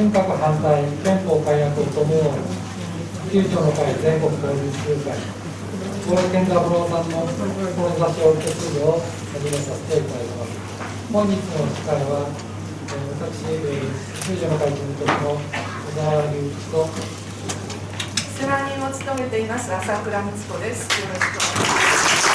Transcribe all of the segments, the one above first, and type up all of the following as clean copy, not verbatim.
文革反対憲法改悪を止めよう9条の会全国交流集会大江健三郎さんの志を受け継ぐよう始めさせていただきます。本日の司会は私9条の会事務局の小沢隆一と世話人を務めています朝倉光子です。よろしくお願いします。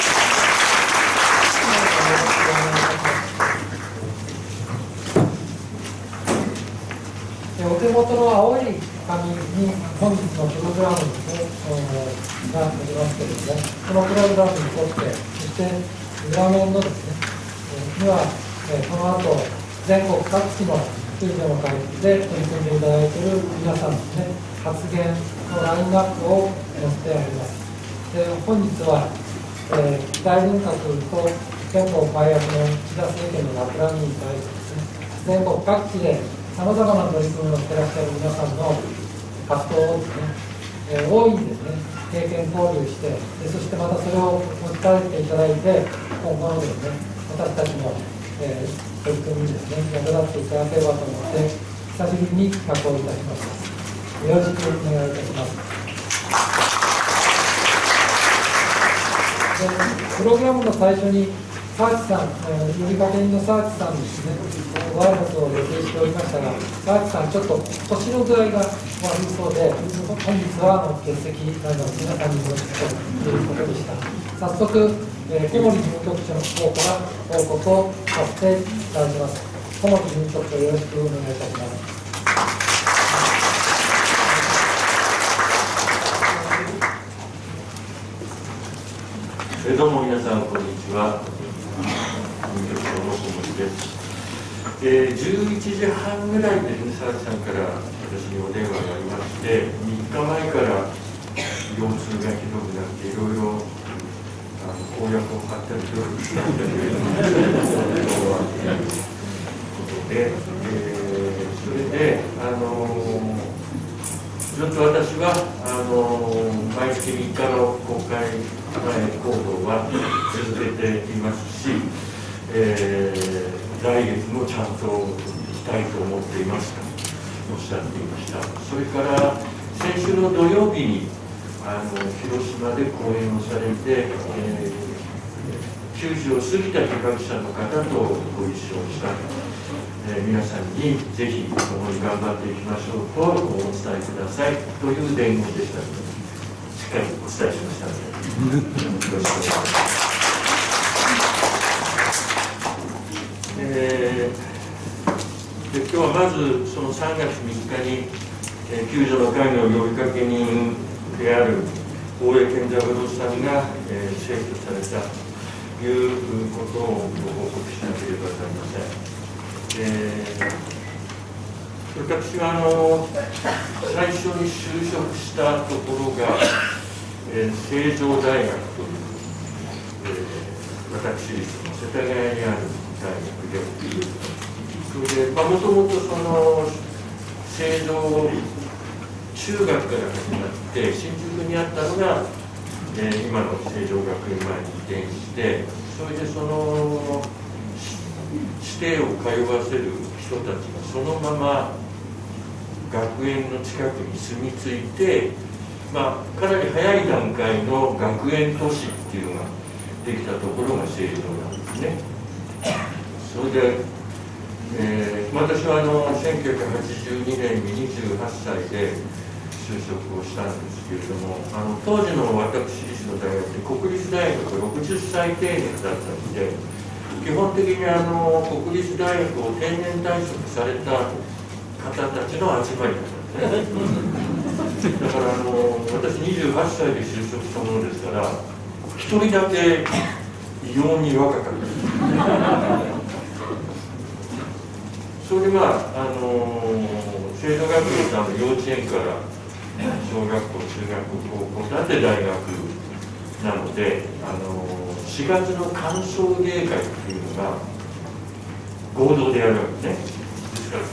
お手元の青い紙に本日のプログラムがありますけれども、このプログラムに沿って、そして裏面のですね、には、この後全国各地の救助の会で取り組んでいただいている皆さんのですね、発言のラインナップを載せてあります。で本日は、大文革と憲法改悪の岸田政権の落覧に対してですね、全国各地でさまざまな取り組みをしていらっしゃる皆さんの活動をですね、大いにですね、経験交流して、そしてまたそれを持ち帰っていただいて、今後のですね、私たちの、取り組みにですね、役立っていただければと思って、久しぶりに企画をいたします。よろしくお願いいたします。プログラムの最初にサーチさん、呼びかけ人のサーチさんにですね、ご挨拶を予定しておりましたが、サーチさん、ちょっと腰の具合が悪いそうで、本日は欠席など皆さんにご指導ということでした。早速、小森事務局長の方から報告をさせていただきます。小森事務局長、よろしくお願いいたします。 どうも皆さん、こんにちは。事務局長の小森です。11時半ぐらいでサーチさんから私にお電話がありまして、3日前から腰痛がひどくなって、いろいろ公約を貼ったりとかしたんだけれども、ことで、それで、ずっと私は毎月3日の国会前行動は続けていますし、来月もちゃんと行きたいと思っていますとおっしゃっていました。それから先週の土曜日に広島で講演をされて、90を過ぎた被爆者の方とご一緒した、皆さんにぜひ共に頑張っていきましょうとお伝えくださいという伝言でしたので、しっかりお伝えしましたので、よろしくお願いします。今日はまずその3月3日に、救助の会の呼びかけ人である大江健三郎さんが、逝去されたということをご報告しなければなりません。私は最初に就職したところが、成城大学という、私立の世田谷にある大学で、それでもともとその成城中学から始まって新宿にあったのが、今の成城学院前に移転して、それでその指定を通わせる人たちがそのまま学園の近くに住み着いて、かなり早い段階の学園都市っていうのができたところが成城なんですね。それで、私は1982年に28歳で就職をしたんですけれども、当時の私立の大学で国立大学60歳定年だったので、基本的に国立大学を定年退職された方たちの集まりだったんですね。だから私28歳で就職したものですから、1人だけ異様に若かった。それで成城学院さんの幼稚園から小学校、中学校、高校だって大学なので、4月の歓送迎会っていうのが合同でやるわけですね。ですから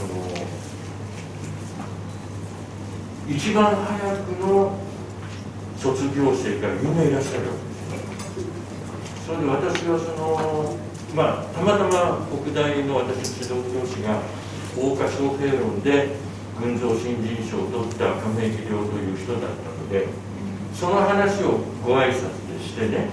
一番早くの卒業生がみんないらっしゃるわけです。それで私はたまたま北大の私の指導教師が桜花賞平論で群像新人賞を取った亀井秀夫という人だったので、その話をご挨拶でしてね、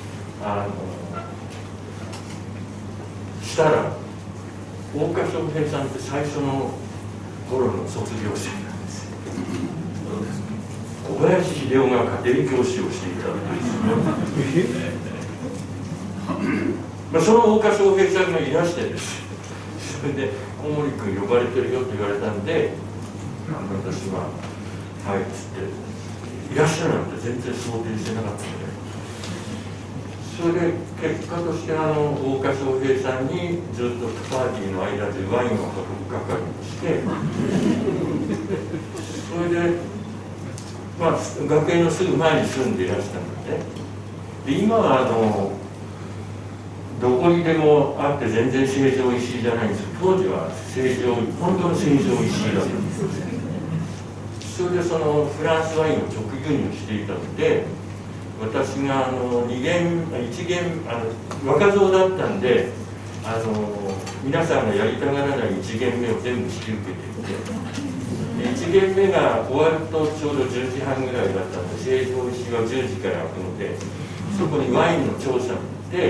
したら大岡昇平さんって最初の頃の卒業生なんですよ。小林秀夫が家庭教師をしていたわけですよ。その大岡昇平さんがいらしてですよ。それで小森君呼ばれてるよと言われたんで、私は「はい」っつっていらっしゃるなんて全然想定してなかったので、それで結果として大岡昇平さんにずっとパーティーの間でワインを運ぶ係をして、それで学園のすぐ前に住んでいらしたので、今はどこにでもあって全然成城石井じゃないんですけど、当時は本当の成城石井だったんです。それでそのフランスワインを直輸入していたので、私が1限若造だったんで、皆さんがやりたがらない1限目を全部引き受けていて、1限目が終わるとちょうど10時半ぐらいだったので、成城石井は10時から開くので、そこにワインの調査に行って、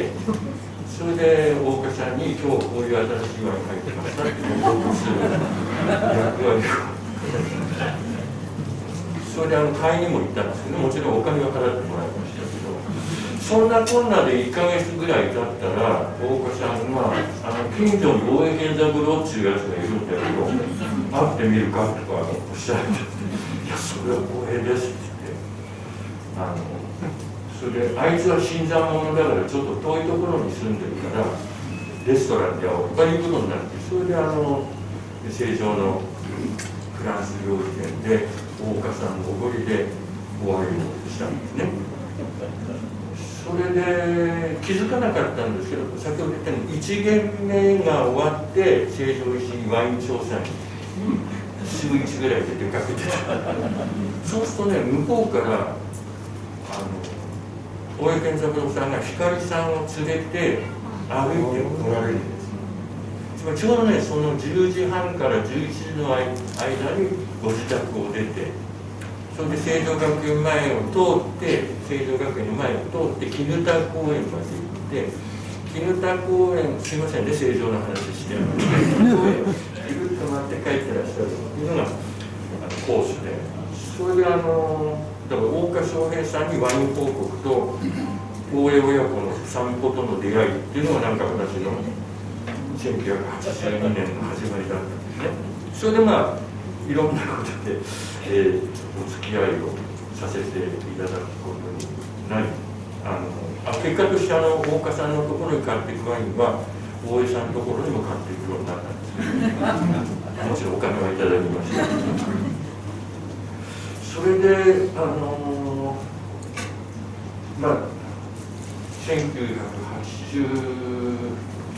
それで大岡さんに「今日こういう新しいワイン入ってました」って報告する役割をそれで買いにも行ったんですけど、もちろんお金は払ってもらいましたけど、そんなこんなで1ヶ月ぐらい経ったら大岡さんが近所に大江健三郎っていうやつがいるんだけど会ってみるかとかおっしゃって「いやそれは光栄です」って言ってそれであいつは新参者だからちょっと遠いところに住んでるからレストランでおっぱい行くことになって、それで成城のフランス料理店で大岡さんのおごりでお会いをしたんですね。それで気づかなかったんですけど、先ほど言ったように1限目が終わって成城石井ワイン調査に週1ぐらいで出かけてそうするとね、向こうから大江健三郎さんが光さんを連れて歩いて来られるんです。つまりちょうどね、その10時半から11時の間にご自宅を出て、それで成城学園前を通って成城学園の前を通って絹田公園まで行って、絹田公園、すいませんね成城の話してるのでぐるっと回って帰ってらっしゃるっていうのがコースで、それでだから大岡昇平さんにワイン報告と大江親子の散歩との出会いっていうのがなんか私の1982年の始まりだったんですね。それでいろんなことで、お付き合いをさせていただくことになり、結果として大岡さんのところに買っていくワインは大江さんのところにも買っていくようになったんですけど、もちろんお金はいただきました。それで1980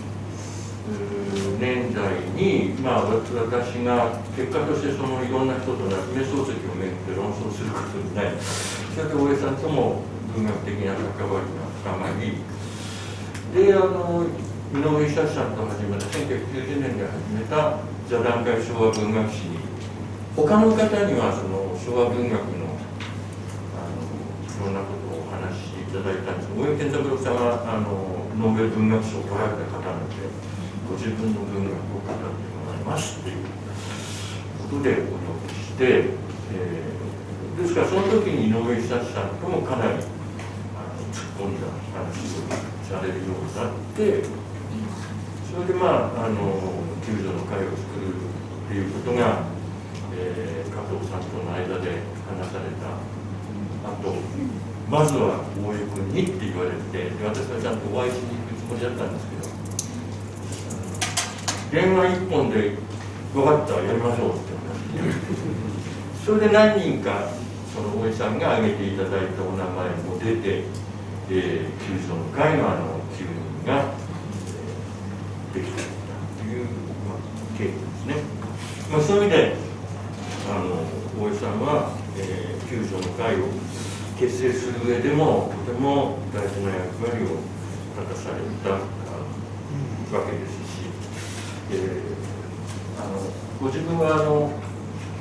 年代に、私が結果としていろんな人と夏目漱石をめぐって論争することになり、それで大江さんとも文学的な関わりが深まり、で井上久志さんと始めた1990年で始めた座談会昭和文学史に、他の方には昭和文学のいろんなことをお話しいただいたんですが、大江健三郎さんはノーベル文学賞を取られた方なので、ご自分の文学を語ってもらいますということでお呼びして、ですからその時に井上久志さんともかなり突っ込んだ話をされるようになって、それで救助の会を作るということが、加藤さんとの間で話された後、まずは大江君にって言われて、私はちゃんとお会いしに行くつもりだったんですけど、電話一本で「分かった、やりましょう」って言われて、それで何人かその大江さんが挙げていただいたお名前も出て、救助の会の9人が、できたという、経緯ですね。そういう意味で大江さんは、救助の会を結成する上でもとても大事な役割を果たされたわけですし、ご自分は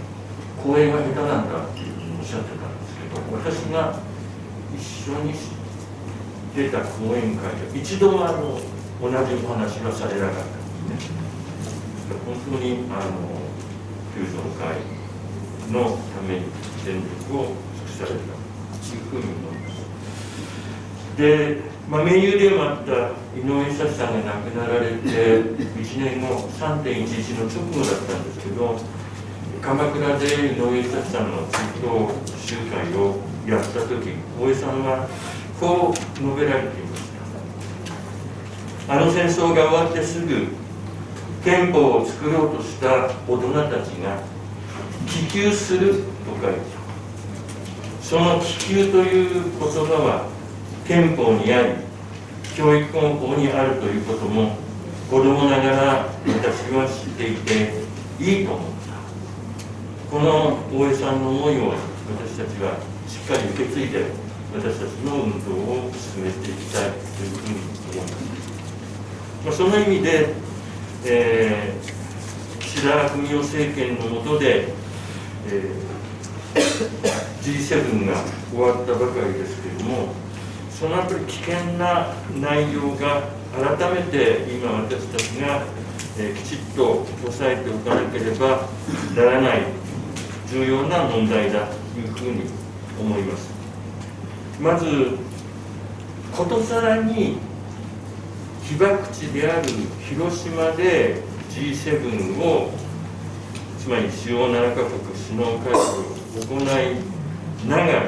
講演が下手なんだっていうふうにおっしゃってたんですけど、私が一緒に出た講演会で一度も同じお話はされなかったんですね。本当に救助の会のために全力を尽くされたというふうに思います。で、盟友でもあった井上久志さんが亡くなられて1年後、3.11 の直後だったんですけど、鎌倉で井上久志さんの追悼集会をやった時、大江さんはこう述べられていました。戦争が終わってすぐ憲法を作ろうとした大人たちが希求すると書いて、その希求という言葉は憲法にあり、教育根法にあるということも子供ながら私は知っていていいと思った。この大江さんの思いを私たちはしっかり受け継いで、私たちの運動を進めていきたいというふうに思います。その意味で、岸田文雄政権の下で、G7 が終わったばかりですけれども、そのやっぱり危険な内容が改めて今私たちが、きちっと抑えておかなければならない重要な問題だというふうに思います。まずことさらに被爆地である広島で G7 を、つまり主要7カ国首脳会議を行いながら、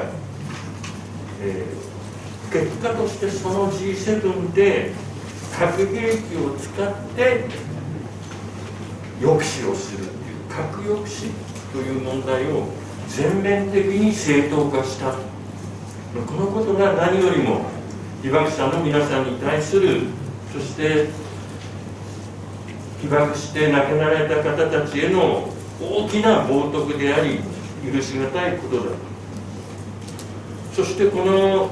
結果としてその G7 で核兵器を使って抑止をするという核抑止という問題を全面的に正当化した。このことが何よりも被爆者の皆さんに対する、そして被爆して亡くなられた方たちへの大きな冒涜であり、許し難いことだ。そしてこの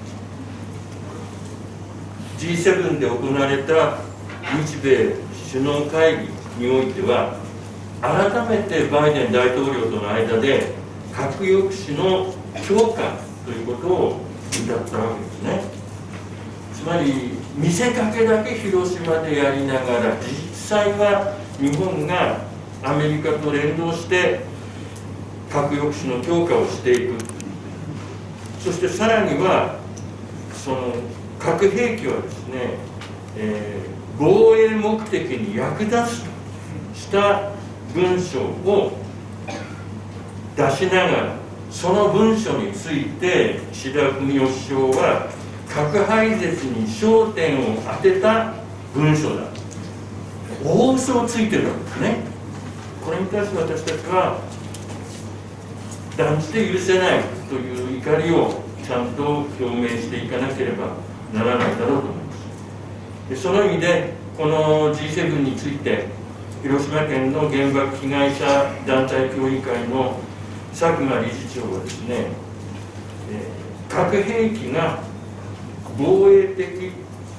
G7 で行われた日米首脳会議においては、改めてバイデン大統領との間で核抑止の強化ということを謳ったわけですね。つまり見せかけだけ広島でやりながら、実際は日本がアメリカと連動して核抑止の強化をしていく。そしてさらにはその核兵器はですね、防衛目的に役立つとした文章を出しながら、その文書について岸田文雄首相は核廃絶に焦点を当てた文書だ、大嘘をついてるわけですね。これに対して私たちは断じて許せないという怒りをちゃんと表明していかなければならないだろうと思います。でその意味でこの G7 について広島県の原爆被害者団体協議会の佐久間理事長はですね、核兵器が防衛的、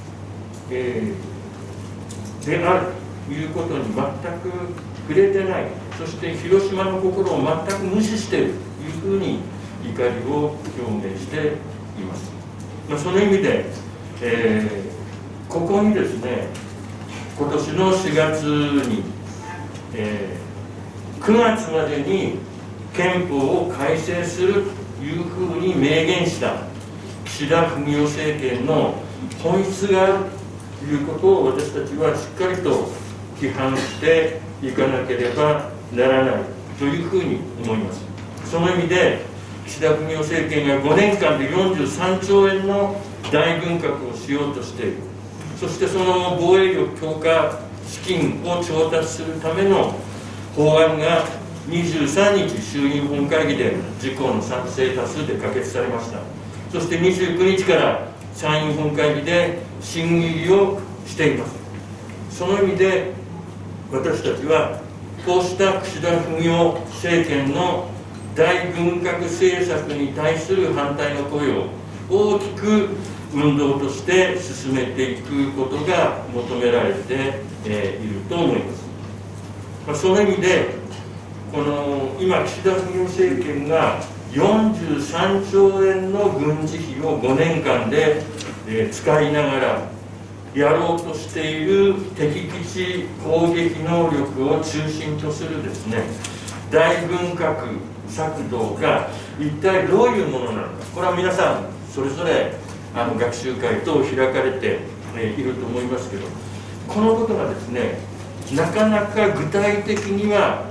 であるということに全く触れてない、そして広島の心を全く無視しているというふうに怒りを表明しています。その意味で、ここにですね、今年の4月に、9月までに憲法を改正するというふうに明言した岸田文雄政権の本質があるということを私たちはしっかりと批判していかなければならないというふうに思います。その意味で岸田文雄政権が5年間で43兆円の大軍拡をしようとしている。そしてその防衛力強化資金を調達するための法案が23日衆議院本会議で自公の賛成多数で可決されました。そして29日から参院本会議で審議入りをしています。その意味で私たちはこうした岸田文雄政権の大軍拡政策に対する反対の声を大きく運動として進めていくことが求められていると思います。その意味でこの今、岸田文雄政権が43兆円の軍事費を5年間で、使いながらやろうとしている敵基地攻撃能力を中心とするですね、大軍拡策動が一体どういうものなのか、これは皆さんそれぞれ学習会等開かれていると思いますけど、このことがですね、なかなか具体的には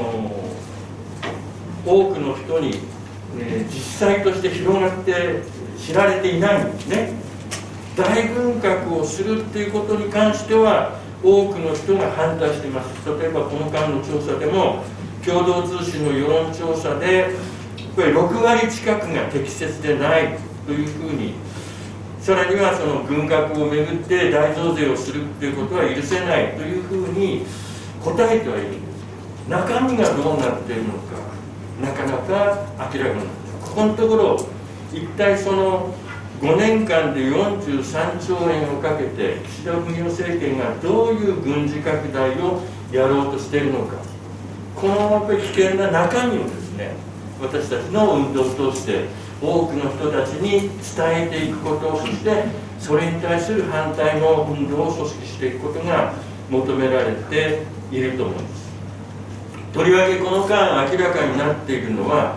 多くの人に、実際として広がって知られていないんですね。大軍拡をするっていうことに関しては多くの人が反対しています。例えばこの間の調査でも、共同通信の世論調査でやっぱり6割近くが適切でないというふうに、さらにはその軍拡をめぐって大増税をするということは許せないというふうに答えてはいるんですけど、中身がどうなっているのかなかなか明らかになっている。ここのところ一体その5年間で43兆円をかけて岸田文雄政権がどういう軍事拡大をやろうとしているのか、このやっぱり危険な中身をですね、私たちの運動を通して多くの人たちに伝えていくこと、そしてそれに対する反対の運動を組織していくことが求められていると思います。とりわけこの間明らかになっているのは、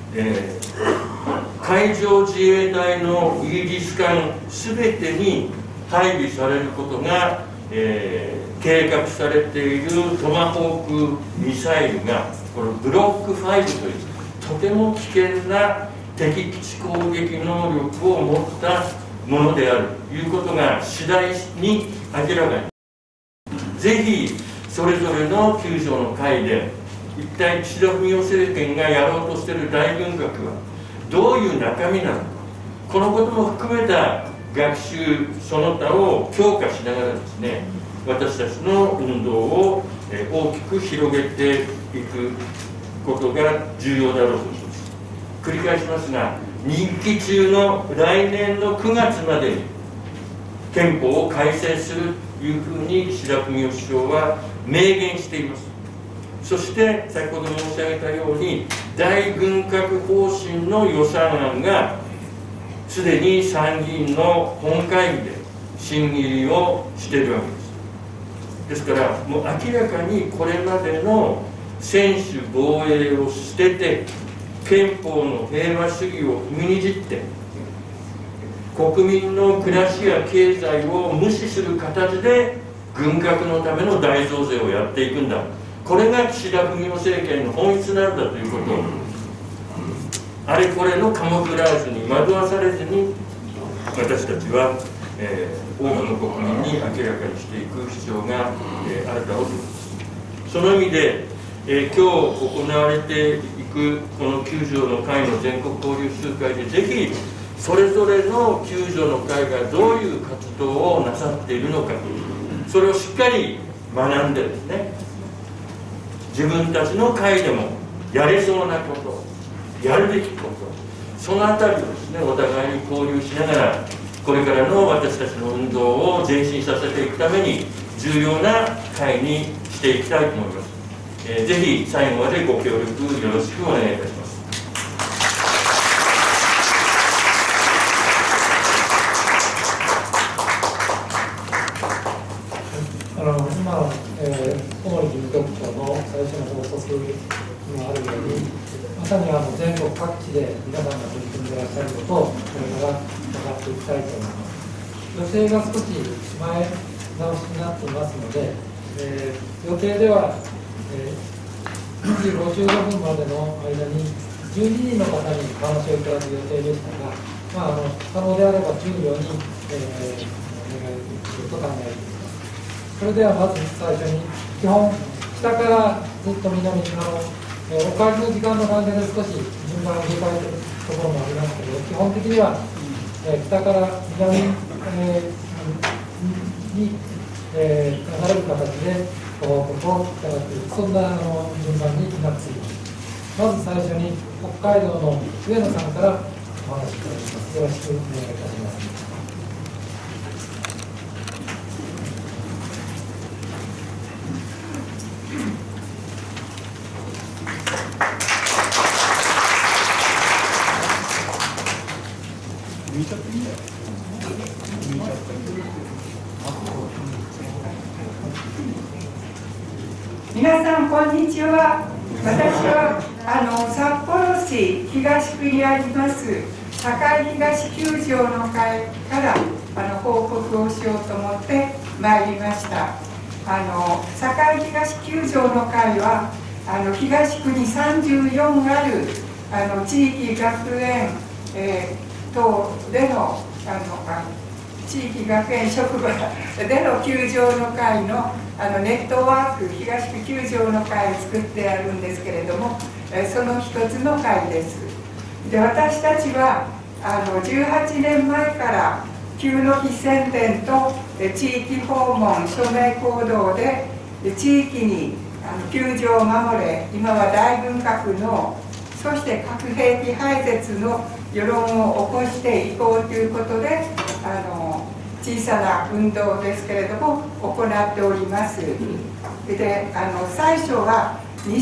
海上自衛隊のイージス艦すべてに配備されることが、計画されているトマホークミサイルがこのブロック5というとても危険な敵基地攻撃能力を持ったものであるということが次第に明らかに。ぜひそれぞれの9条の会で一体岸田文雄政権がやろうとしている大軍拡はどういう中身なのか、このことも含めた学習その他を強化しながらですね、私たちの運動を大きく広げていくことが重要だろうと思います。繰り返しますが、任期中の来年の9月までに憲法を改正するというふうに岸田文雄首相は明言しています。そして先ほど申し上げたように大軍拡方針の予算案がすでに参議院の本会議で審議入りをしているわけです。ですからもう明らかにこれまでの専守防衛を捨てて憲法の平和主義を踏みにじって国民の暮らしや経済を無視する形で軍拡のための大増税をやっていくんだ、これが岸田文雄政権の本質なんだということをあれこれのカモフラージュに惑わされずに私たちは、多くの国民に明らかにしていく必要が、あるだろうと思います。その意味で、今日行われていくこの9条の会の全国交流集会でぜひそれぞれの9条の会がどういう活動をなさっているのか、それをしっかり学んでですね、自分たちの会でもやれそうなこと、やるべきこと、そのあたりをですね、お互いに交流しながらこれからの私たちの運動を前進させていくために重要な会にしていきたいと思います。ぜひ最後までご協力よろしくお願いいたします。 今、小森事務局長の最初の報告にもあるように、まさに全国各地で皆さんが取り組んでいらっしゃることをこれから伺っていきたいと思います。予定が少し前倒しになっていますので、予定では2時55分までの間に12人の方にお話をいただく予定でしたが、可能であれば14人、お願いすると考えています。それではまず最初に、基本、北からずっと南にお帰りの時間の関係で少し順番を入れ替えているところもありますけど、基本的には、北から南に流れる形でご報告をいただく、そんな順番になっています。まず最初に北海道の上野さんからお話しいただきます。よろしくお願いいたします。 皆さんこんにちは。私は札幌市東区にあります堺東球場の会から報告をしようと思ってまいりました。堺東球場の会は東区に34ある地域学園、等での地域学園職場での球場の会のネットワーク東区球場の会を作ってあるんですけれども、その一つの会です。で、私たちは18年前から球の日宣伝と地域訪問署名行動で地域に球場を守れ、今は大軍拡のそして核兵器廃絶の世論を起こしていこうということで小さな運動ですけれども行っております。で、最初は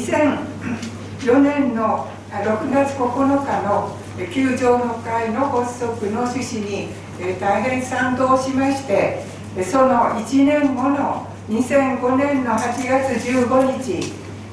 2004年の6月9日の球場の会の発足の趣旨に大変賛同しまして、その1年後の2005年の8月15日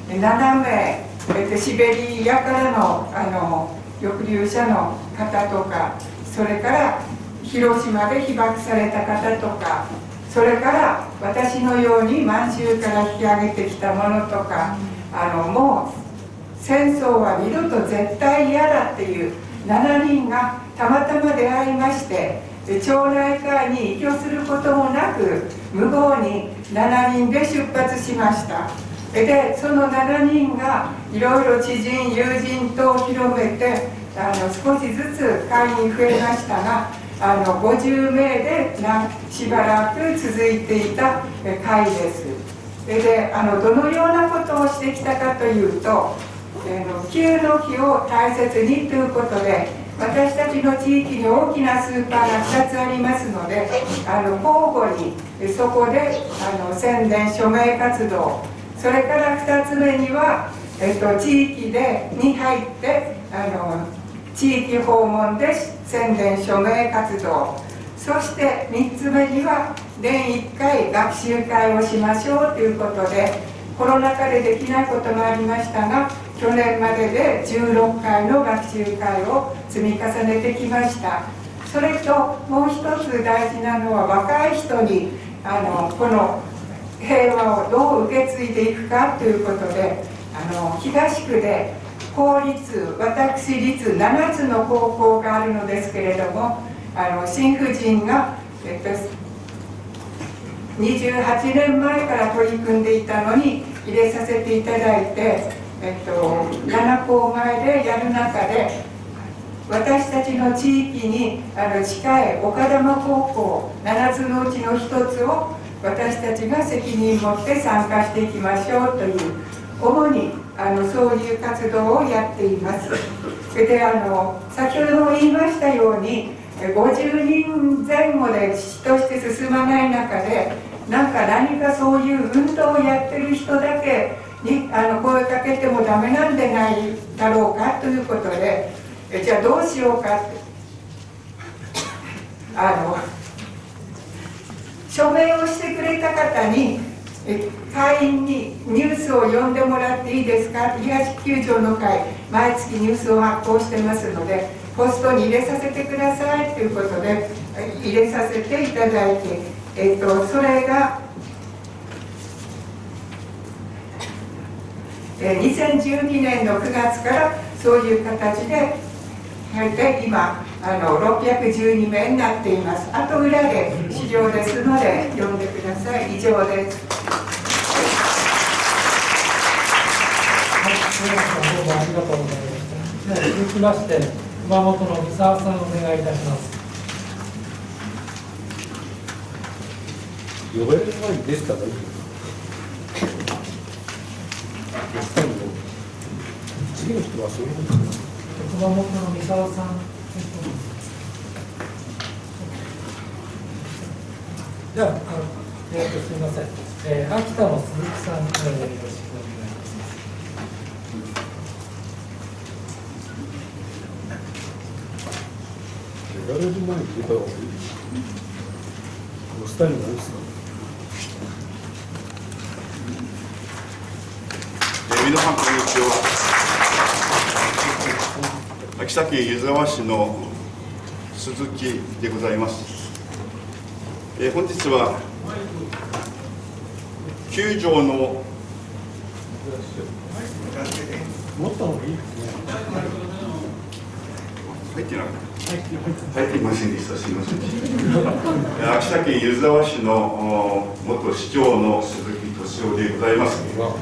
7名シベリアからの抑留者の方とか、それから広島で被爆された方とか、それから私のように満州から引き上げてきたものとか、もう戦争は二度と絶対嫌だっていう7人がたまたま出会いまして、町内会に依拠することもなく無謀に7人で出発しました。で、その7人がいろいろ知人友人と広めて少しずつ会員増えましたが、50名でしばらく続いていた会です。で、どのようなことをしてきたかというと、球の日を大切にということで、私たちの地域に大きなスーパーが2つありますので、交互にそこで宣伝署名活動、それから2つ目には、地域に入って地域訪問で宣伝署名活動、そして3つ目には年1回学習会をしましょうということで、コロナ禍でできないこともありましたが、去年までで16回の学習会を積み重ねてきました。それともう一つ大事なのは、若い人にこの平和をどう受け継いでいくかということで、東区で公立、私立7つの高校があるのですけれども、新婦人が、28年前から取り組んでいたのに入れさせていただいて、7校前でやる中で、私たちの地域に近い岡玉高校7つのうちの1つを私たちが責任を持って参加していきましょうという、主にそういう活動をやっています。で、先ほども言いましたように、50人前後で市として進まない中で、何かそういう運動をやってる人だけに声かけてもダメなんでないだろうかということで、じゃあどうしようかって、署名をしてくれた方に会員にニュースを読んでもらっていいですか、東球場の会毎月ニュースを発行してますのでポストに入れさせてくださいということで入れさせていただいて、それが2012年の9月からそういう形で今612名になっています。あと裏で資料ですので読んでください。以上です。 はい、どうもありがとうございました。では続きまして熊本の三沢さんお願いいたします。 呼べる前に出てたらいいよ。次の人はそういうことですか。 熊本の三沢さん。ではすみません、秋田の鈴木さん、よろしくお願いします。 やれる前に入れた方がいい。スタイルなんですか。 皆さんこんにちは。秋田県湯沢市の鈴木でございます。本日は9条の持った方がいいですね。 入ってなかった。入っていませんでした。すみません。秋田県湯沢市の元市長の鈴木敏夫でございます。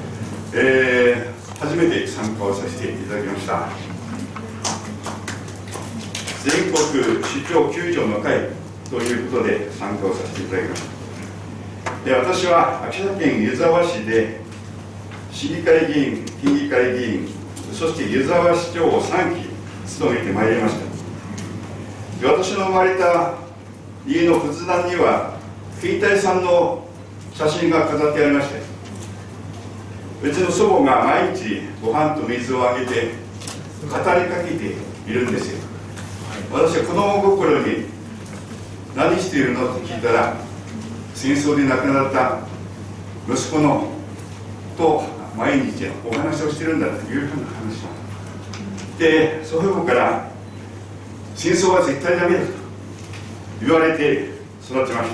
初めて参加をさせていただきました。全国市長9条の会ということで参加をさせていただきました。私は秋田県湯沢市で市議会議員、県議会議員、そして湯沢市長を3期務めてまいりました。私の生まれた家の仏壇には兵隊さんの写真が飾ってありまして、うちの祖母が毎日ご飯と水をあげて語りかけているんですよ。私は子供心に何しているのと聞いたら、戦争で亡くなった息子のと毎日お話をしてるんだというふうな話をで、祖父母から戦争は絶対ダメだと言われて育ちました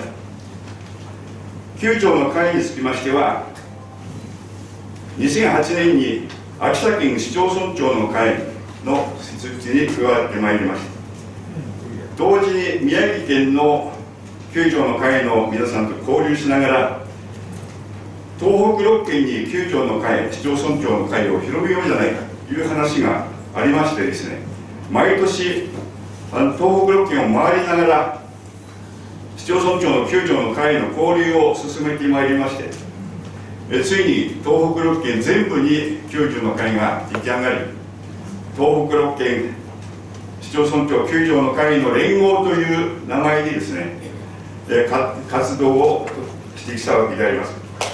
。9条の会につきましては、2008年に秋田県市町村長の会の設立に加わってまいりました。同時に宮城県の9条の会の皆さんと交流しながら、東北6県に9条の会、市町村長の会を広めようじゃないかという話がありましてですね、毎年東北6県を回りながら市町村長の9条の会の交流を進めてまいりまして、ついに東北6県全部に9条の会が出来上がり、東北6県市町村長9条の会の連合という名前でですね、活動をしてきたわけであります。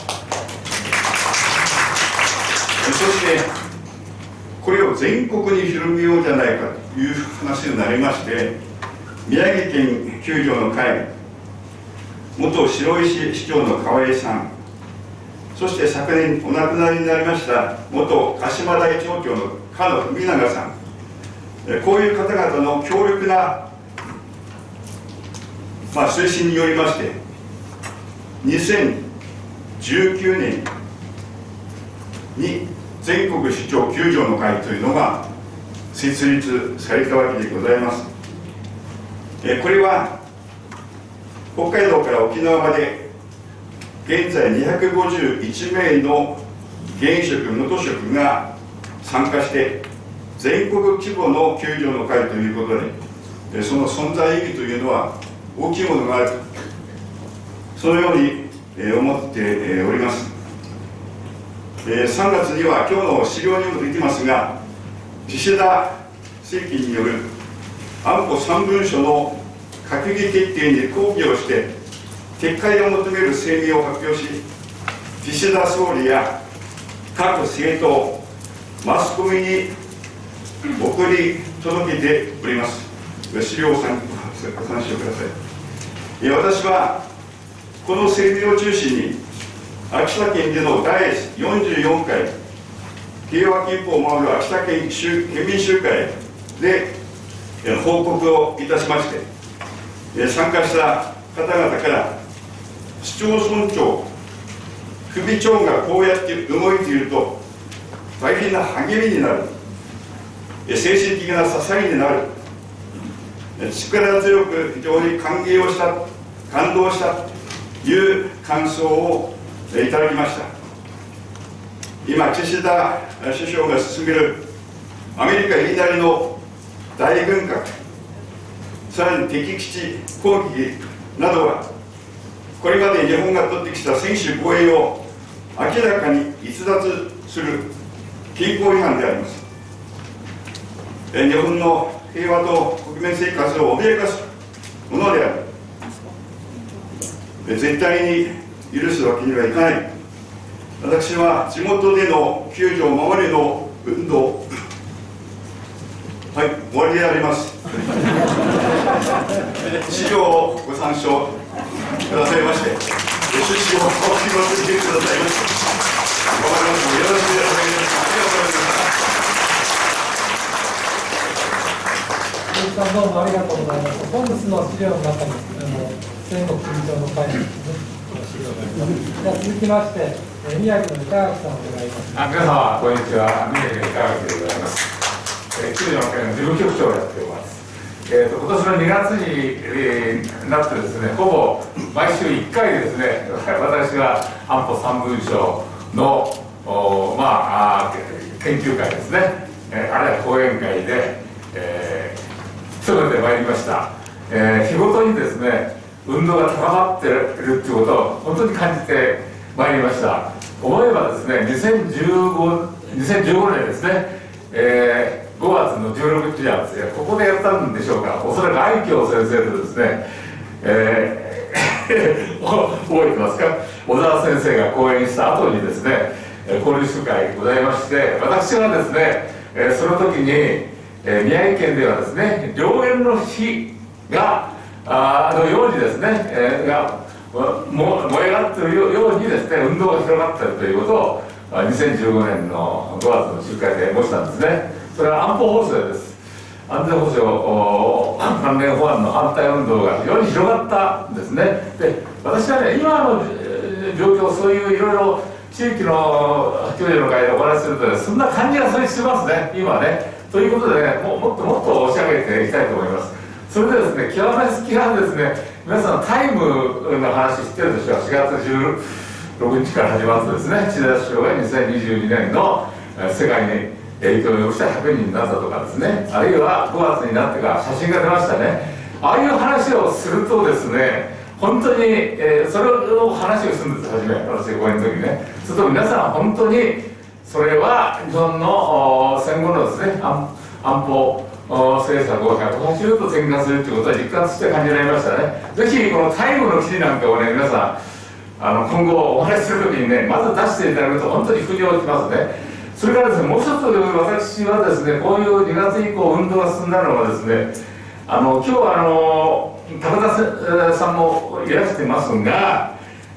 そしてこれを全国に広めようじゃないかという話になりまして、宮城県9条の会、元白石市長の河合さん、そして昨年お亡くなりになりました元鹿島台町長の加野文永さん、こういう方々の強力な、推進によりまして、2019年に全国市長9条の会というのが設立されたわけでございます。これは北海道から沖縄まで現在251名の現職、無都職が参加して全国規模の9条の会ということで、その存在意義というのは大きいものがあると、そのように思っております。3月には今日の資料にも出てますが、岸田政権による安保3文書の閣議決定に抗議をして撤回を求める声明を発表し、岸田総理や各政党、マスコミに送り届けております。資料をご参照ください。私はこの声明を中心に秋田県での第44回平和憲法を守る秋田県民集会で報告をいたしまして、参加した方々から市町村長、首長がこうやって動いていると大変な励みになる、精神的な支えになる、力強く非常に歓迎をした、感動したという感想をいただきました。今、岸田首相が進めるアメリカ言いなりの大軍拡、さらに敵基地攻撃などは、これまで日本が取ってきた専守防衛を明らかに逸脱する憲法違反であります。日本の平和と国民生活を脅かすものである。絶対に許すわけにはいかない。私は地元での9条守りの運動、はい、終わりであります。 資料をご参照くださいまして、趣旨をお聞きくださいまして、ごめんなさい、よろしくお願いします。 鈴木さん、どうもありがとうございます。本日の資料の中に戦国組長の会の資料があります。では続きまして、宮城の板垣さんお願いします。 皆様こんにちは、宮城の板垣でございます。球場の会の事務局長をやっております。今年の2月になってですね、ほぼ毎週1回ですね、私が安保3文書の研究会ですね、あるいは講演会で、務めてまいりました。日ごとにですね、運動が高まっているということを本当に感じてまいりました。思えばですね、2015年ですね、5月の16日なんですよ。ここでやったんでしょうか。おそらく愛嬌先生とですね、覚えてますか。小沢先生が講演した後にですね、交流集会ございまして、私はですね、その時に、宮城県ではですね、良縁の火がのようにですね、燃え上がっているようにですね、運動が広がっているということを2015年の5月の集会で申したんですね。それは安保法制です。安全保障関連法案の反対運動が非常に広がったんですね。で、私はね、今の状況、そういういろいろ地域の教授の会でお話しすると、ね、そんな感じがしますね、今ね。ということでね、もっともっと押し上げていきたいと思います。それでですね、極め好きなんですね、皆さんタイムの話知ってるでしょうか。4月16日から始まるとですね、岸田首相が2022年の世界に影響を及ぼした100人になったとかですね、あるいは5月になってから写真が出ましたね。ああいう話をするとですね、本当に、それを話をするんです、初め、私が講演の時にね。そうすると皆さん本当にそれは日本の戦後のですね、安保政策を180度転換するということは実感して感じられましたね。ぜひこのタイムの記事なんかをね、皆さん今後お話しするときにね、まず出していただくと本当に腑に落ちますね。それからですね、もう一つ私はですね、こういう2月以降運動が進んだのはですね、今日は高田さんもいらしてますが、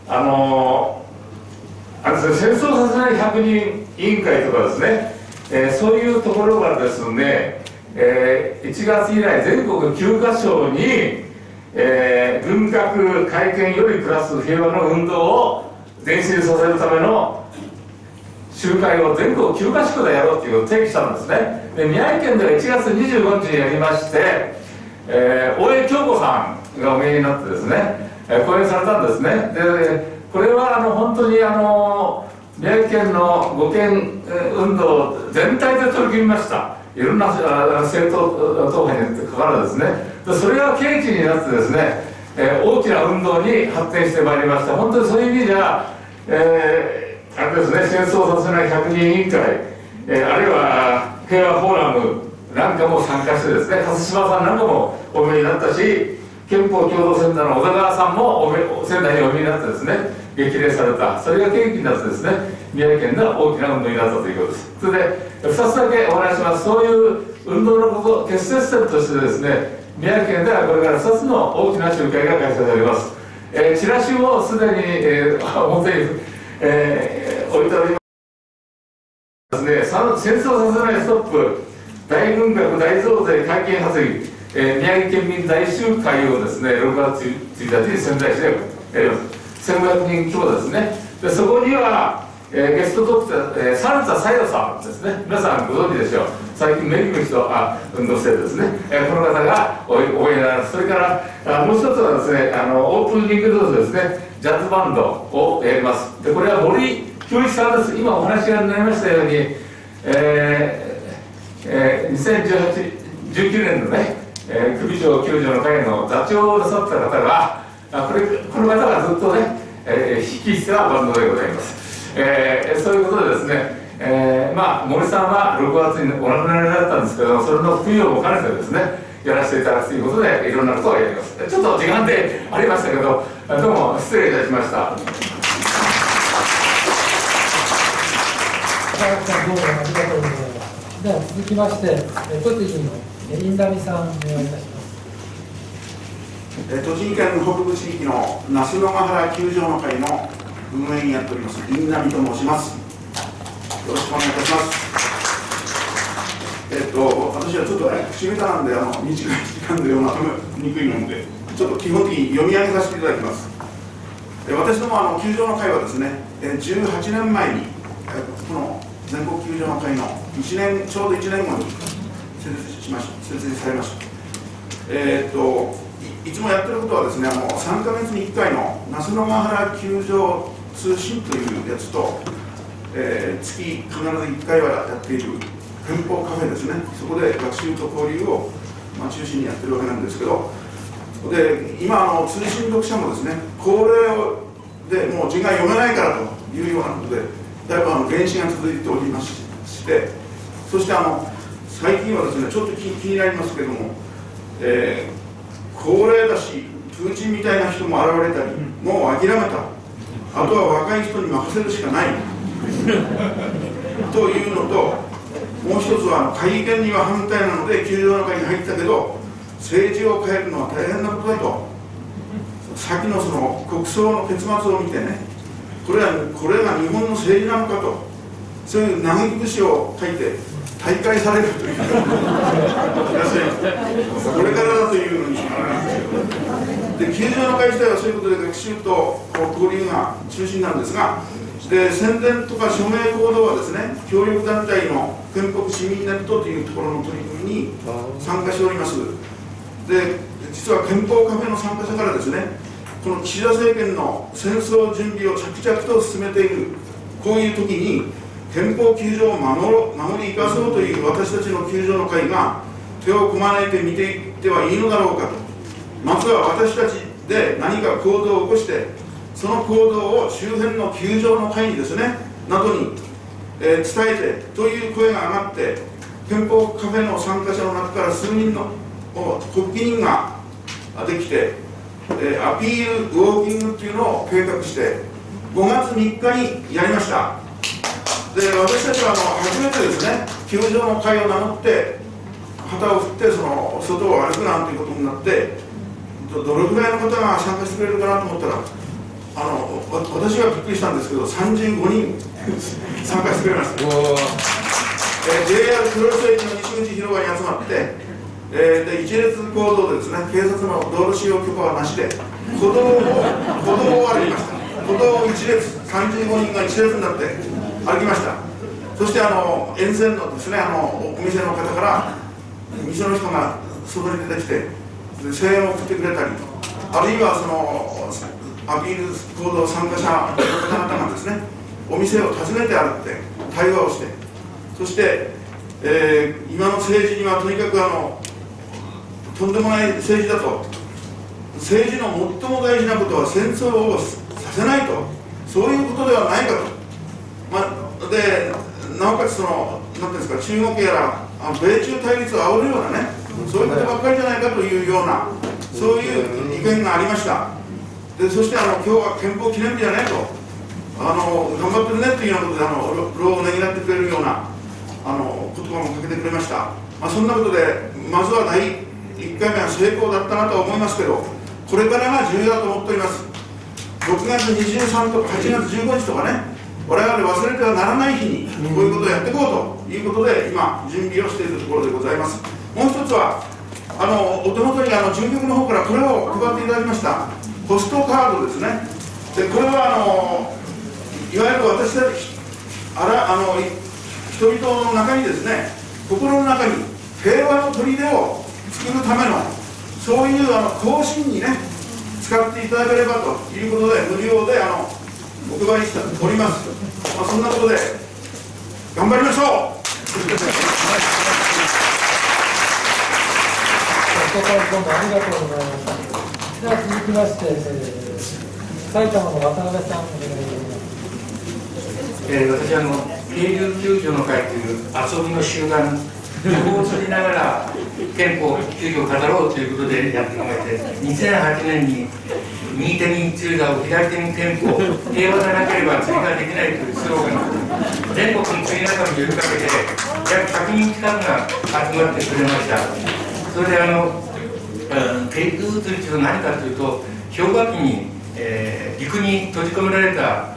戦争させない100人委員会とかですね、そういうところがですね、1月以来全国9カ所に、軍拡改憲よりプラス平和の運動を前進させるための集会を全国9カ所でやろうということを提起したんですね。で、宮城県では1月25日にやりまして、大江京子さんがお見えになってですね、講演されたんですね。で、これは本当に宮城県の護憲運動全体で取り組みました。いろんな政党党派にかかわらずですね。で、それが契機になってですね、大きな運動に発展してまいりました。本当にそういう意味じゃ、あれですね、戦争させない100人委員会、あるいは平和フォーラムなんかも参加してですね、勝島さんなんかもお見えになったし、憲法共同センターの小田川さんも仙台にお見えになってですね、激励された。それが契機になってですね、宮城県では大きな運動になったということです。それで2つだけお話します。そういう運動のこと、結節点としてですね、宮城県ではこれから2つの大きな集会が開催されます。チラシをすでに、表に、置いておりますですね。戦争させないストップ、大軍拡大増税改憲発議、宮城県民大集会をですね、6月1日に仙台市でやります。1500人規模ですね。で、そこには、ゲストトークで、サルタサヨさんですね。皆さんご存知でしょう。最近メリクリと運動してですね、この方がお見えになります。それからもう一つはですね、オープニングとですね、ジャズバンドをやります。で、これは森清一さんです。今お話がなりましたように、2019年のね、首長救助の会の座長をなさった方が、この方がずっとね、弾きしたバンドでございます。そういうことでですね、森さんは6月にお亡くなりになったんですけども、それの供養も兼ねてですね、やらせていただくということで、いろんなことをやります。ちょっと時間でありましたけど、どうも失礼いたしました。 高橋さん、どうもありがとうございます。では続きまして、栃木の印南さん、お願いいたします。 栃木県北部地域の那須野ヶ原球場の会の運営員やっております印南と申します。よろしくお願いいたします。私はちょっとね、口下手なんで短い時間でまとめにくいので、ちょっと基本的に読み上げさせていただきます。私ども球場の会はですね、18年前にこの全国球場の会のちょうど1年後に設立されました。いつもやってることはですね、3ヶ月に1回の那須野ヶ原球場通信というやつと、月必ず1回はやっている憲法カフェですね、そこで学習と交流を、中心にやってるわけなんですけど、で今通信読者もですね、高齢でもう字が読めないからというようなことで、だいぶ減少が続いておりまして、そして最近はですね、ちょっと気になりますけども、高齢だし、プーチンみたいな人も現れたり、もう諦めた、あとは若い人に任せるしかないというのと、もう一つは改憲には反対なので球場の会に入ったけど、政治を変えるのは大変なことだと、先のその国葬の結末を見てね、これが日本の政治なのかと、そういう嘆き節を書いて大会されるというこれからだというのにで、球場の会自体はそういうことで学習と交流が中心なんですが、で宣伝とか署名行動はですね、協力団体の憲北市民ネットというところの取り組みに参加しております。で実は憲法カフェの参加者からですね、この岸田政権の戦争準備を着々と進めているこういう時に憲法球場を守り生かそうという私たちの球場の会が手をこまねいて見ていってはいいのだろうかと、まずは私たちで何か行動を起こして、その行動を周辺の球場の会にですね、などに、伝えてという声が上がって、憲法カフェの参加者の中から数人の発起人ができて、アピールウォーキングっていうのを計画して5月3日にやりました。で私たちは初めてですね、球場の会を名乗って旗を振ってその外を歩くなんていうことになって、どれぐらいの方が参加してくれるかなと思ったら、私はびっくりしたんですけど、35人参加してくれました。JR 黒磯駅の西口広場に集まって、で一列行動でですね、警察の道路使用許可はなしで歩道を歩きました。歩道を一列、35人が一列になって歩きました。そして沿線のですね、お店の方から店の人が外に出てきて声援を送ってくれたり、あるいはそのアピール行動参加者の方々がですね、お店を訪ねて歩って対話をして、そして、今の政治にはとにかくとんでもない政治だと、政治の最も大事なことは戦争をさせないと、そういうことではないかと、でなおかつなんていうんですか、中国やら米中対立を煽るようなね、そういうことばっかりじゃないかというような、そういう意見がありました。でそして今日は憲法記念日だねと、頑張ってるねというようなことで労をねぎらってくれるような言葉もかけてくれました。そんなことでまずは第1回目は成功だったなとは思いますけど、これからが重要だと思っております。6月23とか8月15日とかね、我々忘れてはならない日にこういうことをやっていこうということで今準備をしているところでございます。もう一つはお手元に事務局の方からこれを配っていただきましたポストカードですね。でこれはいわゆる私たち人々の中にですね、心の中に平和の砦を作るためのそういう行進にね使っていただければということで無料でお配りしております。そんなことで頑張りましょう。 お答えどうもありがとうございました。では続きまして、埼玉の渡辺さんお願いします。 私渓流球場の会という遊びの集団情報を取りながら憲法球場を語ろうということでやってまいて、2008年に右手に釣り竿、左手に憲法、平和がなければ釣りができないというスローガン、全国の釣り仲間に呼びかけて約100人近くが集まってくれました。それで憲フェイクというと何かというと、氷河期に、陸に閉じ込められた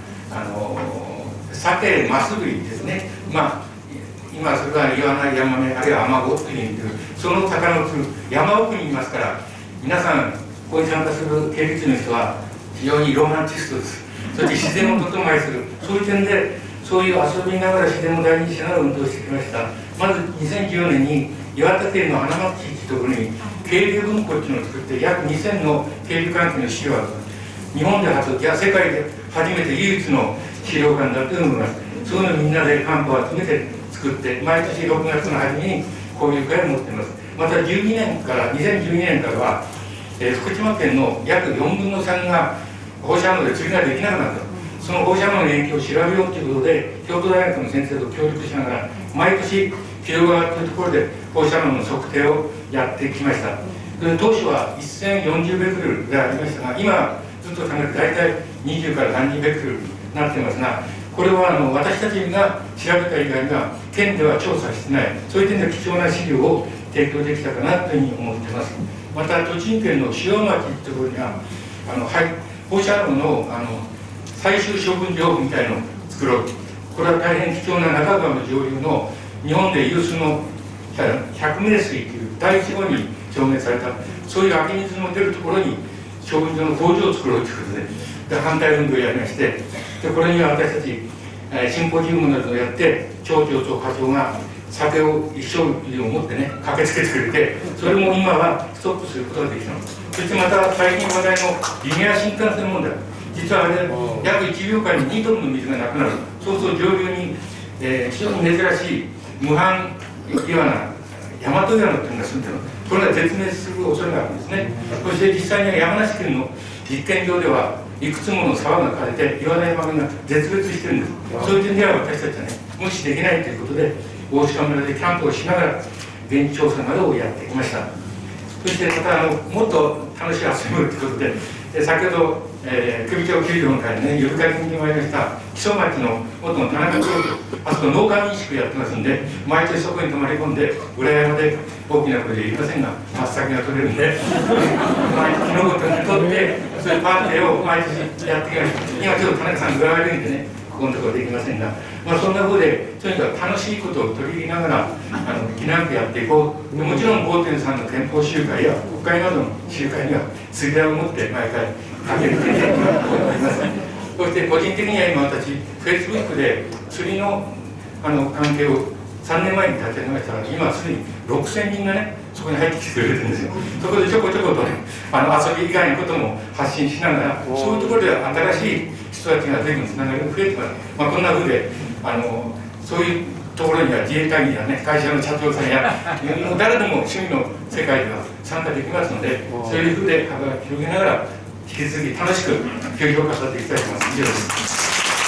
鮭、マス類ですね、まあ、今それは岩内、山根、あるいは天子というその魚の山奥にいますから、皆さんここに参加する経理の人は非常にロマンチストです。そして自然をとても愛する、そういう点でそういう遊びながら自然を大事にしながら運動してきました。まず2014年に岩手県の花巻市というところに渓流文庫っていうのを作って、約2000の渓流関係の資料がある。日本で初、いや世界で初めて唯一の資料館だと思います。そういうのをみんなでカンパを集めて作って、毎年6月の初めに交流会を持っています。また2012年からは、福島県の約4分の3が放射能で釣りができなくなった。その放射能の影響を調べようということで、京都大学の先生と協力しながら、毎年広川というところで放射能の測定をやってきました。当初は1040ベクレルがありましたが、今ずっと考えて大体20から30ベクレルになっていますが、これは私たちが調べた以外には県では調査してない、そういう点で貴重な資料を提供できたかなというふうに思っています。また栃木県の塩町というところには放射能の最終処分場みたいなのを作ろう。これは大変貴重な中川の上流の日本で有数の百名水という第1号に証明された、そういう湧き水の出るところに処分場の工場を作ろうということで反対運動をやりまして、でこれには私たちシンポジウムなどをやって、町長と課長が酒を一生以上持ってね駆けつけてくれて、それも今はストップすることができたの。そしてまた最近話題のリニア新幹線問題、実はあれ約1秒間に2トンの水がなくなる。そうすると上流に、非常に珍しい無反イワナ、ヤマトイワナというのが住んでいる。これが絶滅する恐れがあるんですね。そして実際には山梨県の実験場ではいくつもの沢が枯れてイワナヤマメが絶滅してるんです。そういう点では私たちはね無視できないということで、大鹿村でキャンプをしながら現地調査などをやってきました。そしてまたもっと楽しい遊びをということで、先ほど、首長球場の会でね呼びかけに参りました木曽町の元の田中町長、あそこ農家民宿やってますんで、毎年そこに泊まり込んで裏山で大きな声で言いませんが松茸が取れるんで毎日のことにとってそういうパーティーを毎年やってきました。今ちょっと田中さん具合悪いんでねここのところできませんが、そんなことでとにかく楽しいことを取り入れながら気なんくやっていこう。もちろん 5.3 の憲法集会や国会などの集会には釣り合いを持って毎回駆けつけていただくと思います。そして個人的には今私 Facebook で釣りの関係を3年前に立ち上げましたら、今すでに6000人がねそこに入ってきてくれるんですよ。そこでちょこちょことね遊び以外のことも発信しながら、そういうところでは新しい人たちが随分つながりが増えてます。こんなふうでそういうところには自衛隊にはね会社の社長さんやもう誰でも趣味の世界では参加できますので、そういうふうで幅を広げながら引き続き楽しく競技を重ねていきたいと思います。以上です。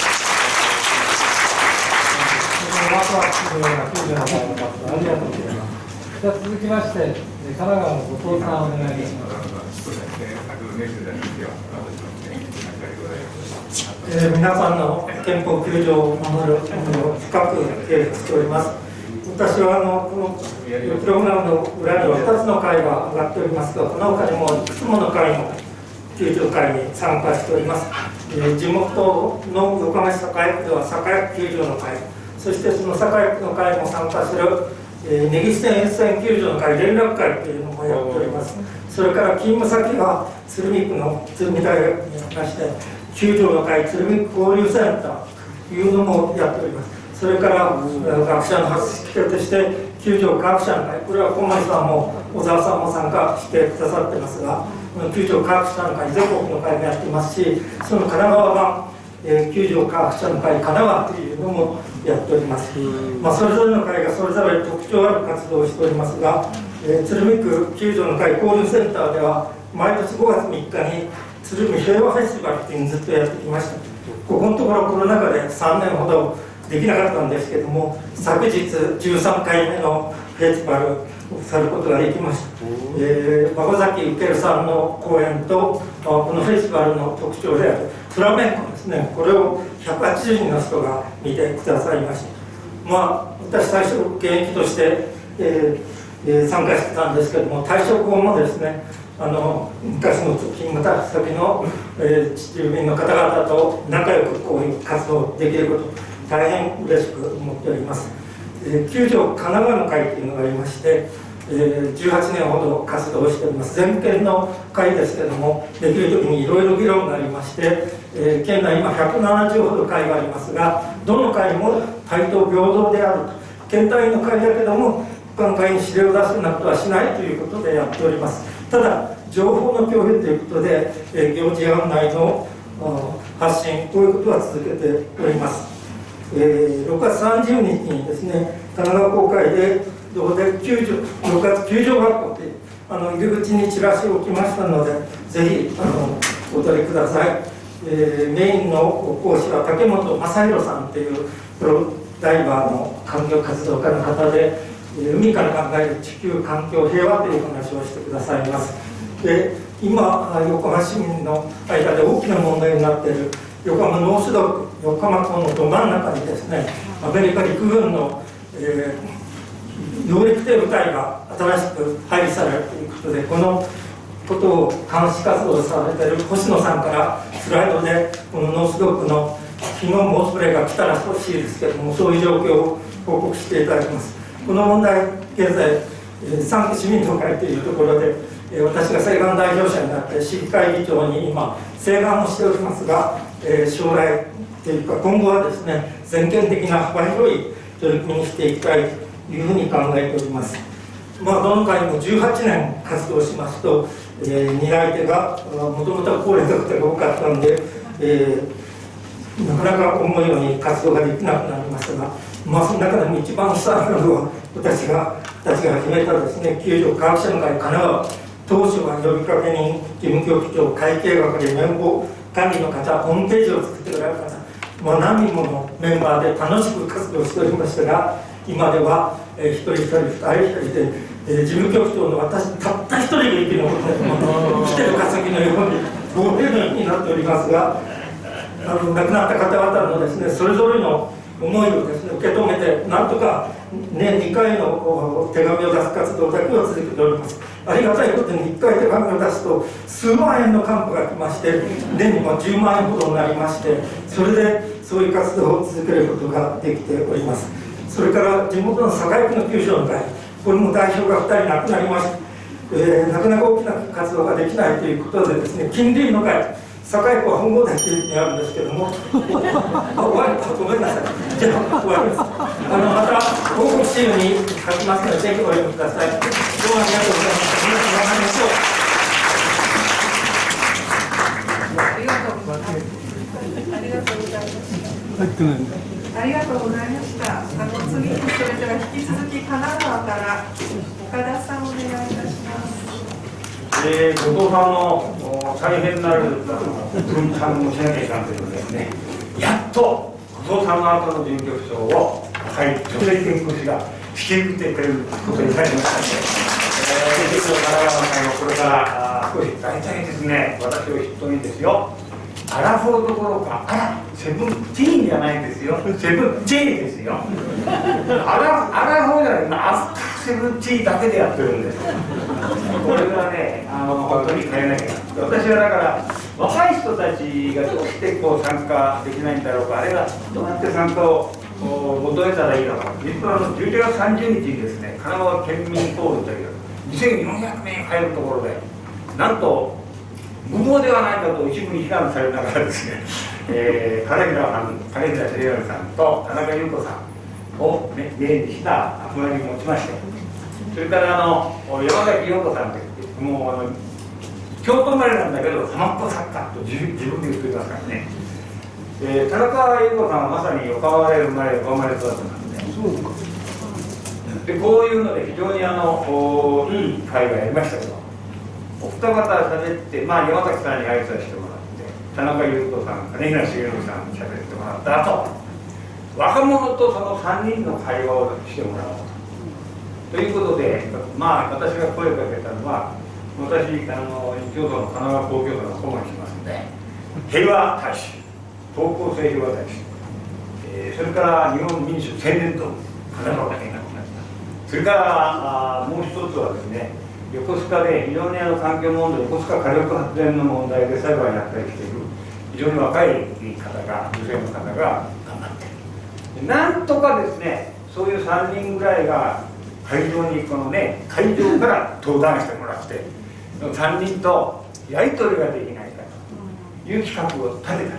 ワクワクするような救助の会の方ありがとうございます。じゃあ続きまして神奈川の後藤さんお願いします。 皆さんの憲法9条を守るを深く敬服しております。私はこのプログラムの裏には2つの会が上がっておりますが、この他にもいくつもの会の9条会に参加しております。地元の横浜市栄区では栄区9条の会、そしてその栄区の会も参加する根岸線沿線9条の会連絡会というのもやっております。それから勤務先が鶴見区の鶴見大学にありまして、9条の会鶴見交流センターというのもやっております。それから学者の発揮として9条科学者の会、これは小森さんも小沢さんも参加してくださってますが、9条科学者の会全国の会もやっていますし、その神奈川版9条科学者の会神奈川というのもやっております。それぞれの会がそれぞれ特徴ある活動をしておりますが、鶴見区9条の会交流センターでは毎年5月3日に鶴見平和フェスティバルっていうのをずっとやってきました。ここのところコロナ禍で3年ほどできなかったんですけども、昨日13回目のフェスティバルをされることができました。馬場崎うけるさんの講演とこのフェスティバルの特徴であるフラメンコですね、これを180人の人が見てくださいました。私最初現役として、参加してたんですけども、退職後もですね昔の勤務先の、住民の方々と仲良くこういう活動できること大変嬉しく思っております。九条神奈川の会というのがありまして、18年ほど活動しております。全県の会ですけれども、できる時にいろいろ議論がありまして、県内今170ほど会がありますが、どの会も対等平等であると、県単位の会だけども他の会に指令を出すようなことはしないということでやっております。ただ情報の共有ということで、行事案内の発信、こういうことは続けております。6月30日にですね、神奈川公会で6月9条学校という入り口にチラシを置きましたので、ぜひお取りください。メインの講師は竹本正弘さんというプロダイバーの環境活動家の方で、海から考える地球環境平和という話をしてくださいます。で、今横浜市民の間で大きな問題になっている横浜ノースドック、横浜港のど真ん中にですね、アメリカ陸軍の、揚陸艇部隊が新しく配備されるということで、このことを監視活動されている星野さんからスライドでこのノースドックの昨日もオスプレイが来たらほしいですけれども、そういう状況を報告していただきます。この問題、現在産区市民の会というところで、私が請願代表者になって市議会議長に今請願をしておりますが、将来というか今後はですね、全県的な幅広い取り組みにしていきたいというふうに考えております。どの会も18年活動しますと、担い手がもともと高齢の方が多かったので、なかなか思うように活動ができなくなりましたが、その中でも一番下なのは私が始めたですね、九条科学者の会神奈川、当初は呼びかけ人、事務局長、会計係、年俸管理の方、ホームページを作ってくれる方、何人ものメンバーで楽しく活動しておりましたが、今では一人一人、二人一人で、事務局長の私たった一人が生き残って生きてる化石のように棒程度になっておりますが、亡くなった方々のですね、それぞれの思いをですね、受け止めて、なんとか年2回の手紙を出す活動だけを続けております。ありがたいことに1回手紙を出すと数万円の還付が来まして、年にも10万円ほどになりまして、それでそういう活動を続けることができております。それから地元の堺区の九条の会、これも代表が2人亡くなりまして、なかなか大きな活動ができないということでですね、近隣の会、堺区は本郷台というにあるんですけども、終わり、ごめんなさい、じゃあ終わります。また報告資料に書きますので、ぜひお読みください。どうもありがとうございました。皆さん、お話を。 ありがとうございます。ありがとうございました。次にそれでは引き続き神奈川から岡田さんお願いいたします。 後藤さんの大変なる分担をしなきゃいかんということですね。やっと後藤さんの後の事務局長を女性健康士が引き受けてくれることになりましたので、神奈川の会もこれから少し大体ですね、私を筆頭にですよ、アラフォーどころか、セブンティーンじゃないですよ、セブン J ですよ。アラフォーじゃない、アフターセブンティーだけでやってるんです。これがね、本当に変えなきゃ。私はだから若い人たちがどうして参加できないんだろうか、あれがどうやって参加を求めたらいいのか。実は11月30日にですね、神奈川県民ホールという2400名入るところで、なんと無謀ではないかと一部に非難されながらですね、金平照頼さんと田中優子さんをメインにした集まりを持ちまして、それから山崎陽子さんといってもう京都生まれなんだけどサマット作家と自分で言っていますからね。田中優子さんはまさに横浜で生まれ育ったなんで、こういうので非常にいい会がやりましたけど、お二方喋って、山崎さんに挨拶してもらって、田中優子さん、金平重則さんに喋ってもらった後、若者とその3人の会話をしてもらおうということで、私が声をかけたのは、私、京都の神奈川工業の顧問をしますので、平和大使、東高生平和大使、それから日本民主青年党、神奈川県がなりました。それからもう一つはですね、 横須賀で非常に環境問題、横須賀火力発電の問題で裁判やったりしている非常に若い方が、女性の方が頑張ってる。なんとかですね、そういう3人ぐらいが会場に会場から登壇してもらって、3人とやり取りができないかという企画を立てたんです。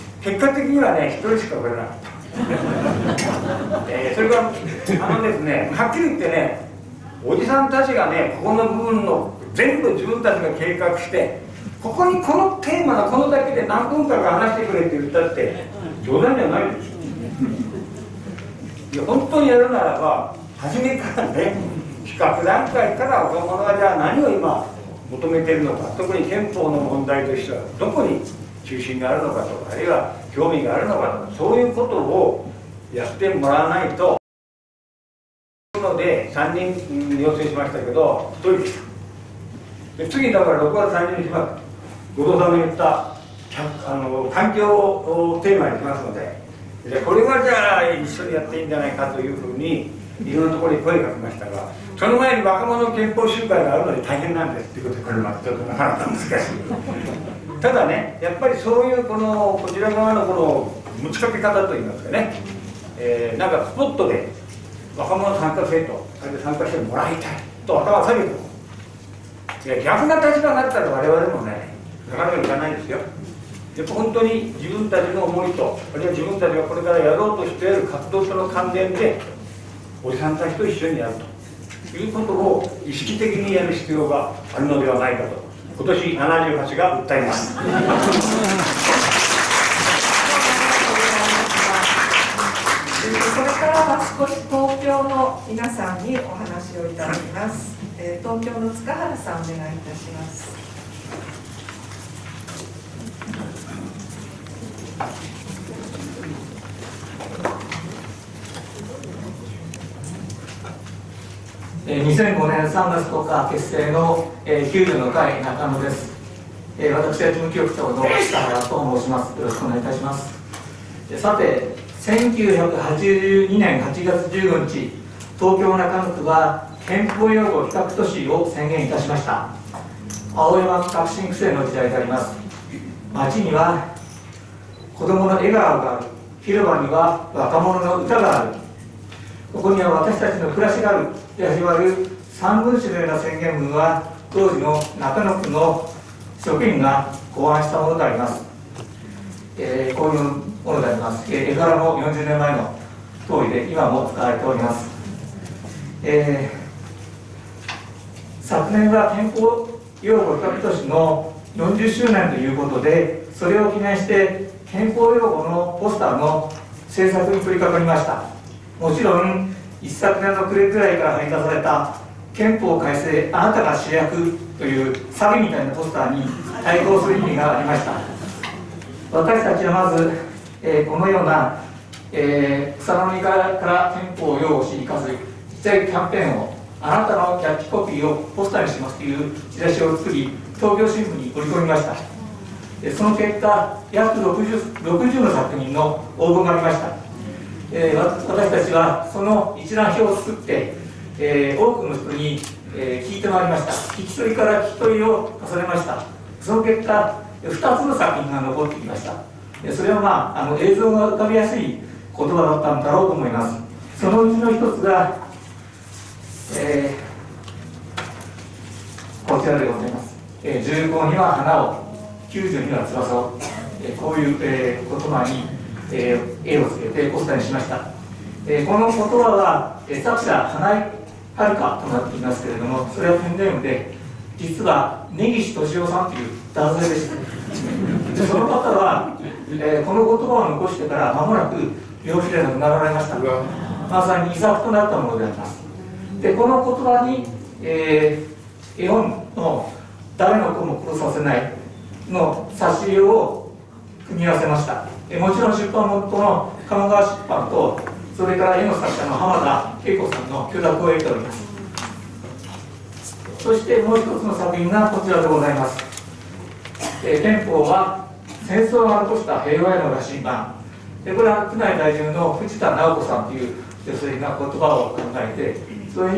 結果的にはね、1人しか来れなかった。それがですね、はっきり言ってね、おじさんたちがね、ここの部分の全部自分たちが計画して、ここにこのテーマのこのだけで何分間か話してくれって言ったって冗談じゃないです。いや本当にやるならば初めからね、企画段階から若者がじゃあ何を今求めているのか、特に憲法の問題としてはどこに中心があるのかとか、あるいは興味があるのかとか、そういうことをやってもらわないと。ので3人要請しましたけど1人でした。で次だから6月30日まで後藤さんの言った環境をテーマにしますので、これはじゃあ一緒にやっていいんじゃないかというふうにいろんなところに声がかけましたが、その前に若者憲法集会があるので大変なんですということで、これまたちょっとなかなか難しい。ただね、やっぱりそういうこちら側の持ちかけ方といいますかね、なんかスポットで若者参加せと、それで参加してもらいたいと頭を下げても、逆な立場になったら我々もね、なかなかいかないですよ。やっぱ本当に自分たちの思いと、あるいは自分たちがこれからやろうとしている活動との関連で、おじさんたちと一緒にやるということを意識的にやる必要があるのではないかと、今年78が訴えます。 それからは少し東京の皆さんにお話をいただきます。東京の塚原さん、お願いいたします。 2005年3月10日結成の救助の会中野です。私は事務局長の塚原と申します。よろしくお願いいたします。さて、1982年8月15日、東京中野区は憲法擁護比較都市を宣言いたしました。青山革新区政の時代であります。街には子どもの笑顔がある、広場には若者の歌がある、ここには私たちの暮らしがあると始まる3文字のような宣言文は、当時の中野区の職員が考案したものであります。こういうものであります。絵柄も40年前の通りで今も使われております。昨年は憲法擁護比較都市の40周年ということで、それを記念して憲法擁護のポスターの制作に取り掛かりました。もちろん一昨年の暮れくらいから張り出された憲法改正あなたが主役という詐欺みたいなポスターに対抗する意味がありました。私たちはまず、このような、草の実から憲法を擁護し生かすちっちゃいキャンペーンを、あなたのキャッチコピーをポスターにしますというチラシを作り、東京新聞に折り込みました。その結果、約 60の作品の応募がありました。私たちはその一覧表を作って、多くの人に、聞いてまいりました。聞き取りから聞き取りを重ねました。その結果、2つの作品が残ってきました。それは、映像が浮かびやすい言葉だったんだろうと思います。そのうちの一つが、こちらでございます。15には花を、90には翼を、こういう、言葉に、絵をつけてポスターにしました。この言葉は、作者花井遥となっていますけれども、それはペンネームで、実は根岸俊夫さんという男性でした。その方は、この言葉を残してから間もなく病気で亡くなられました。まさに遺作となったものであります。で、この言葉に、絵本の誰の子も殺させないの挿絵を組み合わせました。もちろん出版元の鴨川出版と、それから絵の作者の浜田恵子さんの許諾を得ております。そしてもう一つの作品がこちらでございます。憲法は戦争が残した平和への羅針盤。これは区内在住の藤田直子さんという女性が言葉を考えて、それに、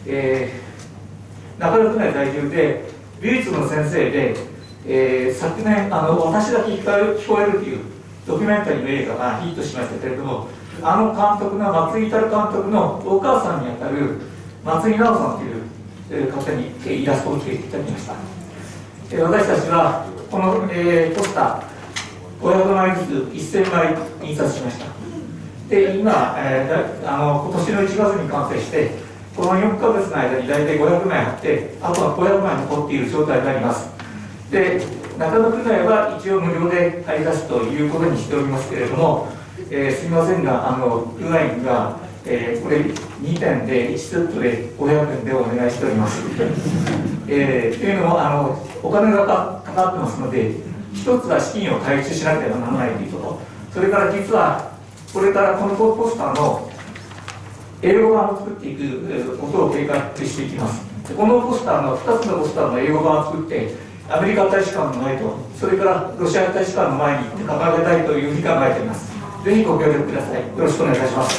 中野区内在住で美術の先生で、昨年私だけ聞こえるというドキュメンタリーの映画がヒットしましたけれども、監督の松井至監督のお母さんにあたる松井直さんという方にイラストをつけていただきました。私たちはこの、ポスター500枚ずつ1000枚印刷しました。で今、今年の1月に完成して、この4ヶ月の間に大体500枚あって、あとは500枚残っている状態になります。で中野区内は一応無料で貼り出すということにしておりますけれども、すみませんが、デザインが、これ2点で1セットで500円でお願いしております。というのもお金がかかってますので、一つは資金を回収しなければならないということ、それから実はこれからこのポスターの英語版を作っていくことを計画していきます。このポスターの2つのポスターの英語版を作って、アメリカ大使館の前と、それからロシア大使館の前に行って掲げたいというふうに考えています。ぜひご協力ください。よろしくお願いいたします。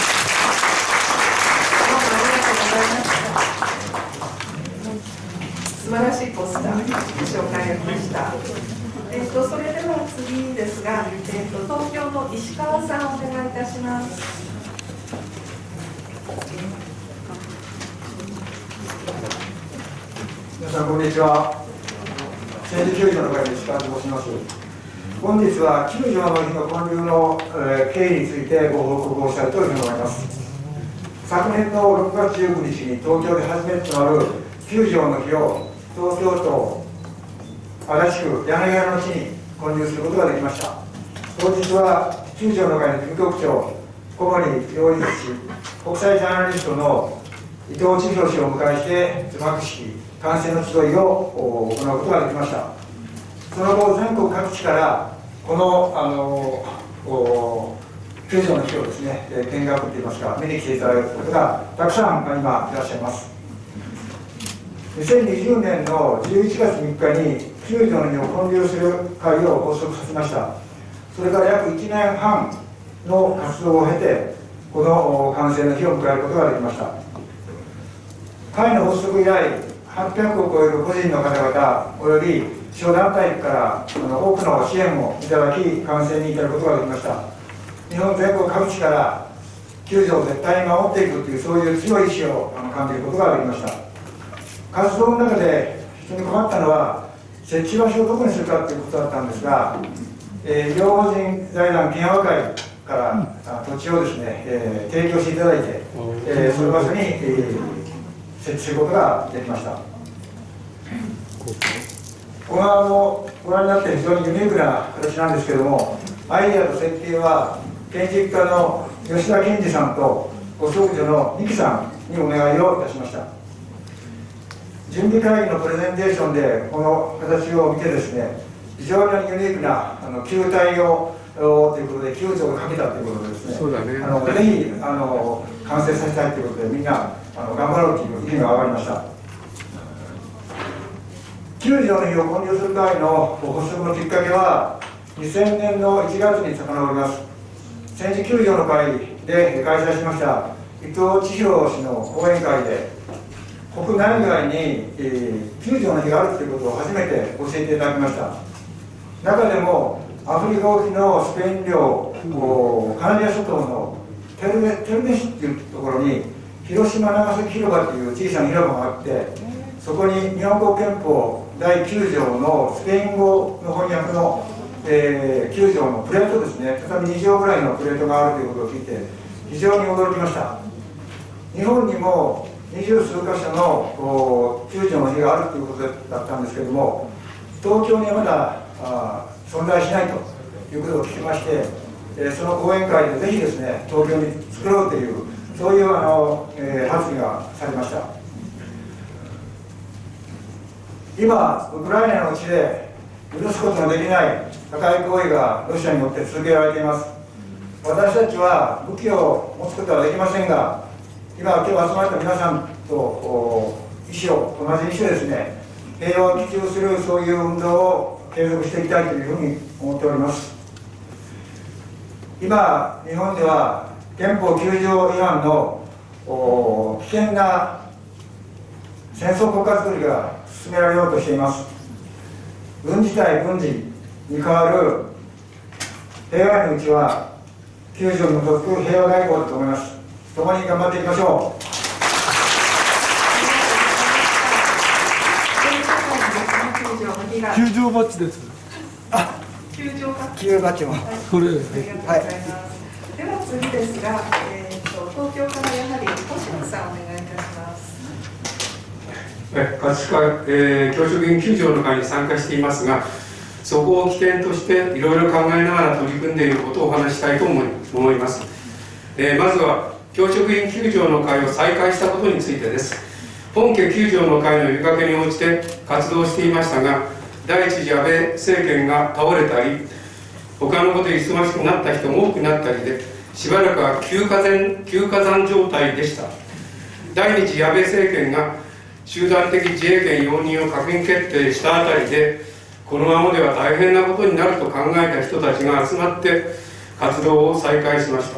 素晴らしいポスター紹介ありました。それでは次ですが、東京の石川さんお願いいたします。 皆さんこんにちは。戦時救助の会の石川と申します。本日は救助の日の建立の経緯についてご報告をしたいと思います。昨年の6月19日に東京で初めてとなる救助の日を東京都足立区柳原の地に建立することができました。当日は救助の会の事務局長、小森洋一氏、国際ジャーナリストの伊藤千尋氏をお迎えして除幕式、観戦の集いを行うことができました。その後、全国各地からこの救助の日をですね、見学といいますか、見に来ていただくことがたくさん今いらっしゃいます。2020年の11月3日に救助の日を建立する会を発足させました。それから約1年半の活動を経て、この観戦の日を迎えることができました。会の発足以来、800を超える個人の方々および地方団体から多くの支援をいただき、観戦に至ることができました。日本全国各地から救助を絶対に守っていくという、そういう強い意志を感じることができました。活動の中で非常に困ったのは、設置場所をどこにするかということだったんですが、医療法人財団県和会から土地をですね、提供していただいて、その場所に、設置することができました。このご覧になって非常にユニークな形なんですけれども、アイデアと設計は建築家の吉田健二さんとご長女の二木さんにお願いをいたしました。準備会議のプレゼンテーションでこの形を見てですね、非常にユニークな球体をということで救助をかけたということでですね、ぜひ完成させたいということでみんな頑張ろうという意見が上がりました。救助の日を建立する会の発足のきっかけは2000年の1月に遡ります。戦時救助の会で開催しました伊藤千尋氏の講演会で、国内外に、救助の日があるということを初めて教えていただきました。中でもアフリカ沖のスペイン領カナリア諸島のテルメ市というところに広島長崎広場という小さな広場があって、そこに日本国憲法第9条のスペイン語の翻訳の、9条のプレートですね、畳2畳ぐらいのプレートがあるということを聞いて非常に驚きました。日本にも20数箇所の救助の日があるということだったんですけれども、東京にはまだ存在しないということを聞きまして、その講演会でぜひですね、東京に作ろうという、そういう発議がされました。今、ウクライナの地で許すことのできない破壊行為がロシアによって続けられています。私たちは武器を持つことはできませんが、今日集まった皆さんと同じ意思でですね、平和を基準するそういう運動を継続していきたいというふうに思っております。今、日本では憲法9条違反の危険な戦争国家づくりが進められようとしています。軍事対軍事に代わる平和への道は9条に基づく平和外交だと思います。共に頑張っていきましょう。 球場バッジです。 球場バッジ。 球場バッジも。 これ。 ありがとうございます。では次ですが、東京からやはり星野さんお願いいたします。 葛飾、教職員球場の会に参加していますが、そこを起点としていろいろ考えながら取り組んでいることをお話したいと思います。まずは教職員球場の会を再開したことについてです。本家球場の会の呼びかけに応じて活動していましたが、第一次安倍政権が倒れたり、他のことで忙しくなった人も多くなったりで、しばらくは休暇残状態でした。第二次安倍政権が集団的自衛権容認を閣議決定したあたりで、このままでは大変なことになると考えた人たちが集まって活動を再開しました。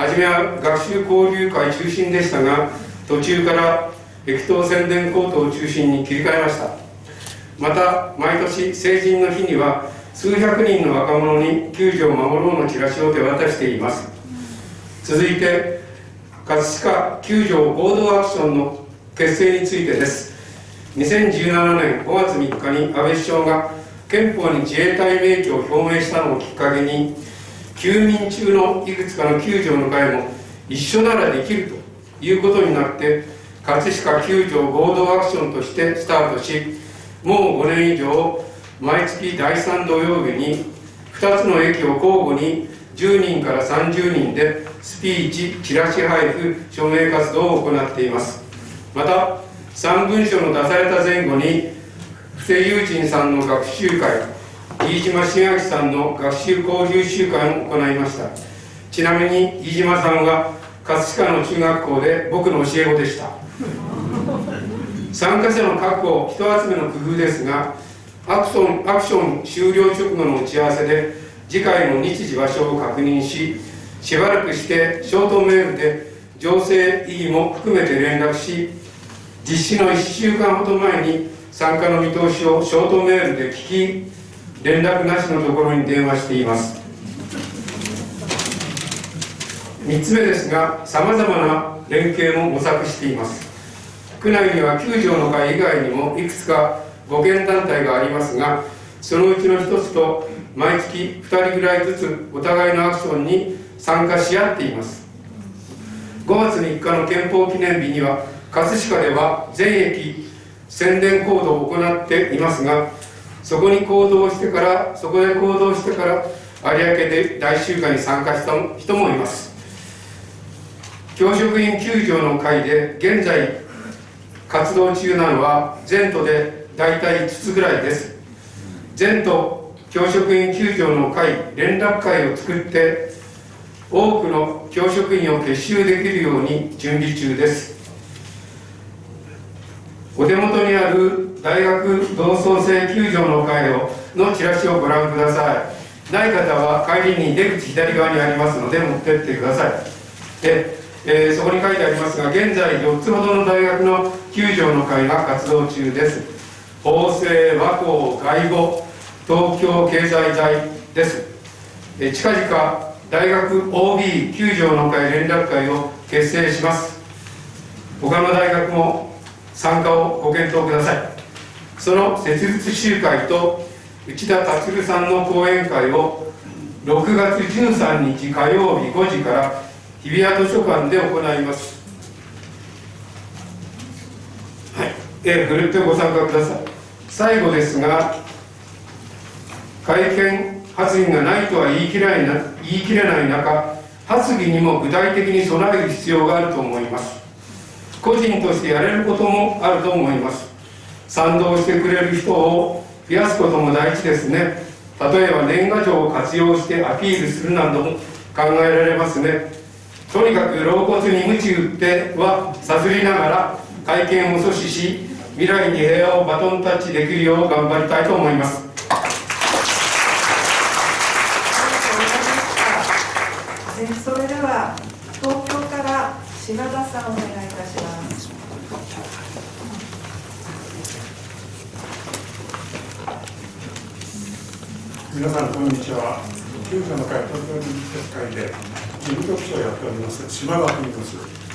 はじめは学習交流会中心でしたが、途中から激闘宣伝コートを中心に切り替えました。また毎年成人の日には数百人の若者に救助を守ろうのチラシを手渡しています。続いて葛飾救助合同アクションの結成についてです。2017年5月3日に安倍首相が憲法に自衛隊名挙を表明したのをきっかけに、休眠中のいくつかの救助の会も一緒ならできるということになって、葛飾救助合同アクションとしてスタートし、もう5年以上毎月第3土曜日に2つの駅を交互に10人から30人でスピーチ、チラシ配布、署名活動を行っています。また3文書の出された前後に布施友人さんの学習会、飯島茂明さんの学習交流集会も行いました。ちなみに飯島さんは葛飾の中学校で僕の教え子でした。参加者の確保、人集めの工夫ですが、アクション終了直後の打ち合わせで次回の日時場所を確認し、しばらくしてショートメールで情勢異議も含めて連絡し、実施の1週間ほど前に参加の見通しをショートメールで聞き、連絡なしのところに電話しています。3つ目ですが、さまざまな連携も模索しています。区内には救助の会以外にもいくつか護憲団体がありますが、そのうちの一つと毎月2人ぐらいずつお互いのアクションに参加し合っています。5月3日の憲法記念日には葛飾では全駅宣伝行動を行っていますが、そこで行動してから有明で大集会に参加した人もいます。教職員救助の会で現在活動中なのは全都で大体5つぐらいです。全都教職員救助の会連絡会を作って多くの教職員を結集できるように準備中です。お手元にある大学同窓生救助の会のチラシをご覧ください。ない方は帰りに出口左側にありますので持ってってください。でそこに書いてありますが、現在4つほどの大学の救助の会が活動中です。法政、和光、外語、東京経済大です。近々大学 OB 救助の会連絡会を結成します。他の大学も参加をご検討ください。その設立集会と内田達さんの講演会を6月13日火曜日5時から日比谷図書館で行います。はい、ふるってご参加ください。最後ですが、会見発議がないとは言い切れない中、発議にも具体的に備える必要があると思います。個人としてやれることもあると思います。賛同してくれる人を増やすことも大事ですね。例えば年賀状を活用してアピールするなども考えられますね。とにかく老骨に鞭打ってはさすりながら会見を阻止し、未来に平和をバトンタッチできるよう頑張りたいと思います。 それでは東京から島田さんお願いいたします。 皆さんこんにちは。救助の会東京臨時会で事務局長をやっております島田と言います。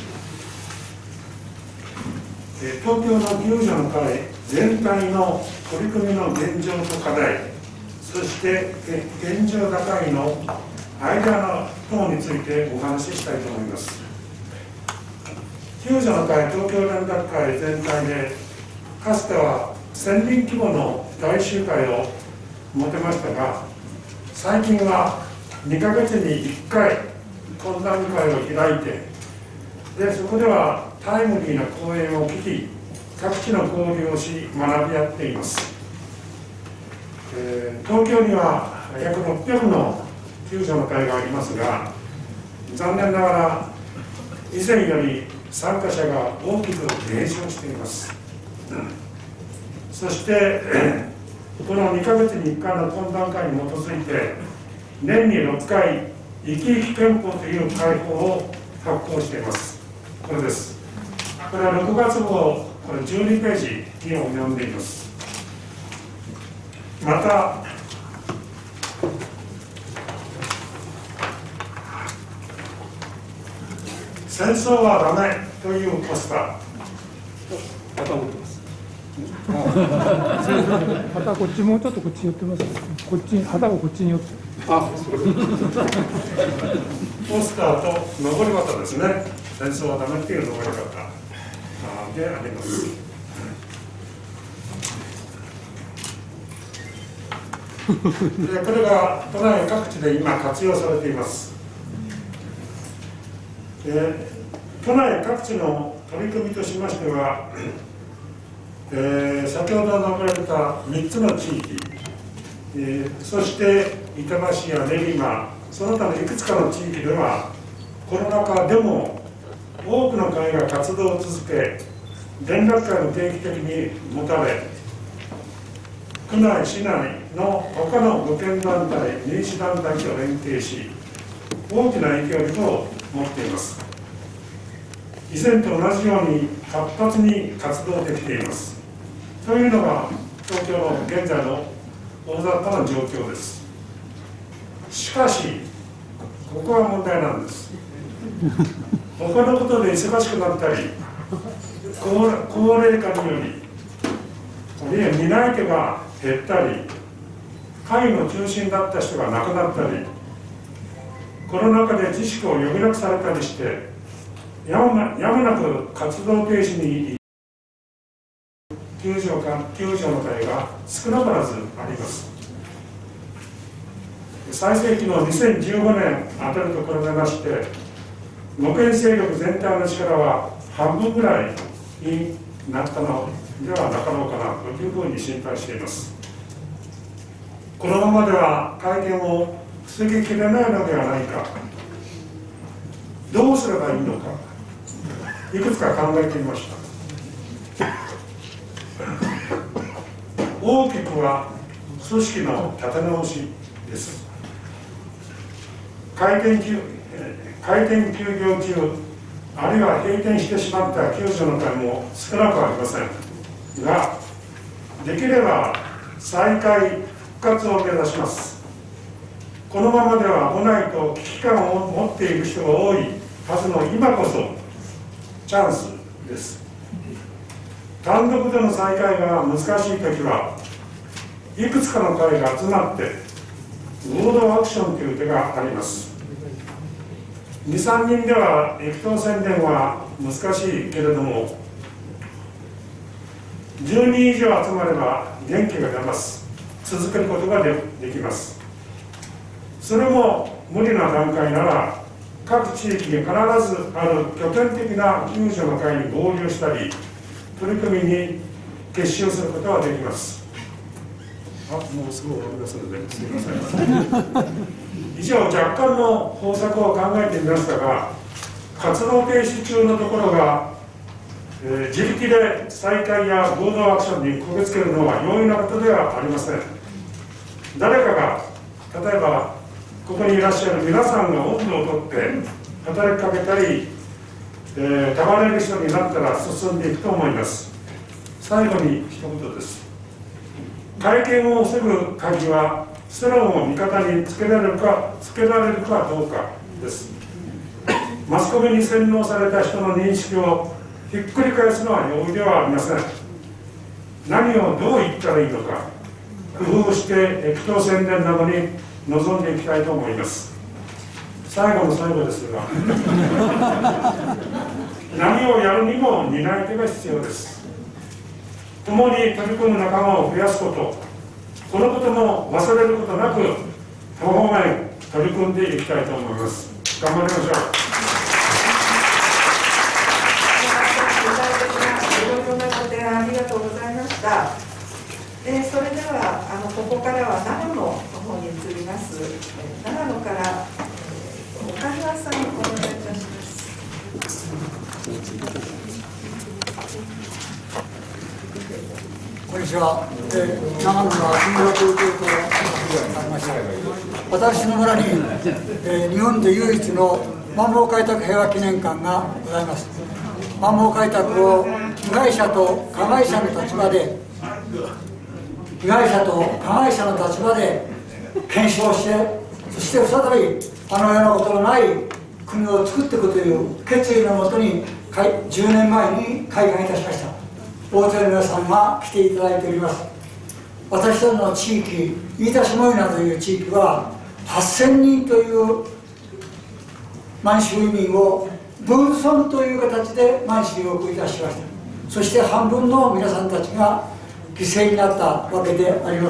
東京の救助の会全体の取り組みの現状と課題、そして現状打開のアイデアの等についてお話ししたいと思います。救助の会東京連絡会全体でかつては1000人規模の大集会を持てましたが、最近は2ヶ月に1回懇談会を開いて、そこではタイムリーな講演を聞き、各地の交流をし学び合っています。東京には約600の救助の会がありますが、残念ながら以前より参加者が大きく減少しています。そしてこの2ヶ月に1回の懇談会に基づいて年に6回生き生き憲法という会報を発行しています。これです。これは6月号これ12ページに及んでいます。また戦争はダメというポスター。 旗持ってます。旗こっちもうちょっとこっち寄ってます。こっち旗がこっちに寄って。あ、それ。 ポスターと上り旗ですね。戦争はダメっていう上り旗であります。でこれが都内各地で今活用されています。都内各地の取り組みとしましては、先ほど述べられた3つの地域、そして板橋や練馬、その他のいくつかの地域ではコロナ禍でも多くの会が活動を続け、連絡会も定期的に持たれ、区内市内の他の保健団体、民主団体と連携し、大きな影響力を持っています。以前と同じように活発に活動できています。というのが東京の現在の大雑把な状況です。しかし、ここは問題なんです。他のことで忙しくなったり、高齢化により、担い手が減ったり、会の中心だった人が亡くなったり、コロナ禍で自粛を余儀なくされたりして、やむなく活動停止に救助の会が少なからずあります。最盛期の2015年あたりと比べまして、護憲勢力全体の力は半分ぐらいになったのではなかろうかなというふうに心配しています。このままでは会見を防ぎきれないのではないか、どうすればいいのか、いくつか考えてみました。大きくは組織の立て直しです。開店休業中、あるいは閉店してしまった救助の会も少なくありませんが、できれば再開復活を目指します。このままでは来ないと危機感を持っている人が多いはずの今こそチャンスです。単独での再開が難しいときはいくつかの会が集まって合同アクションという手があります。2、3人では駅頭宣伝は難しいけれども、10人以上集まれば元気が出ます。続けることができます。それも無理な段階なら、各地域に必ずある拠点的な救助の会に合流したり、取り組みに結集することができます。もうすぐ終わりますので、すみません。以上、若干の方策を考えてみましたが、活動停止中のところが、自力で再開や合同アクションにこぎつけるのは容易なことではありません。誰かが、例えば、ここにいらっしゃる皆さんが温度をとって働きかけたり、たまれる人になったら進んでいくと思います。最後に一言です。会見を防ぐ鍵は世論を味方につけられるかどうかです。マスコミに洗脳された人の認識をひっくり返すのは容易ではありません。何をどう言ったらいいのか工夫して駅頭宣伝などに臨んでいきたいと思います。最後の最後ですが何をやるにも担い手が必要です。共に取り組む仲間を増やすこと、このことも忘れることなく多方面取り組んでいきたいと思います。頑張りましょう。 いろいろなご提案ありがとうございました。それではここからは長野の方に移ります。長野から岡庭さんお願いいたします。 こんにちは。長野の木村東京とありました。私の村に、日本で唯一の満蒙開拓平和記念館がございます。満蒙開拓を被害者と加害者の立場で検証して、そして再びあのようなことのない国を作っていくという決意のもとに10年前に開館いたしました。大勢の皆さんが来ていただいております。私たちの地域、飯田下稲という地域は8000人という満州移民を分村という形で満州に送り出しました。そして半分の皆さんたちが犠牲になったわけであります。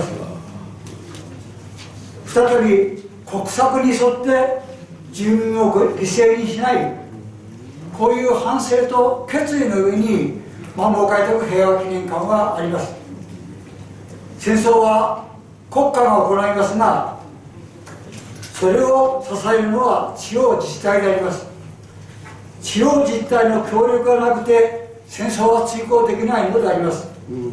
再び国策に沿って住民を犠牲にしない、こういう反省と決意の上に満蒙開拓平和記念館はあります。戦争は国家が行いますが、それを支えるのは地方自治体であります。地方自治体の協力がなくて戦争は遂行できないのであります。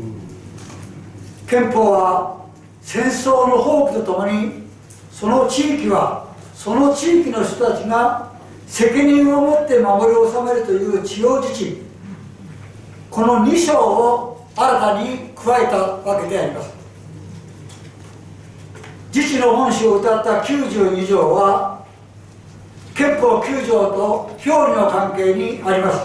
憲法は戦争の放棄とともに、その地域はその地域の人たちが責任を持って守り納めるという地方自治、この2章を新たに加えたわけであります。自治の本旨を謳った92条は憲法9条と表裏の関係にあります。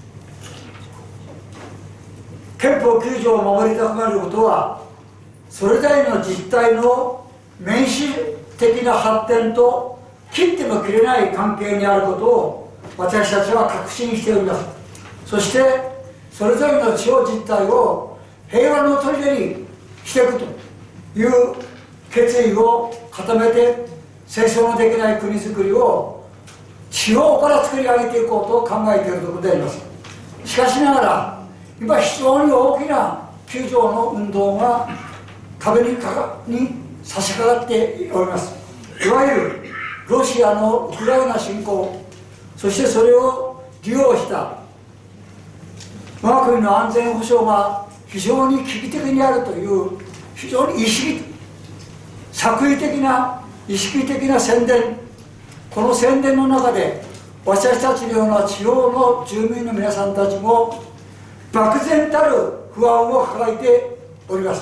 憲法9条を守りたくなることは、それぞれの自治体の民主的な発展と切っても切れない関係にあることを私たちは確信しております。そしてそれぞれの地方自治体を平和の砦にしていくという決意を固めて、戦争のできない国づくりを地方から作り上げていこうと考えているところであります。しかしながら今非常に大きな9条の運動が壁に差し掛かっております。いわゆるロシアのウクライナ侵攻、そしてそれを利用した我が国の安全保障が非常に危機的にあるという非常に作為的な意識的な宣伝、この宣伝の中で私たちのような地方の住民の皆さんたちも漠然たる不安を抱えております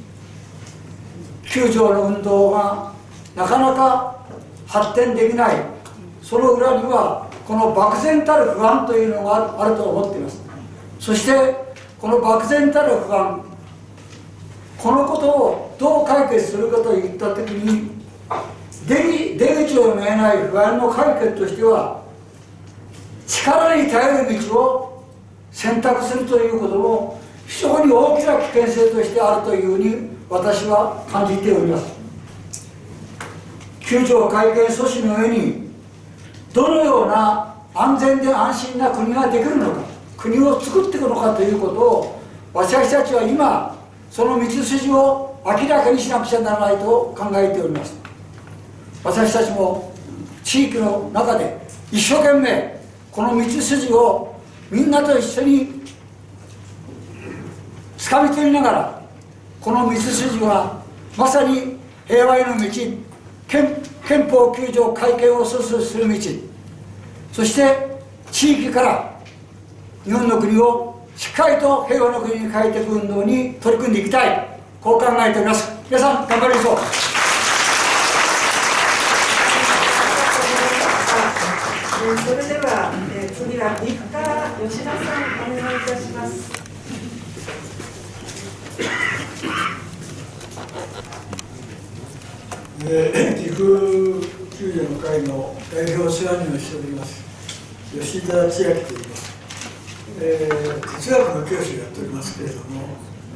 。9条の運動がなかなか発展できない、その裏にはこの漠然たる不安というのがあると思っています。そしてこの漠然たる不安、このことをどう解決するかといった時に出口を見えない不安の解決としては、力に頼る道を選択するということも非常に大きな危険性としてあるというふうに私は感じております。9条改憲阻止の上にどのような安全で安心な国ができるのか、国を作っていくのかということを私たちは今その道筋を明らかにしなくちゃならないと考えております。私たちも地域の中で一生懸命この道筋をみんなと一緒に掴み取りながら、この道筋はまさに平和への道、憲法9条改憲を阻止する道、そして地域から日本の国をしっかりと平和の国に変えていく運動に取り組んでいきたい、こう考えております。皆さん頑張りましょう。 中吉田さん、お願いいたします。 岐阜救助の会の代表を世話にもしております吉田千秋といいます、哲学の教師をやっておりますけれども、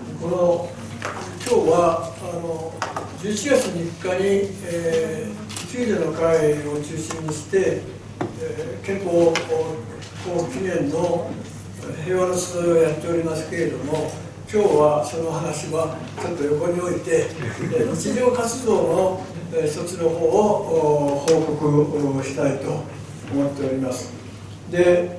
今日は11月3日に、救助の会を中心にして、憲法記念の平和の集いをやっておりますけれども、今日はその話はちょっと横に置いて、日常活動の一つの方を報告したいと思っております。で、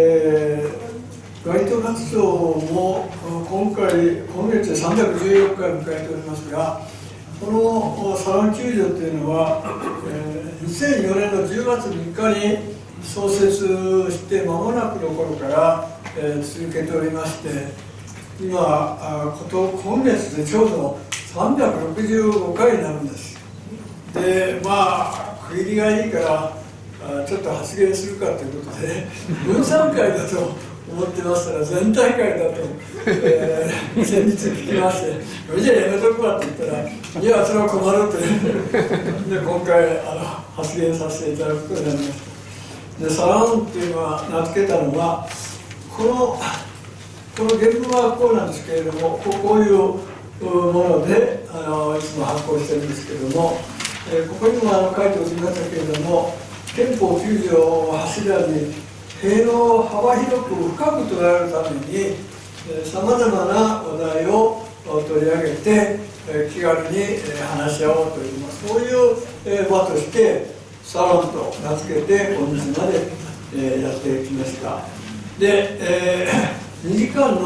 街頭活動も今月で314回迎えておりますが、このサロン救助というのは、2004年の10月3日に創設して間もなくの頃から、続けておりまして、今月でちょうど365回になるんです。で、区切りがいいからちょっと発言するかということで分散会だと思ってましたら全体会だと、先日聞きまして、じゃあやめとくわって言ったら、いや、それは困るってで今回発言させていただくことになりました。で、サロンっていうのは名付けたのは、この原文はこうなんですけれども、こういうものでいつも発行してるんですけれども、ここにも書いておりましたけれども、憲法9条を柱に平和を幅広く深く捉えるためにさまざまな話題を取り上げて気軽に話し合おうという、そういう場としてサロンと名付けて今日までやってきました。で、2時間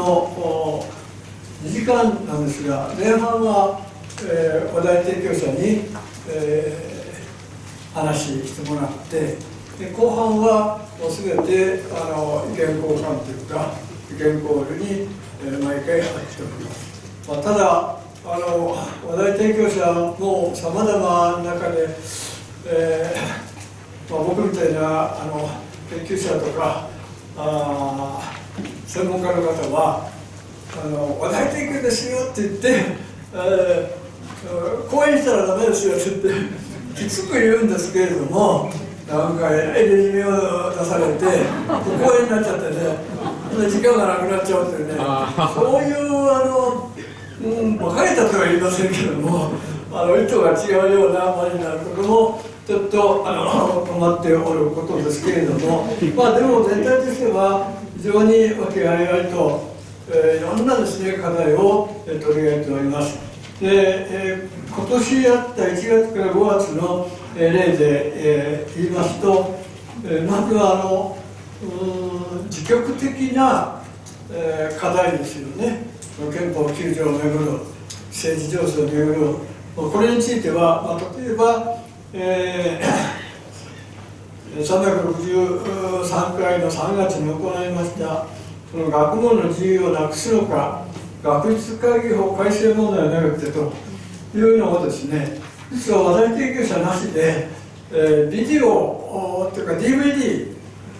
なんですが、前半は、話題提供者に、話してもらって、で後半はもう全て意見交換というか意見交流に、毎回入っております。ただ話題提供者もさまざまな中で、僕みたいな研究者とか専門家の方は話題提供ですよって言って、講演したらダメですよって言ってきつく言うんですけれども、なんかレジュメを出されて講演になっちゃってね、時間がなくなっちゃうというね、そういう別れたとは言いませんけども、意図が違うような場になることもちょっと困っておることですけれども、でも全体としては非常に和気あいあいと、いろんなですね課題を取り上げております。で、今年あった1月から5月の例で言いますと、まずは自極的な課題ですよね。憲法9条をめぐる政治情勢をめぐる、これについては、例えば、363回の3月に行いましたその学問の自由をなくすのか、学術会議法改正問題をめぐってというのをですね、実は話題提供者なしで、ビデオというか DVD、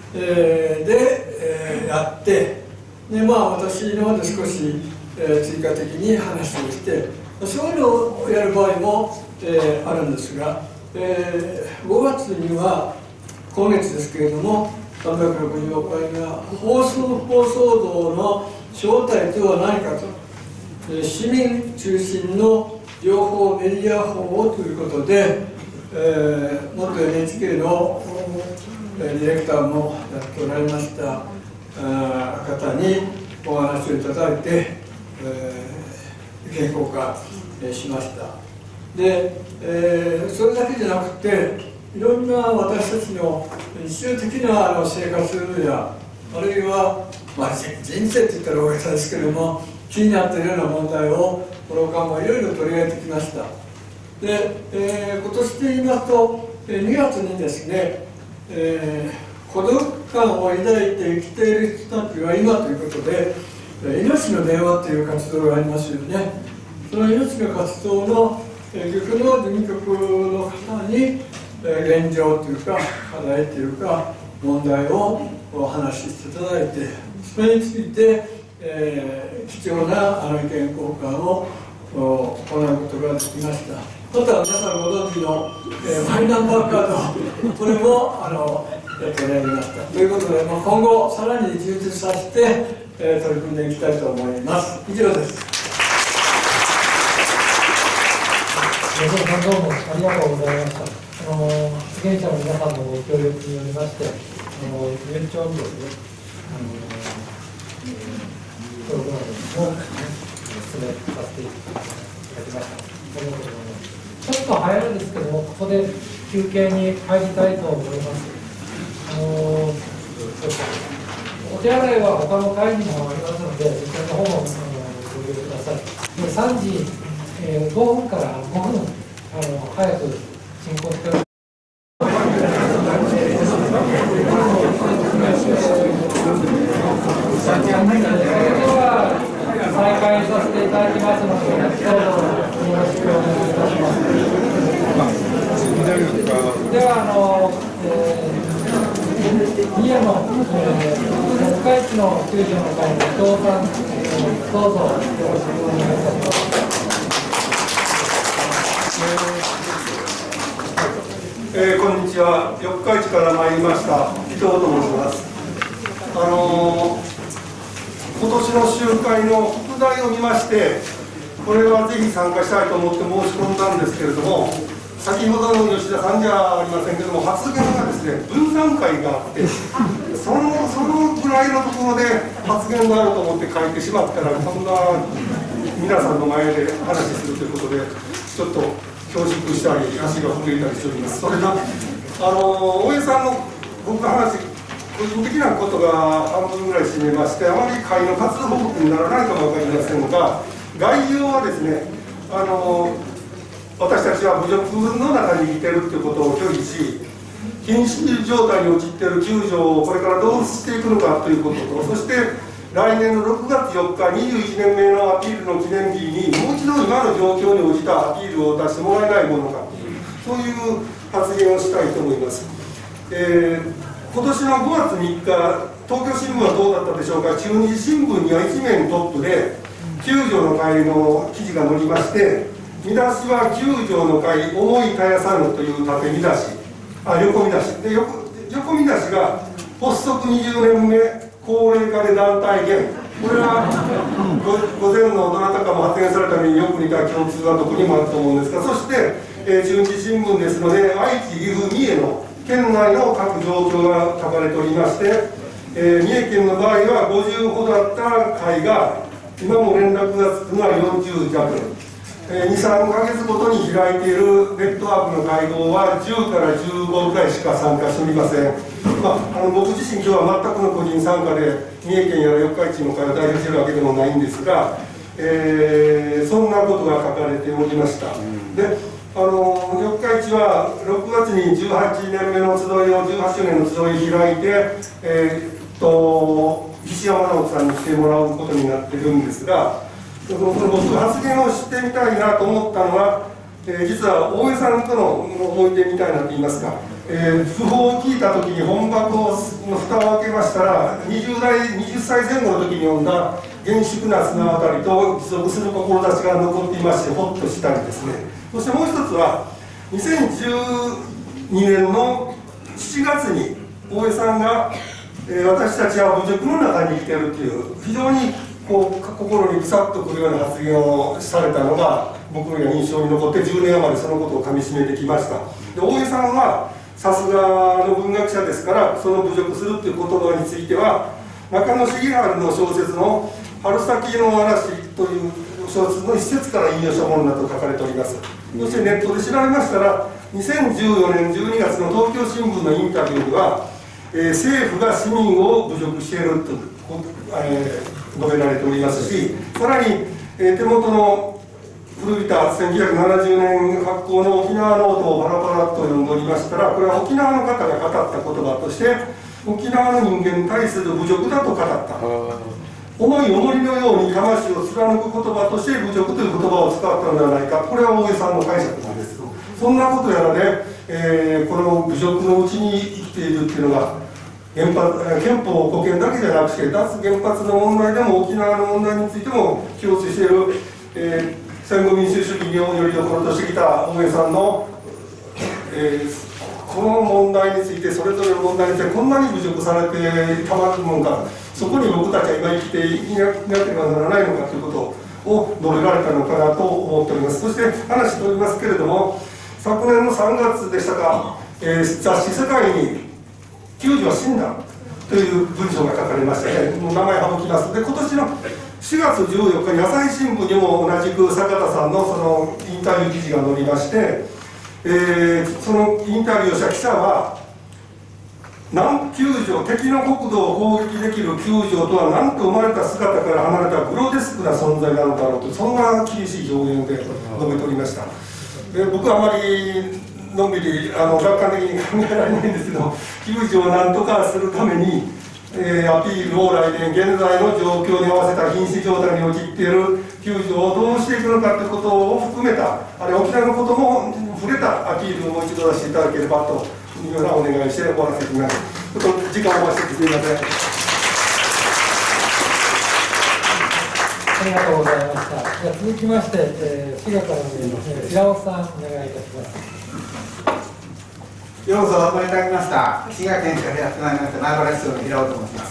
で、やって、で私の方で少し、追加的に話をして、そういうのをやる場合も、あるんですが、5月には今月ですけれども360回目は放送道の正体とは何かと、市民中心の情報メディア法ということで、元 NHK のディレクターもやっておられました方にお話をいただいて、意見交換しました。で、それだけじゃなくて、いろんな私たちの日常的な生活や、あるいは、人生って言ったら大げさですけれども、気になっているような問題をこの間もいろいろ取り上げてきました。で、今年で言いますと、2月にですね、孤独感を抱いて生きている人たちは今ということで、命の電話という活動がありますよね。その命の活動の局の事務局の方に現状というか課題というか問題をお話ししていただいて、それについて、貴重な意見交換を行うことができました。また皆さんご存知の、マイナンバーカード、これも取り上げました。ということで、今後さらに充実させて、取り組んでいきたいと思います。以上です。 どうもありがとうございました。出演者の皆さんのご協力によりまして、順調にですね、プログラムを進めさせていただきました。ちょっと早いですけども、ここで休憩に入りたいと思います。お手洗いは他の会にもありますので、そちらの方もご利用ください。3時5分から5分早く進行しております。それでは再開させていただきますので、どうぞよろしくお願いいたします。では三重の四日市の救助の会の伊藤さん、どうぞよろしくお願いいたします。 こんにちは。四日市から参りました伊藤と申します。今年の集会の副題を見まして、これはぜひ参加したいと思って申し込んだんですけれども、先ほどの吉田さんじゃありませんけども、発言がですね、分散会があって、そのぐらいのところで発言があると思って書いてしまったら、こんな皆さんの前で話するということで、ちょっと恐縮したり、足が震えたりしております。それが大江さんの僕の話、個人的なことが半分ぐらい占めまして、あまり会の活動報告にならないかも分かりませんが、概要はですね、私たちは侮辱の中に生きているということを拒否し、瀕死状態に陥っている救助をこれからどうしていくのかということと、そして来年の6月4日、21年目のアピールの記念日に、もう一度今の状況に応じたアピールを出してもらえないものか、そういう発言をしたいと思います。今年の5月3日、東京新聞はどうだったでしょうか。中日新聞には一面トップで救助の会の記事が載りまして、見出しは救助の会思い絶やさぬという縦見出し、横見出しで、横見出しが発足20年目高齢化で団体減、これは午前のどなたかも発言されたようによく似た共通はどこにもあると思うんですが、そして、中日新聞ですので、愛知、岐阜、三重の県内の各状況が書かれておりまして、三重県の場合は50ほどあった会が、今も連絡がつくのは40弱、2、3ヶ月ごとに開いているネットワークの会合は10から15ぐらいしか参加しておりません。僕自身、今日は全くの個人参加で、三重県や四日市の会を代表しているわけでもないんですが、そんなことが書かれておりました。で四日市は6月に18年目の集いを、18周年の集いを開いて、菱山直樹さんに来てもらうことになってるんですが、僕発言をしてみたいなと思ったのは、実は大江さんとの思い出みたいなと言いますか、訃報を聞いたときに本箱の蓋を開けましたら、20歳前後の時に読んだ厳粛な綱渡りと持続する志が残っていまして、ほっとしたりですね。そしてもう一つは、2012年の7月に大江さんが、私たちは侮辱の中に生きているという、非常に心にぐさっとくるような発言をされたのが、僕には印象に残って、10年余りそのことをかみしめてきました。で大江さんはさすがの文学者ですから、その侮辱するという言葉については、中野茂春の小説の「春先の嵐」という小説の一節から引用したものだと書かれております。そしてネットで調べましたら、2014年12月の東京新聞のインタビューでは、政府が市民を侮辱していると、述べられておりますし、さらに、手元の古びた1970年発行の沖縄ノートをパラパラと読んでおりましたら、これは沖縄の方が語った言葉として、沖縄の人間に対する侮辱だと語った。思い思いのように魂を貫く言葉として侮辱という言葉を使ったのではないか、これは大江さんの解釈なんです。そんなことやらで、この侮辱のうちに生きているっていうのが、 憲法護憲だけじゃなくて、脱原発の問題でも沖縄の問題についても共通している、戦後民主主義によりどころとしてきた大江さんの、この問題について、それぞれの問題についてこんなに侮辱されてたまるもんか、そこに僕たちは今生きていなければならないのかということを述べられたのかなと思っております。そして話しておりますけれども、昨年の3月でしたか、雑誌「世界に球児は死んだ」という文章が書かれまして、もう名前省きます。で、今年の4月14日に朝日新聞にも同じく坂田さんのそのインタビュー記事が載りまして、そのインタビューをした記者は、南球場、敵の国土を攻撃できる球場とはなんと生まれた姿から離れたグロテスクな存在なのだろうと、そんな厳しい表現で述べておりました。僕はあまりのんびり楽観的に考えられないんですけど、球場をなんとかするために、アピールを来年現在の状況に合わせた瀕死状態に陥っている球場をどうしていくのかということを含めた、あるいは沖縄のことも触れたアピールをもう一度出していただければというようなお願いして終わらせていただきます。ちょっと時間を回してすみません。 ありがとうございました。では続きまして、滋賀からの平尾さん、お願いいたします。 ようぞお越しいただきました。滋賀県からやってまいりました前原市長の平尾と申します。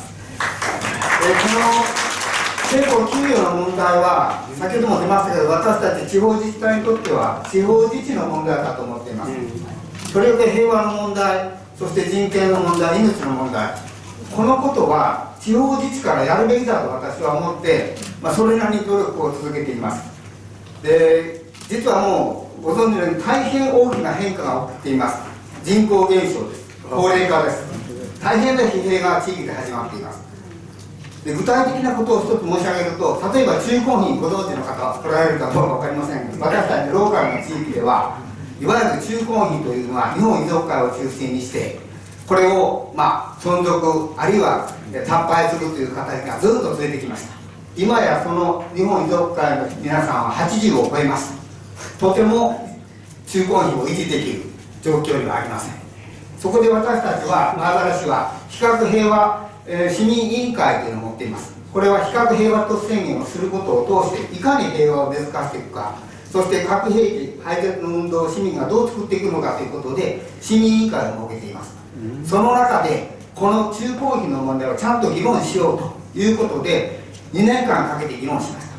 この憲法給与の問題は、先ほども出ましたけど、私たち地方自治体にとっては地方自治の問題だと思っています。それで平和の問題、そして人権の問題、命の問題、このことは地方自治からやるべきだと私は思って、それなりに努力を続けています。で、実はもうご存知のように大変大きな変化が起きています。人口減少です。高齢化です。大変な疲弊が地域で始まっています。で、具体的なことを一つ申し上げると、例えば中高品ご存知の方おられるかどうか分かりませんが、私たちローカルの地域ではいわゆる中高品というのは日本遺族会を中心にしてこれを存続あるいは脱廃するという形がずっと続いてきました。今やその日本遺族会の皆さんは80を超えます。とても中高品を維持できる状況にはありません。そこで私たちは前原市は比較平和、市民委員会というのを持っています。これは比較平和都市宣言をすることを通していかに平和を根付かせていくか、そして核兵器廃絶の運動を市民がどう作っていくのかということで市民委員会を設けています。その中でこの中高品の問題をちゃんと議論しようということで2年間かけて議論しました。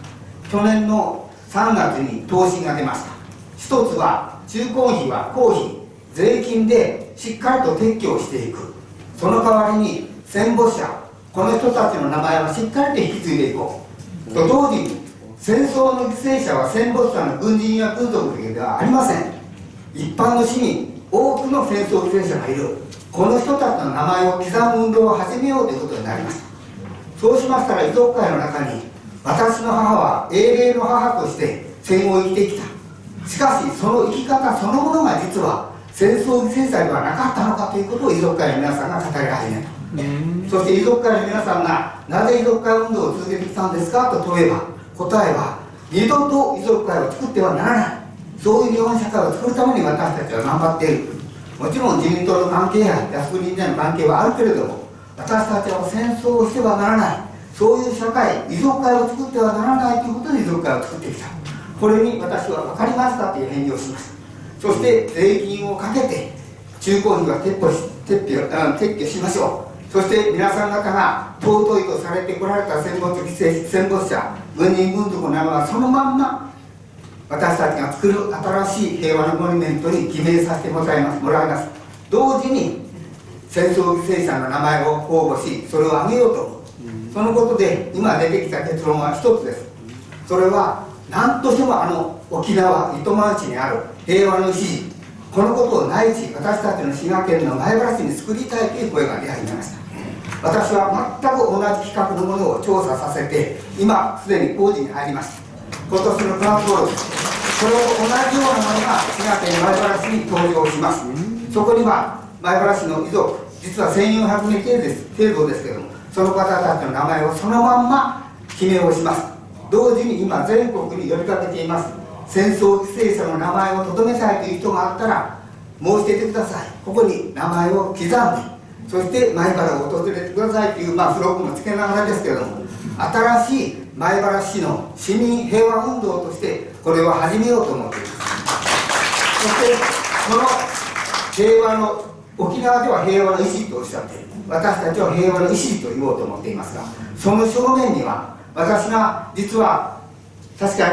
去年の3月に答申が出ました。一つは中高費は公費税金でしっかりと撤去をしていく、その代わりに戦没者、この人たちの名前はしっかりと引き継いでいこうと同時に、戦争の犠牲者は戦没者の軍人や空賊だけではありません。一般の市民、多くの戦争犠牲者がいる。この人たちの名前を刻む運動を始めようということになりました。そうしましたら遺族会の中に、私の母は英霊の母として戦後を生きてきた。しかしその生き方そのものが実は戦争犠牲者ではなかったのかということを遺族会の皆さんが語り始めた。そして遺族会の皆さんがなぜ遺族会運動を続けてきたんですかと問えば、答えは二度と遺族会を作ってはならない、そういう日本社会を作るために私たちは頑張っている。もちろん自民党の関係や靖国神社の関係はあるけれども、私たちは戦争をしてはならない、そういう社会、遺族会を作ってはならないということで遺族会を作ってきた。これに私は分かりましたという返事をしました。そして税金をかけて中高費は撤去しましょう。そして皆さん方が尊いとされてこられた戦没者、軍人軍属の名前はそのまんま私たちが作る新しい平和のモニュメントに記名させてもらいます。同時に戦争犠牲者の名前を公募し、それを挙げようと思う。そのことで今出てきた結論は一つです。それは何としても沖縄糸満市にある平和の礎、このことを内地私たちの滋賀県の前原市に作りたいという声が出始めました。私は全く同じ企画のものを調査させて今すでに工事に入りました。今年のプランボール、これと同じようなものが滋賀県前原市に登場します。そこには前原市の遺族、実は1400名程度ですけれども、その方たちの名前をそのまんま記名をします。同時に今全国に呼びかけています。戦争犠牲者の名前をとどめたいという人があったら申し出てください。ここに名前を刻んでそして前原を訪れてくださいという、付録もつけながらですけれども、新しい前原市の市民平和運動としてこれを始めようと思っています。そしてこの平和の、沖縄では平和の礎とおっしゃっている、私たちは平和の礎と言おうと思っていますが、その正面には私が実は確か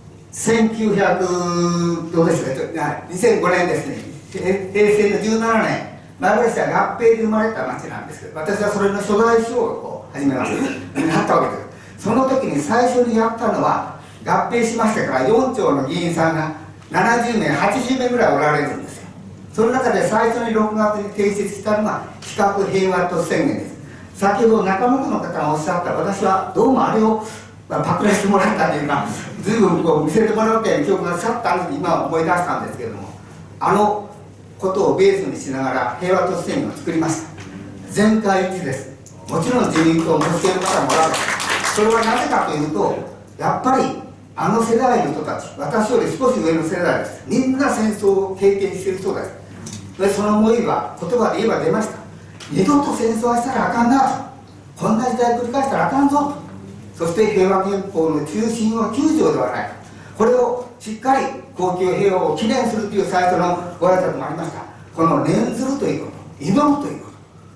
1900どうですか、2005年ですね、平成の17年前原市は合併で生まれた町なんですけど、私はそれの初代市長を始めましたなったわけです。その時に最初にやったのは、合併しましてから4町の議員さんが70名80名ぐらいおられるんですよ。その中で最初に6月に提出したのが比較平和都市宣言です。先ほど中野区の方がおっしゃった、私はどうもあれをパクらせてもらったというか、随分こう見せてもらったような記憶が去ったんです。今思い出したんですけれども、あのことをベースにしながら平和都市宣言を作りました。全会一致です。もちろん自民党もしている方もおられる。それはなぜかというと、やっぱりあの世代の人たち、私より少し上の世代です。みんな戦争を経験している人です。でその思いは言葉で言えば出ました。二度と戦争はしたらあかんなと、こんな時代繰り返したらあかんぞと。そして平和憲法の中心は9条ではないか、これをしっかり恒久平和を記念するという最初のご挨拶もありました。この念ずるということ、祈るということ、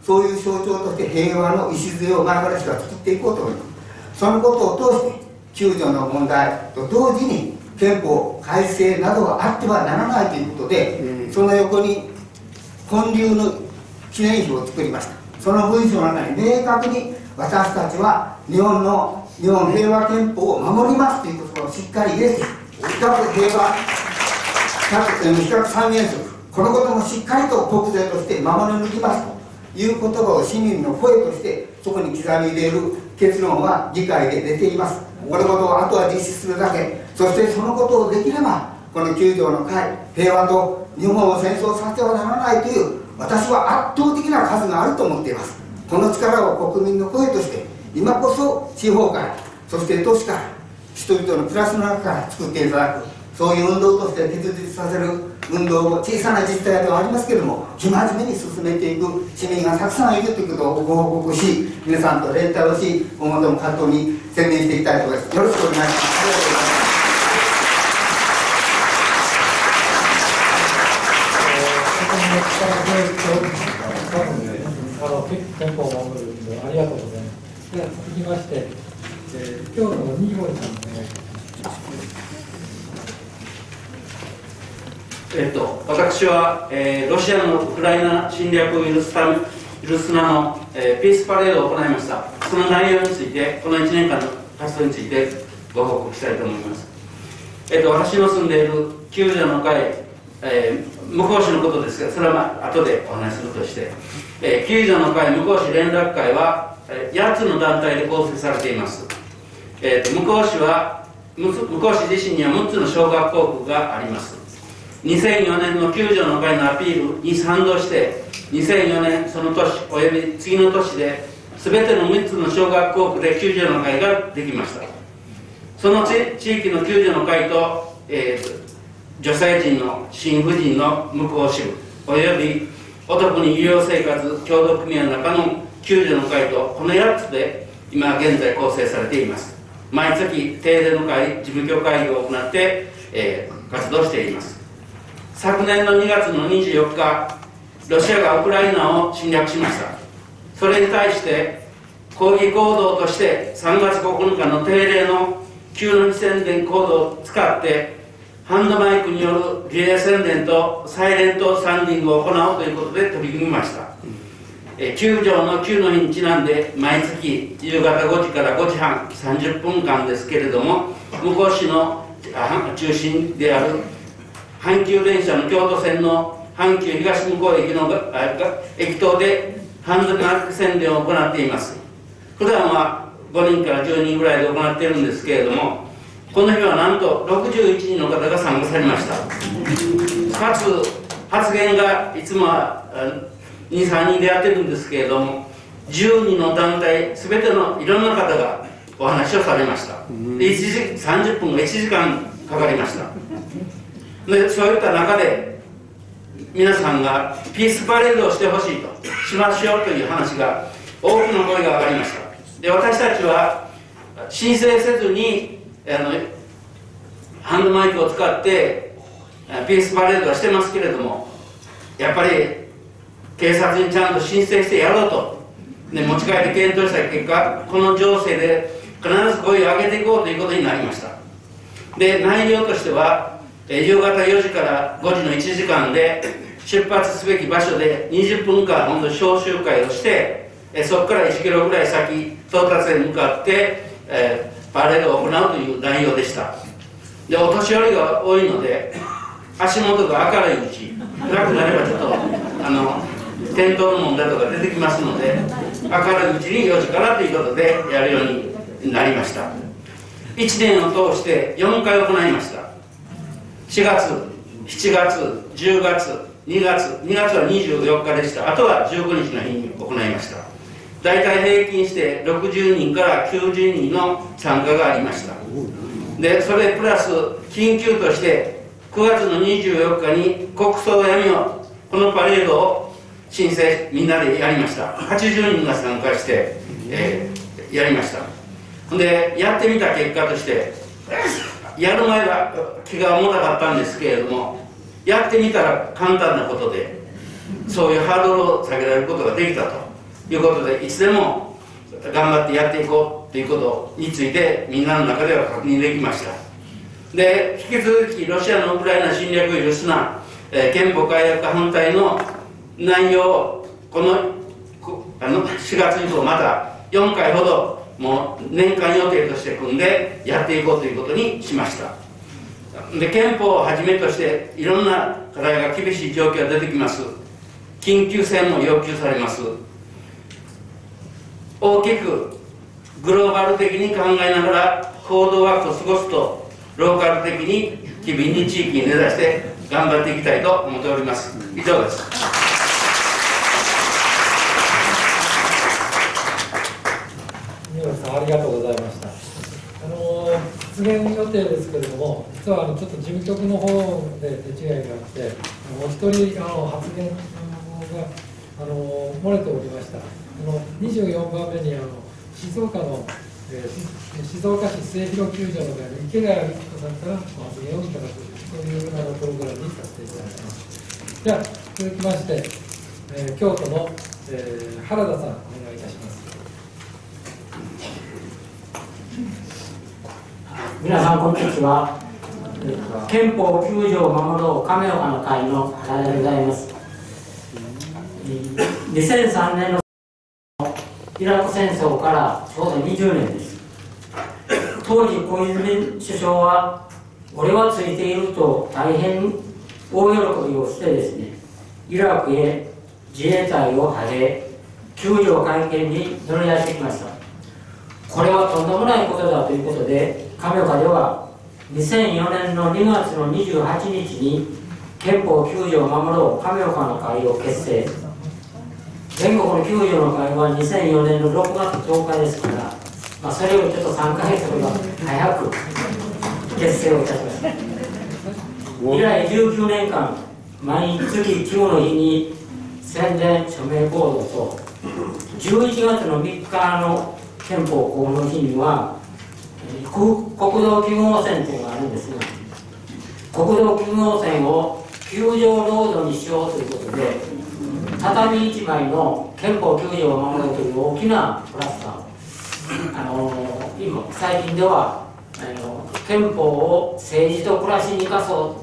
そういう象徴として平和の礎を前原市は作っていこうと思います。そのことを通して9条の問題と同時に憲法改正などはあってはならないということで、その横に建立の記念碑を作りました。その文章の中に明確に私たちは日本平和憲法を守りますということをしっかり入れて、比較平和比較三原則、このこともしっかりと国税として守り抜きますという言葉を市民の声としてそこに刻み入れる結論は議会で出ています。このことをあとは実施するだけ、そしてそのことをできればこの9条の会、平和と日本を戦争させてはならないという私は圧倒的な数があると思っています。この力を国民の声として今こそ地方から、そして都市から、人々の暮らしの中から作っていただく、そういう運動として結実させる運動を、小さな自治体ではありますけれども生真面目に進めていく市民がたくさんいるということをご報告し、皆さんと連帯をし、今後とも活動に専念していきたいと思います。よろしくお願いします。ありがとうございます。 憲法を守る運動ありがとうございます。では続きまして、今日の新森さんお願いします。私は、ロシアのウクライナ侵略を許す名の、ピースパレードを行いました。その内容について、この1年間の活動についてご報告したいと思います。私の住んでいる救助の会、向こう市のことですが、それは後でお話しするとして、救助の会向こう市連絡会は8つの団体で構成されています。向こう市自身には6つの小学校区があります。2004年の救助の会のアピールに賛同して2004年その年および次の年で全ての3つの小学校区で救助の会ができました。その地域の救助の会と、女性陣の新婦人の向こう支部およびお得に医療生活協同組合の中の救助の会とこの8つで今現在構成されています。毎月定例の会事務局会議を行って、活動しています。昨年の2月の24日ロシアがウクライナを侵略しました。それに対して抗議行動として3月9日の定例の旧の宣伝行動を使ってハンドマイクによるリレー宣伝とサイレントスタンディングを行うということで取り組みました。9条の9の日にちなんで毎月夕方5時から5時半30分間ですけれども、向こう市の中心である阪急電車の京都線の阪急東向こう駅の駅頭でハンドマイク宣伝を行っています。普段は5人から10人ぐらいで行っているんですけれども、この日はなんと61人の方が参加されました。かつ発言がいつもは2、3人でやってるんですけれども、12の団体全てのいろんな方がお話をされました。30分が1時間かかりました。でそういった中で皆さんがピースパレードをしてほしいと、しましょうという話が、多くの声が上がりました。で、私たちは申請せずにハンドマイクを使ってピースパレードはしてますけれども、やっぱり警察にちゃんと申請してやろうと、持ち帰って検討した結果、この情勢で必ず声を上げていこうということになりました。で、内容としては夕方4時から5時の1時間で出発すべき場所で20分間本当に招集会をして、そこから1キロぐらい先到達へ向かって、パレードを行うという内容でした。で、お年寄りが多いので足元が明るいうち、暗くなればちょっと転倒の問題とか出てきますので、明るいうちに4時からということでやるようになりました。1年を通して4回行いました。4月、7月、10月、2月は24日でした。あとは19日の日に行いました。大体平均して60人から90人の参加がありました。で、それプラス緊急として9月の24日に国葬をやめよう、このパレードを申請みんなでやりました。80人が参加して、やりました。で、やってみた結果として、やる前は気が重たかったんですけれども、やってみたら簡単なことで、そういうハードルを下げられることができたということで、いつでも頑張ってやっていこうということについてみんなの中では確認できました。で、引き続きロシアのウクライナ侵略を許すな、憲法改悪反対の内容をこの4月以降また4回ほどもう年間予定として組んでやっていこうということにしました。で、憲法をはじめとしていろんな課題が厳しい状況が出てきます。緊急性も要求されます。大きくグローバル的に考えながら行動枠を過ごすと、ローカル的に機敏に地域に根ざして頑張っていきたいと思っております。以上です。 宮崎さん、ありがとうございました。発言予定ですけれども、実はちょっと事務局の方で手違いがあって、お一人発言が漏れておりました。24番目に静岡市末広球場の池谷美紀子さんから発言をいただくというプログラムにさせていただきます。では続きまして、京都の、原田さん、お願いいたします。 皆さんこんにちは。憲法9条を守ろう亀岡の会の原田でございます。2003年のイラク戦争からちょうど20年です。当時小泉首相は俺はついていると大変大喜びをしてですね、イラクへ自衛隊を派遣、救助会見に乗り出してきました。これはとんでもないことだということで、亀岡では2004年の2月の28日に憲法9条を守ろう亀岡の会を結成。全国の9条の会は2004年の6月10日ですから、それをちょっと3ヶ月ほど早く結成をいたしました。以来19年間、毎月9の日に宣伝署名行動と、11月の3日の憲法公布の日には国道9号線というのがあるんですが、国道9号線を9条ロードにしようということで、畳1枚の憲法9条を守ろうという大きなプラスター、今最近では憲法を政治と暮らしに生かそう、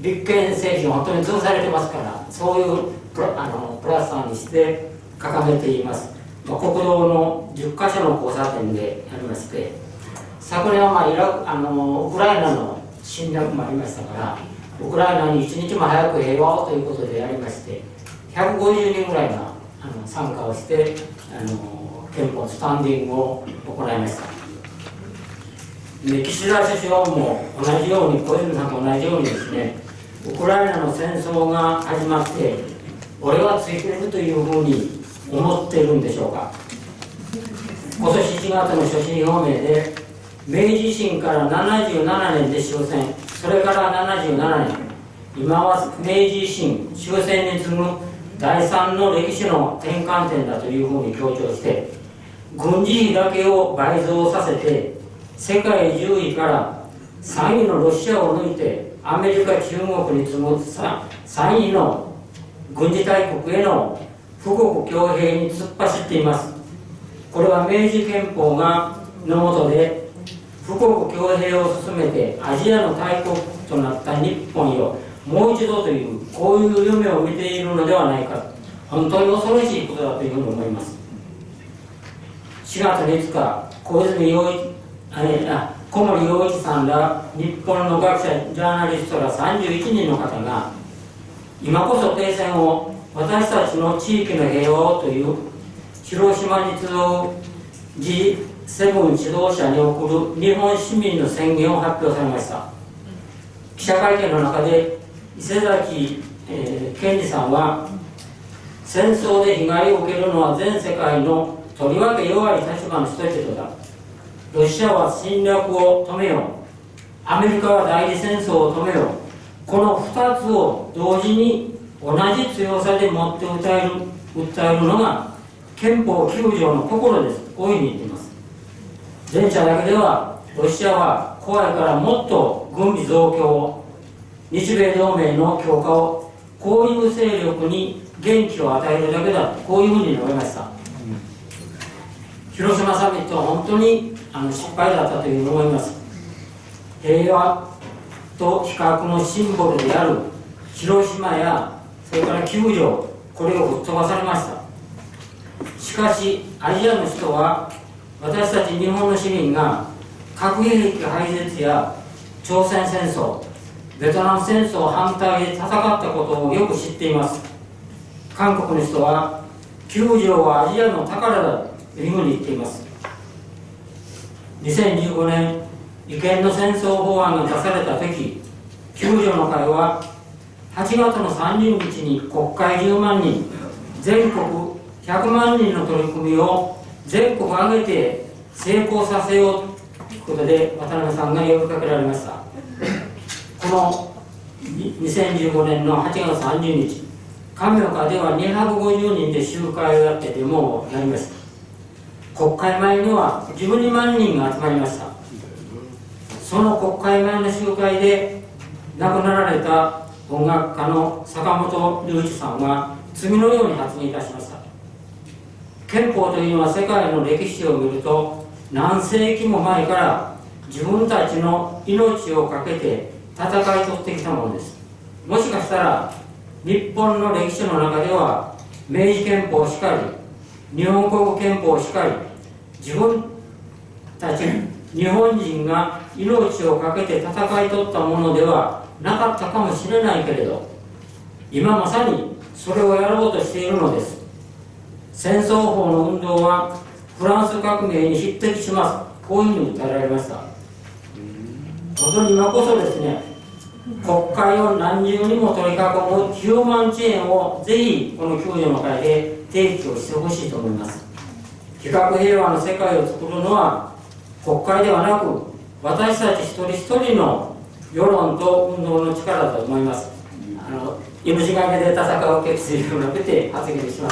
立憲政治が本当に潰されてますから、そういうプラスターにして掲げています。国道の10カ所の交差点でありまして、昨年はウクライナの侵略もありましたから、ウクライナに一日も早く平和をということでやりまして、150人ぐらいが参加をして憲法スタンディングを行いました。で、岸田首相も同じように、小泉さんと同じようにですね、ウクライナの戦争が始まって俺はついているというふうに思っているんでしょうか。今年1月の所信表明で、明治維新から77年で終戦、それから77年、 今は明治維新終戦に次ぐ第3の歴史の転換点だというふうに強調して、軍事費だけを倍増させて世界10位から3位のロシアを抜いてアメリカ、中国に次ぐ3位の軍事大国への富国強兵に突っ走っています。これは明治憲法がの下で富国強兵を進めてアジアの大国となった日本よ、もう一度という、こういう夢を見ているのではないか、本当に恐ろしいことだというふうに思います。4月5日、小森洋一さんら日本の学者、ジャーナリストら31人の方が、今こそ停戦を、私たちの地域の平和をという広島に集う G7 指導者に送る日本市民の宣言を発表されました。記者会見の中で伊勢崎、健二さんは、戦争で被害を受けるのは全世界のとりわけ弱い立場の人々だ。ロシアは侵略を止めよう、アメリカは代理戦争を止めよう、この2つを同時に同じ強さでもって訴えるのが憲法9条の心です。こういうふうに言っています。前者だけではロシアは怖いからもっと軍備増強、日米同盟の強化をこういう勢力に元気を与えるだけだ、こういうふうに述べました。広島サミットは本当に失敗だったというふうに思います。平和と比較のシンボルである広島やそれから9条、これを吹っ飛ばされました。しかしアジアの人は、私たち日本の市民が核兵器廃絶や朝鮮戦争、ベトナム戦争反対で戦ったことをよく知っています。韓国の人は9条はアジアの宝だというふうに言っています。2015年違憲の戦争法案が出された時、9条の会は8月の30日に国会10万人、全国100万人の取り組みを全国挙げて成功させようということで渡辺さんが呼びかけられました。この2015年の8月30日、亀岡では250人で集会をやってデモをやりました。国会前には12万人が集まりました。その国会前の集会で亡くなられた音楽家の坂本龍一さんは次のように発言いたしました。憲法というのは世界の歴史を見ると何世紀も前から自分たちの命を懸けて戦い取ってきたものです。もしかしたら日本の歴史の中では明治憲法しかり、日本国憲法しかり、自分たち日本人が命を懸けて戦い取ったものではなかったかもしれないけれど、今まさにそれをやろうとしているのです。戦争法の運動はフランス革命に匹敵します。こういうふうに訴えられました。本当に今こそですね、国会を何重にも取り囲むヒューマンチェーンをぜひこの9条の会で提起をしてほしいと思います。比較平和の世界を作るのは国会ではなく、私たち一人一人の世論と運動の力だと思います。命がけで戦う決意を述べて発言します。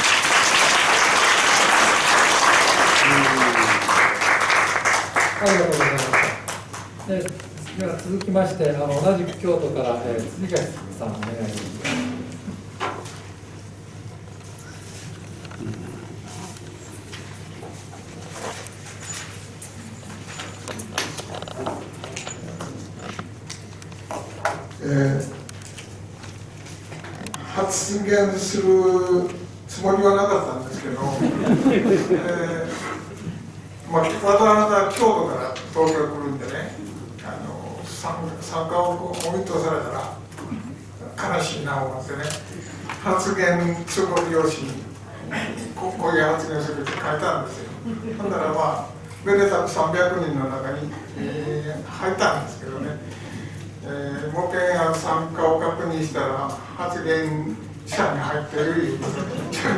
ありがとうございました。では続きまして、同じく京都から、辻垣さんお願いします。 発言するつもりはなかったんですけど、わざわざ京都から東京来るんでね、参加をお見通されたら悲しいな思ってね、発言通告用紙にこういう発言するって書いたんですよ。ほんならめでたく300人の中に、入ったんですけどね、もう一回参加を確認したら発言者に入ってるいうことで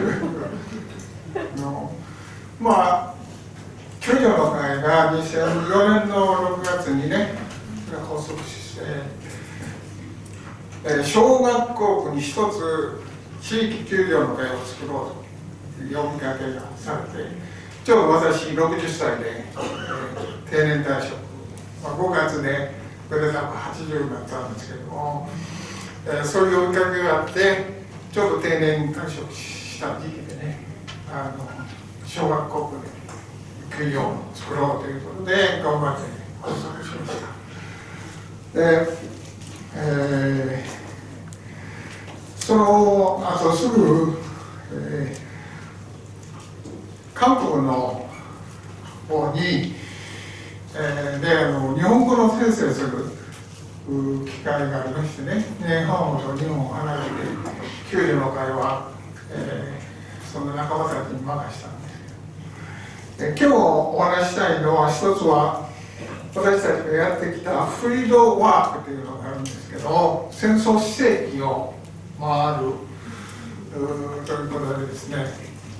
9条の会が2004年の6月にね発足して、 小学校に一つ地域休業の会を作ろうという呼びかけがされて、ちょうど私60歳で、定年退職、5月でこれで80になったんですけども、そういう呼びかけがあってちょうど定年退職した時期でね、小学校で休業を作ろうということで頑張って発足しました。で、その後すぐ、韓国の方に、日本語の先生する機会がありましてね、2年半ほど日本を離れて救助の会は、その仲間たちに任したんですけど、今日お話したいのは、一つは私たちがやってきたフィールドワークというのがあるんですけど、戦争非正規を回るということでですね、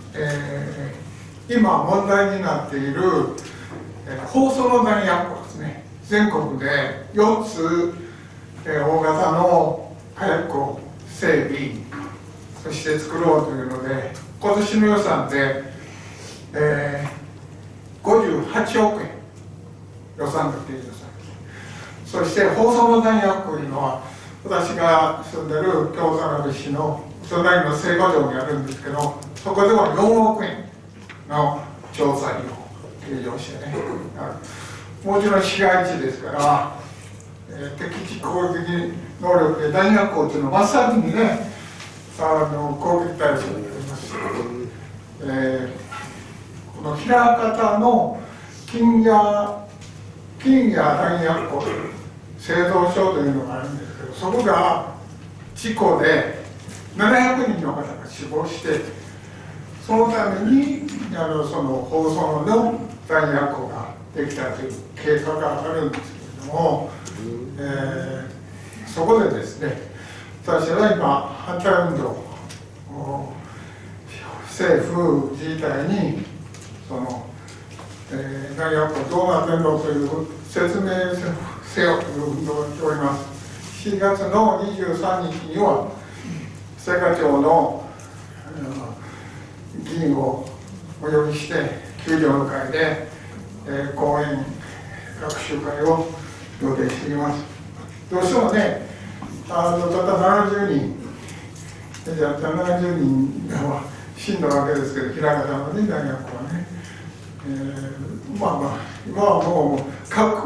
今問題になっている放送の弾薬庫ですね、全国で4つ、大型の火薬庫整備、そして作ろうというので、今年の予算で、58億円予算が提示されて、そして放送の弾薬庫というのは、私が住んでる京田辺市の隣の聖火場にあるんですけど、そこでは4億円の調査費を計上してね、もちろん市街地ですから、敵地攻撃能力で弾薬庫というのは真っ先にね、攻撃対象になりますし、この枚方の金谷弾薬庫製造所というのがあるんですけど、そこが事故で700人の方が死亡して、そのためにその放送の弾薬庫ができたという経過があるんですけれども、そこでですね、私は今反対運動を政府自治体にその、弾薬庫どうなってんのという説明せよという運動をしております。4月の23日には青果町の議員をお呼びして救助の会で、講演学習会を予定しています。どうしてもね、たった70人じゃあ70人が死んだわけですけど、枚方のね大学はね、今はもう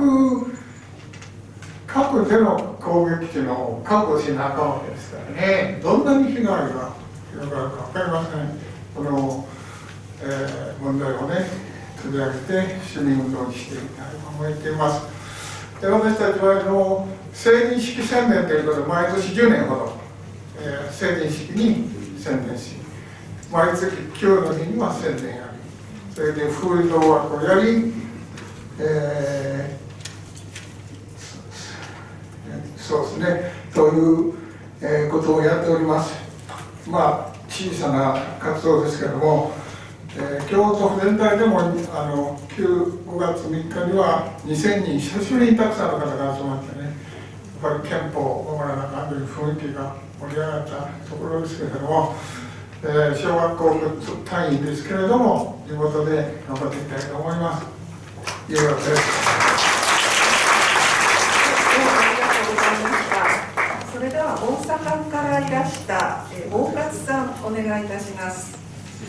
核での攻撃というのを確保しなあかんわけですからね、どんなに被害が広がるか分かりません。この、問題をね取り上げて市民運動にしていきたいと思っています。で、私たちは成人式宣伝ということで毎年10年ほど、成人式に宣伝し、毎月9の日には宣伝やり、それでフールドワークをやり、そうですね、という、ことをやっております。小さな活動ですけれども、京都府全体でも5月3日には2000人、久しぶりにたくさんの方が集まってね、やっぱり憲法を守らなあかんという雰囲気が盛り上がったところですけれども、小学校単位ですけれども、地元で頑張っていきたいと思います。以上です。 それでは大阪からいらした大勝さん、お願いいたします。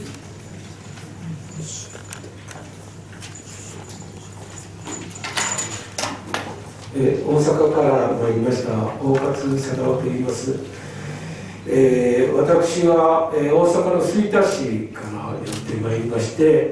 大阪から参りました大勝貞夫と言います。私は、大阪の吹田市からやってまいりまして、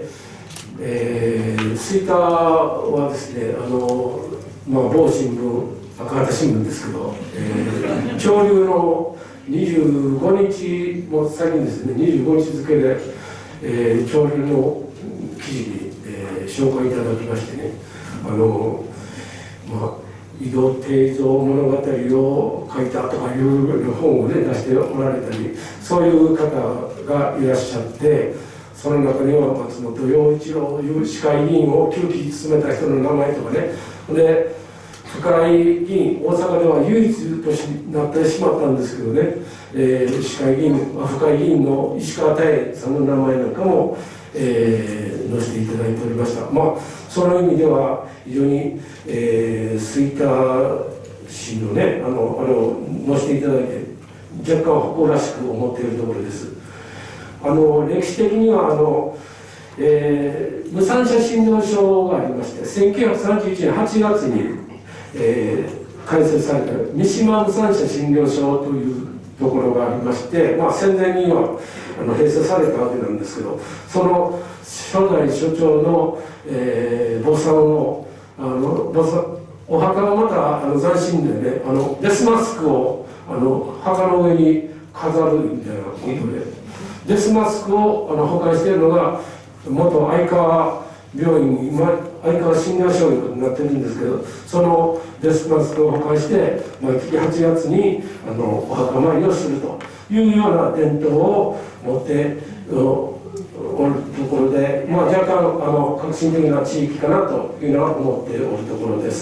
吹田はですね、某新聞、赤旗新聞ですけど、潮流の25日も最近ですね、25日付で、潮流の記事に、紹介いただきましてね、移動定蔵物語を書いたとかいう本をね出しておられたり、そういう方がいらっしゃって、その中には松本陽一郎という市会議員を9期務めた人の名前とかね、で会議員、大阪では唯一となってしまったんですけどね、市会議員、府会議員の石川妙さんの名前なんかも、載せていただいておりました。その意味では非常に、吹田市のね、あれを載せていただいて、若干誇らしく思っているところです。歴史的には無産者診療所がありまして、1931年8月に、開設された三島無産者診療所というところがありまして、戦前には閉鎖されたわけなんですけど、その初代所長の、墓参をお墓がまた斬新でね、デスマスクを墓の上に飾るみたいなことで、デスマスクを保管しているのが元相川病院、相川診療所になってるんですけど、そのデスマスクを保管して毎月8月にお墓参りをするというような伝統を持っておるところで、若干革新的な地域かなというのは思っておるところです。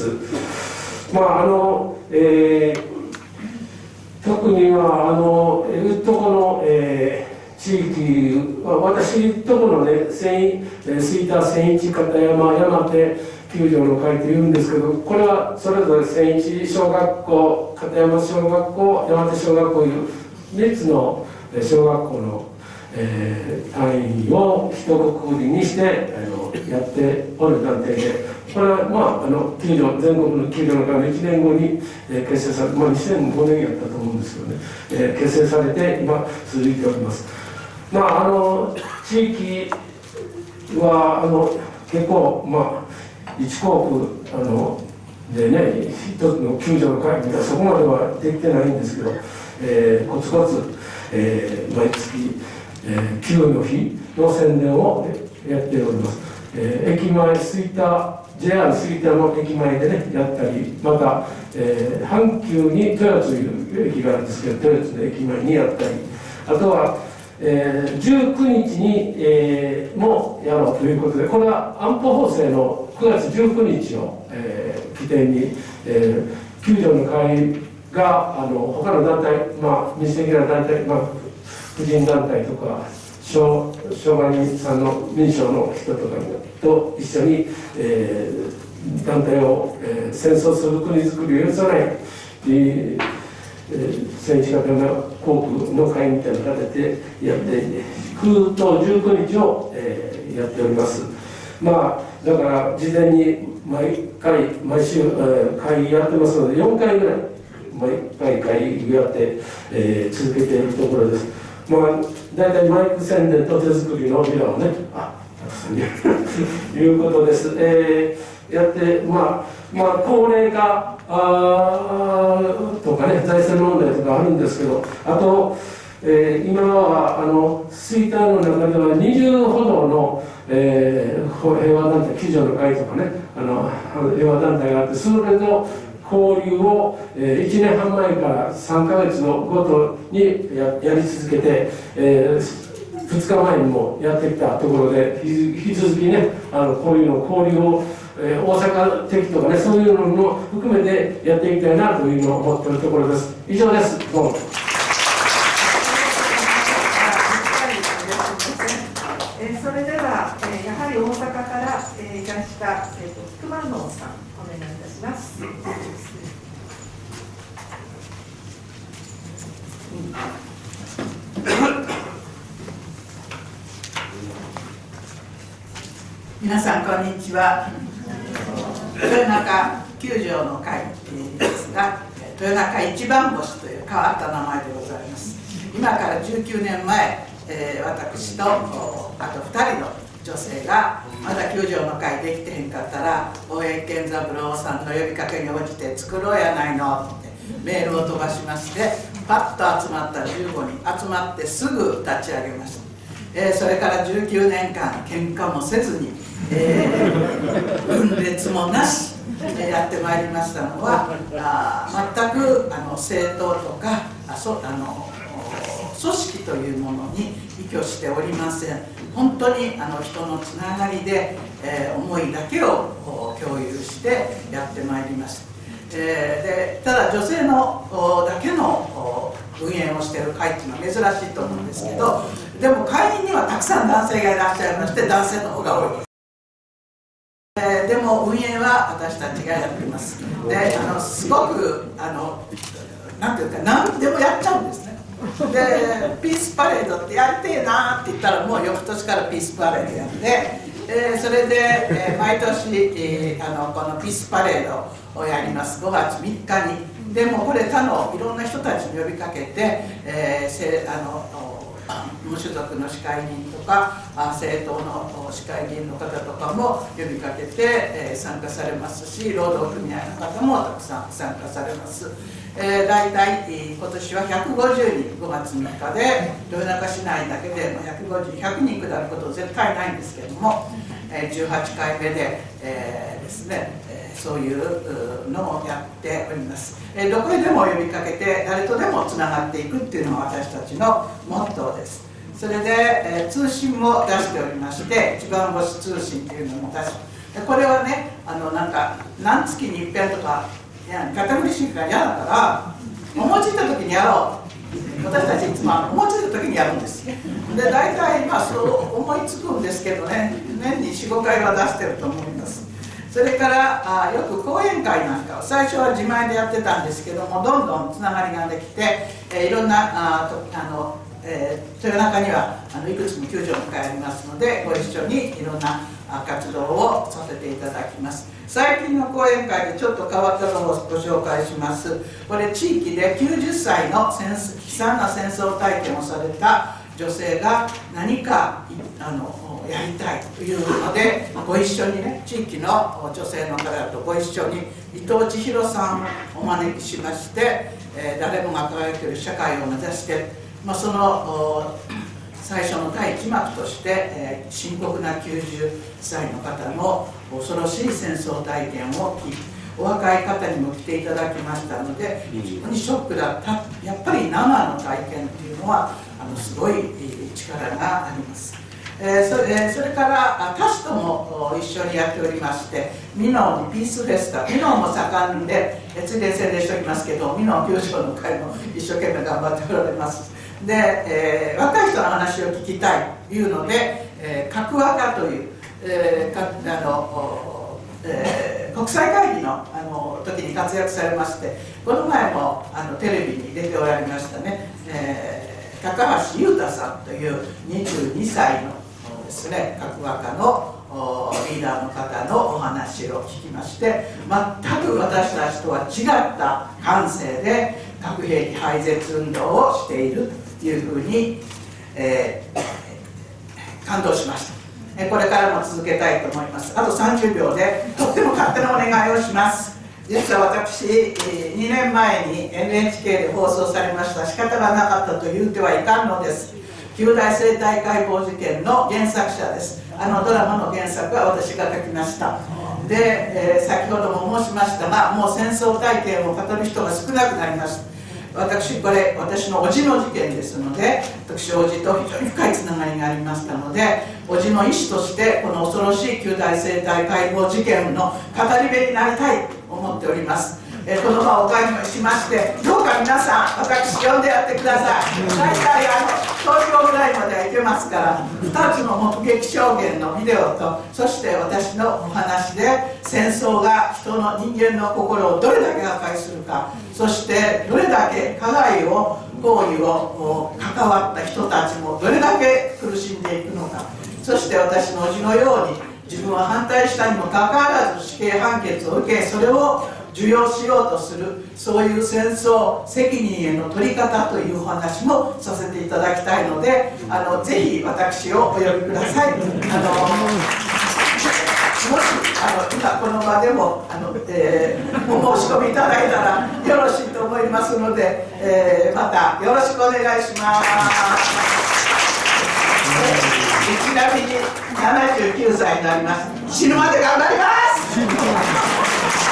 特にはとこの、地域は私とこのね、吹田、千一、片山、山手球場の会というんですけど、これはそれぞれ千一小学校、片山小学校、山手小学校という3つの小学校の、単位を一括りにしてやっておる団体で、これは球場、全国の球場の会の1年後に結成されて、2005年やったと思うんですけどね、結成されて今続いております。地域は結構一校区でね、一つの球場の会みたいな、そこまではできてないんですけど、コツコツ、毎月、球の日の宣伝を、やっております。駅前、JR 吹田の駅前でね、やったり、また、阪急に豊津という駅があるんですけど、豊津の駅前にやったり、あとは、19日に、もやろうということで、これは安保法制の9月19日を、起点に、球場の会が他の団体、民主的な団体、婦人団体とか障害人さんの民商の人とかと一緒に、団体を、戦争する国づくりを許さない、戦地型の航空の会みたいなのを立ててやって9と19日を、やっております。だから事前に毎週、会議やってますので4回ぐらい毎回会議やって、続けているところです。大体マイク宣伝と手作りのビラをね、いうことです。やって、高齢化とかね、財政問題とかあるんですけど、あと、今は吹田の中では20ほどの、平和団体、球場の会とかね、平和団体があって、それと交流を、1年半前から3ヶ月のごとにやり続けて、2日前にもやってきたところで、引き続きね、こういうの交流を、大阪的とかね、そういうのも含めてやっていきたいなというのを思っているところです。以上です。どうも。 それでは、やはり大阪からいらした菊万能さん、お願いいたします。 皆さんこんにちは。豊中球場の会ですが、豊中一番星という変わった名前でございます。今から19年前、私とあと2人の女性がまだ球場の会できてへんかったら大江健三郎さんの呼びかけに応じて作ろうやないのってメールを飛ばしまして、パッと集まった15人集まってすぐ立ち上げました。それから19年間喧嘩もせずに、分裂もなしやってまいりましたのは、全く政党とか組織というものに依拠しておりません。本当に人のつながりで、思いだけを共有してやってまいりました。 でただ女性のだけの運営をしている会っていうのは珍しいと思うんですけど、でも会員にはたくさん男性がいらっしゃいまして、男性の方が多いです。でも運営は私たちがやってます。ですごくなんていうか何でもやっちゃうんですね。でピースパレードってやりてえなって言ったらもう翌年からピースパレードやって、それで、毎年、このピースパレードをやります。5月3日に。でもこれ他のいろんな人たちに呼びかけて、無所属の市会議員とか政党の市会議員の方とかも呼びかけて、参加されますし、労働組合の方もたくさん参加されます。大体今年は150人5月3日で豊中市内だけで100人下ること絶対ないんですけれども、18回目で、ですね、そういうのをやっております。どこへでも呼びかけて誰とでもつながっていくっていうのが私たちのモットーです。それで、通信も出しておりまして、一番星通信っていうのも出して、これはね、なんか何月に一遍とか堅苦しいから嫌だから思いついた時にやろう、私たちいつも思いついた時にやるんです。で大体そう思いつくんですけどね、年に 4,5 回は出してると思います。それからよく講演会なんかを最初は自前でやってたんですけども、どんどんつながりができて、いろんな豊中にはいくつも救助の会ありますので、ご一緒にいろんな活動をさせていただきます。最近の講演会でちょっと変わったのをご紹介します。これ地域で90歳の悲惨な戦争体験をされた女性が何かやりたいというので、ご一緒にね、地域の女性の方とご一緒に伊藤千尋さんをお招きしまして、誰もが輝ける社会を目指して、その最初の第一幕として、深刻な90歳の方の恐ろしい戦争体験を聞いて、お若い方にも来ていただきましたので、非常にショックだった。やっぱり生の体験っていうのはすごい力があります。それから他市とも一緒にやっておりまして、箕面にピースフェスタ、箕面も盛んで、ついで宣伝しておりますけど、箕面球場の会も一生懸命頑張っておられます。で、若い人の話を聞きたいというので、核若という、国際会議の時に活躍されまして、この前もテレビに出ておられましたね、高橋優太さんという22歳のですね、核若のリーダーの方のお話を聞きまして、全く私たちとは違った感性で核兵器廃絶運動をしているというふうに、感動しました。これからも続けたいと思います。あと30秒でとっても勝手なお願いをします。実は私、2年前に NHK で放送されました仕方がなかったと言うてはいかんのです。九大生態解剖事件の原作者です。ドラマの原作は私が書きました。で、先ほども申しましたが、もう戦争体験を語る人が少なくなりました。これ私の叔父の事件ですので、私叔父と非常に深いつながりがありましたので、叔父の医師としてこの恐ろしい九大生態解剖事件の語り部になりたいと思っております。この場をお借りしまして、どうか皆さん私呼んでやってください。大体東京ぐらいまでは行けますから、2つの目撃証言のビデオと、そして私のお話で戦争が人間の心をどれだけ破壊するか、そしてどれだけ加害を行為を関わった人たちもどれだけ苦しんでいくのか、そして私の叔父のように自分は反対したにもかかわらず死刑判決を受け、それを受容しようとする、そういう戦争責任への取り方というお話もさせていただきたいので、ぜひ私をお呼びください。もし今この場でもお申し込みいただいたらよろしいと思いますので、またよろしくお願いします。ちなみに79歳になります。死ぬまで頑張ります。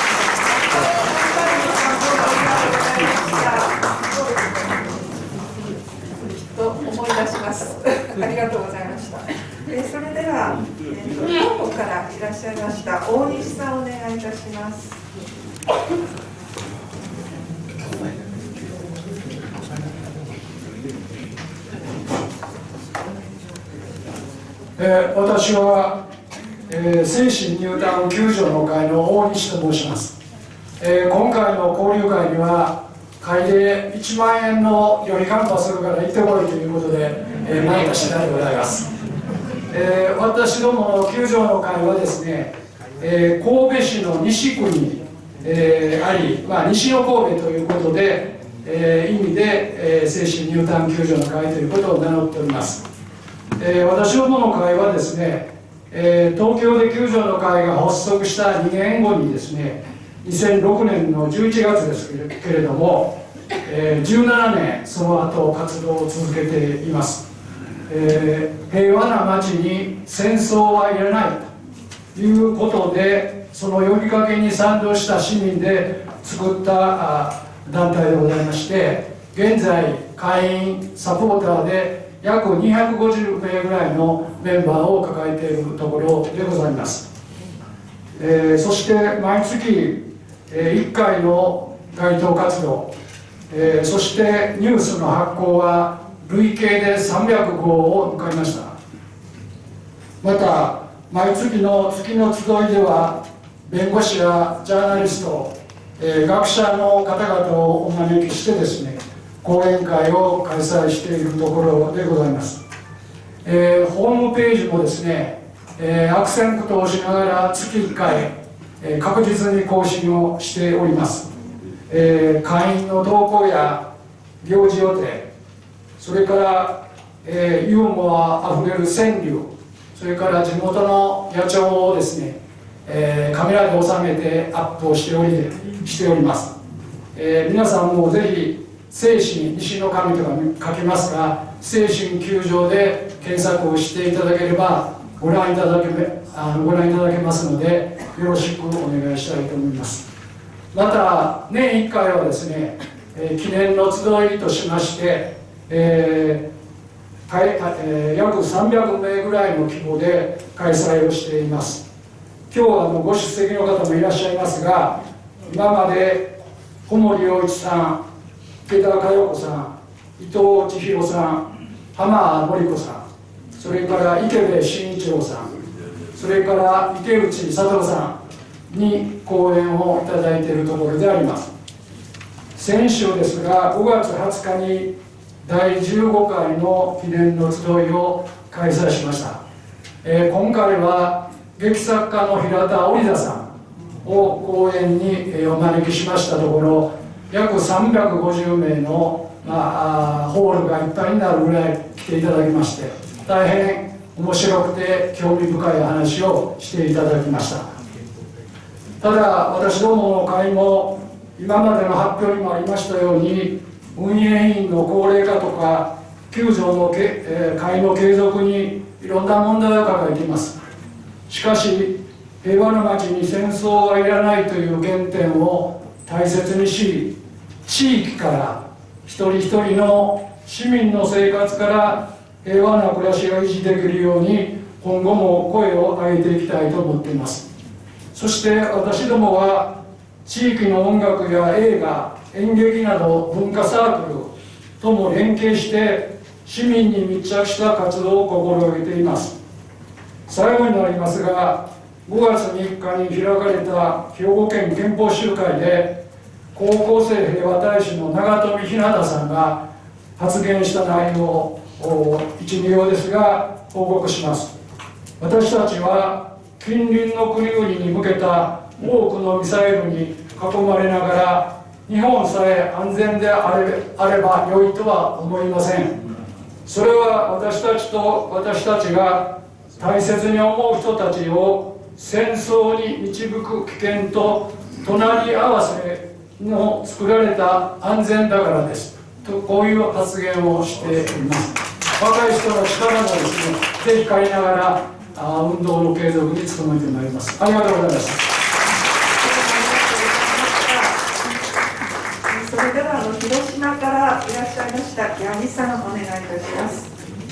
と思い出します。ありがとうございました。それでは、兵庫からいらっしゃいました大西さんお願いいたします。 私は、精神入団救助の会の大西と申します。今回の交流会には会で1万円の予備カンパするから行ってこいということで、参加次第でございます。私どもの救助の会はですね、神戸市の西区に、あり、西の神戸ということで、意味で、精神入団救助の会ということを名乗っております。私どもの会はですね、東京で救助の会が発足した2年後にですね、2006年の11月ですけれども、17年その後活動を続けています。平和な街に戦争はいらないということで、その呼びかけに賛同した市民で作った団体でございまして、現在会員サポーターで約250名ぐらいのメンバーを抱えているところでございます。そして毎月1回の街頭活動、そしてニュースの発行は累計で300号を迎えました。また毎月の集いでは弁護士やジャーナリスト、学者の方々をお招きしてですね、講演会を開催しているところでございます。ホームページもですね、悪戦苦闘しながら月1回、確実に更新をしております。会員の動向や行事予定、それから、ユーモアあふれる川柳、それから地元の野鳥をですね、カメラで収めてアップをしております。皆さんもぜひ精神、西の神とか書きますが、精神球場で検索をしていただければご覧いただけますので、よろしくお願いしたいと思います。また年1回はですね、記念の集いとしまして、約300名ぐらいの規模で開催をしています。今日はご出席の方もいらっしゃいますが、今まで小森洋一さん、池田佳代子さん、伊藤千尋さん、浜典子さん、それから池部慎一郎さん、それから池内悟さんに講演をいただいているところであります。先週ですが、5月20日に第15回の記念の集いを開催しました。今回は劇作家の平田織田さんを講演にお招きしましたところ、約350名の、ホールがいっぱいになるぐらい来ていただきまして、大変面白くて興味深い話をしていただきました。ただ私どもの会も今までの発表にもありましたように、運営委員の高齢化とか救助の会の継続にいろんな問題を抱えています。しかし平和な街に戦争はいらないという原点を大切にし、地域から一人一人の市民の生活から平和な暮らしが維持できるように今後も声を上げていきたいと思っています。そして私どもは地域の音楽や映画、演劇など文化サークルとも連携して市民に密着した活動を心がけています。最後になりますが、5月3日に開かれた兵庫県憲法集会で高校生平和大使の長富ひなたさんが発言した内容を1、2行ですが報告します。私たちは近隣の国々に向けた多くのミサイルに囲まれながら日本さえ安全であれば良いとは思いません。それは私たちが大切に思う人たちを戦争に導く危険と隣り合わせの作られた安全だからですと、こういう発言をしています。若い人の力もですね、ぜひ借りながら運動の継続に努めてまいります。ありがとうございます。 それでは広島からいらっしゃいました八木さん、お願いいたします。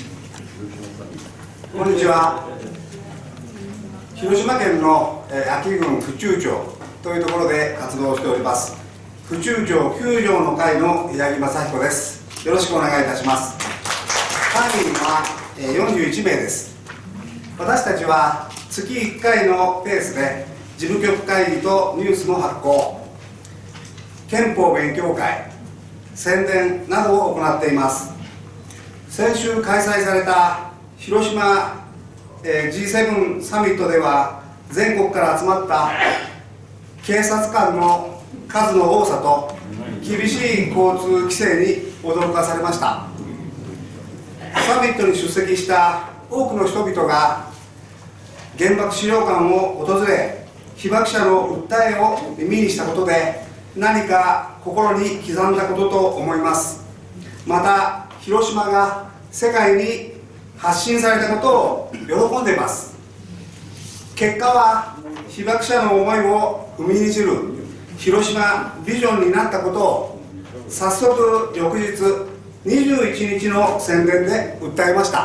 こんにちは。広島県の安芸郡府中町というところで活動しております府中町救助の会の八木正彦です。よろしくお願いいたします。会員は41名です。 私たちは月1回のペースで事務局会議とニュースの発行、憲法勉強会、宣伝などを行っています。先週開催された広島G7 サミットでは、全国から集まった警察官の数の多さと厳しい交通規制に驚かされました。サミットに出席した多くの人々が原爆資料館を訪れ、被爆者の訴えを耳にしたことで、何か心に刻んだことと思います。また広島が世界に発信されたことを喜んでいます。結果は被爆者の思いを踏みにじる広島ビジョンになったことを、早速翌日21日の宣伝で訴えました。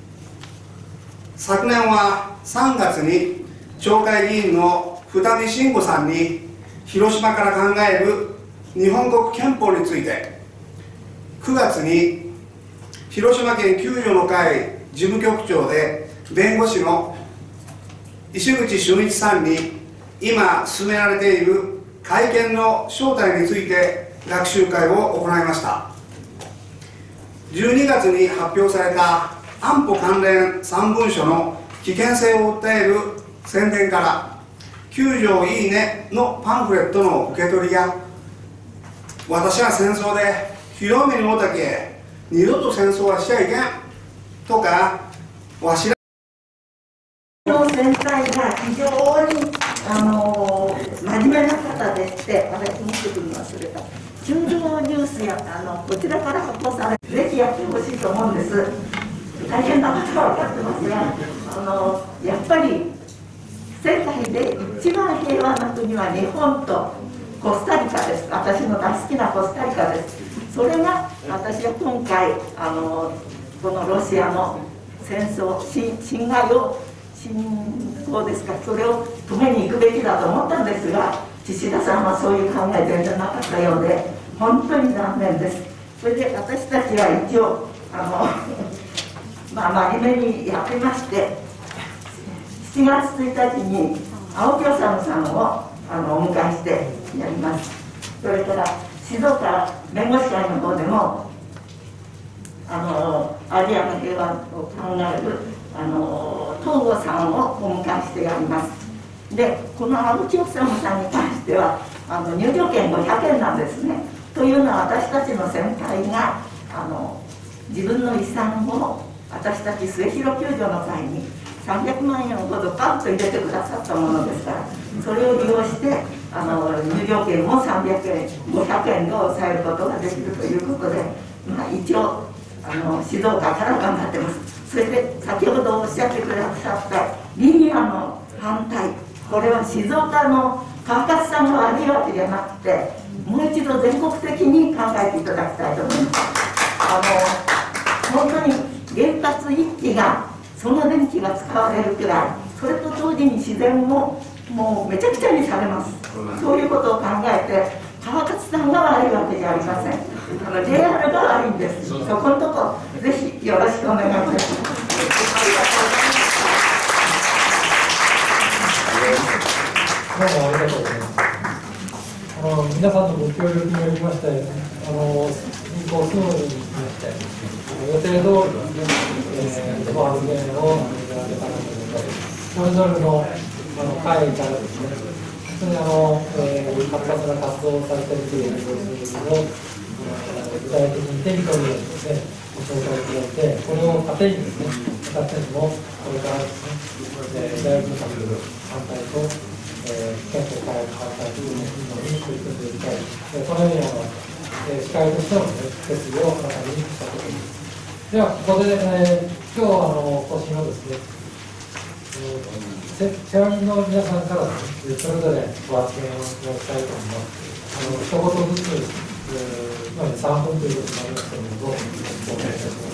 昨年は3月に町会議員の二見信吾さんに広島から考える日本国憲法について、9月に広島県救助の会事務局長で弁護士の石口俊一さんに今進められている改憲の正体について学習会を行いました。12月に発表された安保関連3文書の危険性を訴える宣伝から、9条いいねのパンフレットの受け取りや、私は戦争で広めにもたけ二度と戦争はしちゃいけんとか、わしらの先輩が非常に真面目な方でして、私持ってくるの忘れた。中条ニュースやこちらから発行され、ぜひやってほしいと思うんです。大変なことは分かってますが、やっぱり世界で一番平和な国は日本とコスタリカです。私の大好きなコスタリカです。それが私は今回このロシアの戦争侵害を侵攻ですか、それを止めに行くべきだと思ったんですが、岸田さんはそういう考え全然なかったようで、本当に残念です。それで私たちは一応真面目にやってまして、7月1日に青木治さんをお迎えしてやります。それから静岡弁護士会の方でもアジアの平和を考える東郷さんをお迎えしてやります。でこの青木治さんに関しては入場券500円なんですね。というのは、私たちの先輩が自分の遺産を私たち末広救助の会に300万円ほどパンと入れてくださったものですから、それを利用して入場券も300円500円で抑えることができるということで、一応静岡から頑張ってます。それで先ほどおっしゃってくださったリニアの反対、これは静岡の川勝さんが悪いわけじゃなくて、もう一度全国的に考えていただきたいと思います。本当に原発1基がその電気が使われるくらい、それと同時に自然ももうめちゃくちゃにされます。そういうことを考えて、川勝さんが悪いわけじゃありません。JR が悪いんです。そこのとこぜひよろしくお願いいたします。 どうもありがとうございます。皆さんのご協力によりまして、運行スムーズにいきまして、予定通りの発言を挙げたかと思います。それぞれの会からですね、本当に活発な活動をされているという様子を具体的に手に取るようにですね、ご紹介いただいて、これを糧にですね、私たちもこれからですね、大臣策反対と憲法改正反対というのに取り組んでいきたい、このように司会としての、決意を新たにしたところです。では、ここで、今日お越しのですね、世話人の皆さんからですね、それぞれご発言をしたいと思います。一言ずつ、3分ということになりますけれども、お願いいたします。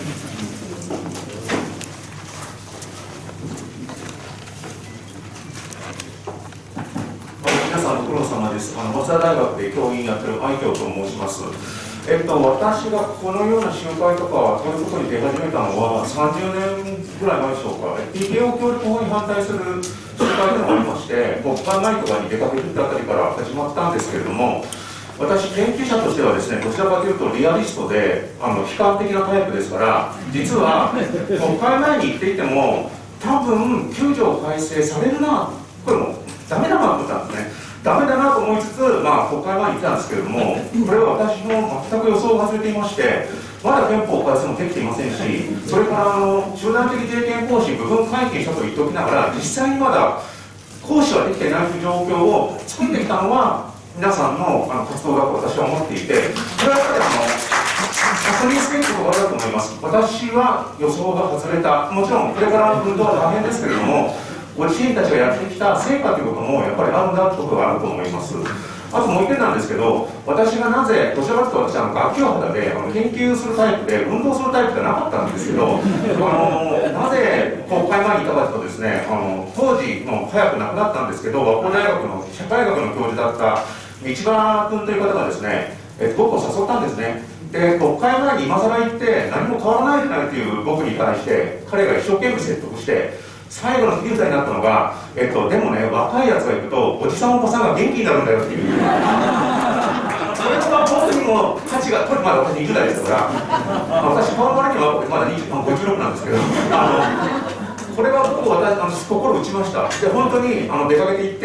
皆さんご苦労様です。早稲田大学で教員やってる愛嬌と申します。 私がこのような集会とかそういうことに出始めたのは30年ぐらい前でしょうか。TKO 協力法に反対する集会でもありまして、国会前とかに出かけるあたりから始まったんですけれども、私、研究者としてはですね、どちらかというとリアリストで悲観的なタイプですから、実は国会前に行っていても、多分9条改正されるな、これもうダメだなと思ったんですね。ダメだなと思いつつ、国会前に行ったんですけれども、これは私も全く予想を外れていまして、まだ憲法改正もできていませんし、それから集団的自衛権行使、部分解禁したと言っておきながら、実際にまだ行使はできていないという状況を作ってきたのは、皆さんの活動だと私は思っていて、これはやっぱり確認すべきことだと思います。私は予想が外れた、もちろんこれからの運動は大変ですけれども、ご自身たちがやってきた成果ということもやっぱりあるんだということがあると思います。あともう一点なんですけど、私がなぜ、どちらかというと私は学級肌で研究するタイプで、運動するタイプじゃなかったんですけど、なぜ国会前にいたかというとですね、当時、もう早く亡くなったんですけど、和光大学の社会学の教授だった道場君という方がですね、僕を誘ったんですね。で、国会前に今更行って何も変わらないじゃないという僕に対して、彼が一生懸命説得して、最後の切り札になったのが、でもね、若いやつが行くと、おじさんおばさんが元気になるんだよっていう。それは本当にもう価値が、これまだ私20代ですから、私、この場にはまだ56なんですけど、これは僕、心打ちました。で、本当に出かけて行って、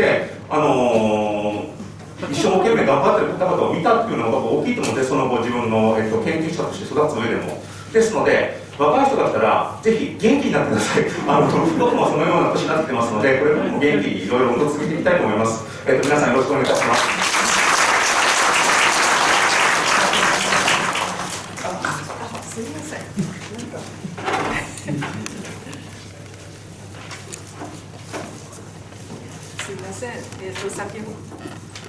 一生懸命頑張ってる方々を見たっていうのが大きいと思って、その後自分の、研究者として育つ上でも。ですので、若い人だったら、ぜひ元気になってください。僕もそのような年になってますので、これからも元気にいろいろ運動を続けていきたいと思います。皆さんよろしくお願いいたします。 すみません。すみません。先ほど。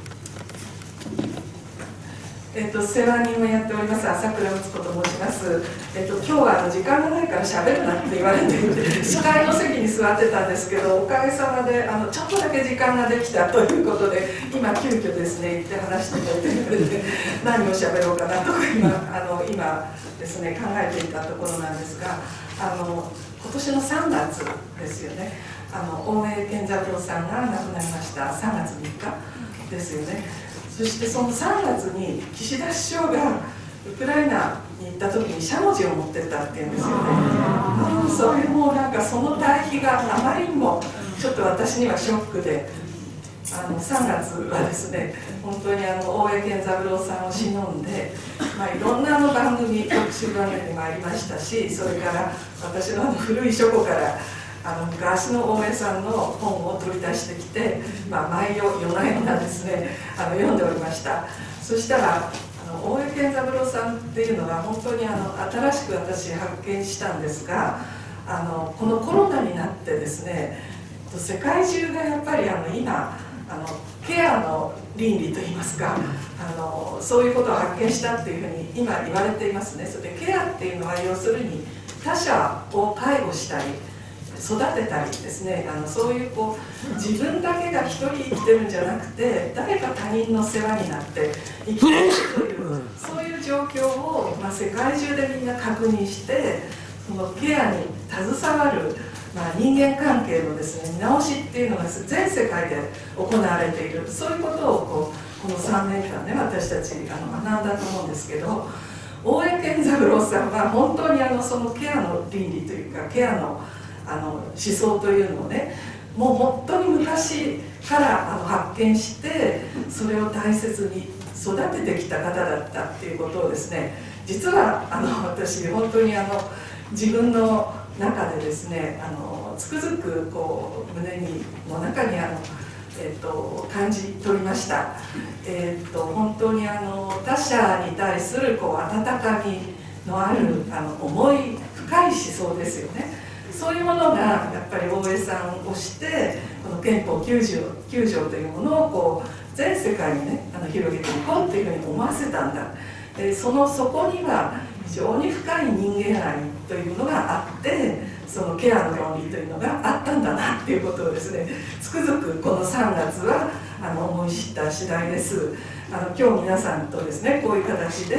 世話人をやっております朝倉睦子と申します。今日は時間がないから喋るなって言われていて、司会の席に座ってたんですけど、おかげさまでちょっとだけ時間ができたということで、今急遽ですね行って話してくれてくれて、何を喋ろうかなとか今ですね考えていたところなんですが、今年の3月ですよね。大江健三郎さんが亡くなりました3月3日ですよね。そしてその3月に岸田首相がウクライナに行った時にしゃもじを持ってったっていうんですよね。そういうもうなんかその対比があまりにもちょっと私にはショックで、3月はですね本当に大江健三郎さんを偲んで、いろんな番組特集番組もありましたし、それから私の古い書庫から昔の大江さんの本を取り出してきて、毎夜な夜なですね読んでおりました。そしたら大江健三郎さんっていうのは本当に新しく私発見したんですが、このコロナになってですね世界中がやっぱり今ケアの倫理といいますかそういうことを発見したっていうふうに今言われていますね。それでケアっていうのは要するに他者を介護したり育てたりですね、そういう自分だけが一人生きてるんじゃなくて誰か他人の世話になって生きているというそういう状況を、世界中でみんな確認してそのケアに携わる、人間関係のですね見直しっていうのが全世界で行われている、そういうことをこの3年間ね私たち学んだと思うんですけど、大江健三郎さんは本当にそのケアの倫理というかケアの思想というのをねもう本当に昔から発見してそれを大切に育ててきた方だったっていうことをですね、実は私本当に自分の中でですねつくづく胸の中に感じ取りました。本当に他者に対する温かみのある重い深い思想ですよね。そういうものがやっぱり大江さんをしてこの憲法9条というものを全世界にね広げていこうっていうふうに思わせたんだ。そこには非常に深い人間愛というのがあってそのケアの論理というのがあったんだなっていうことをですねつくづくこの3月は思い知った次第です。今日皆さんとですねこういう形で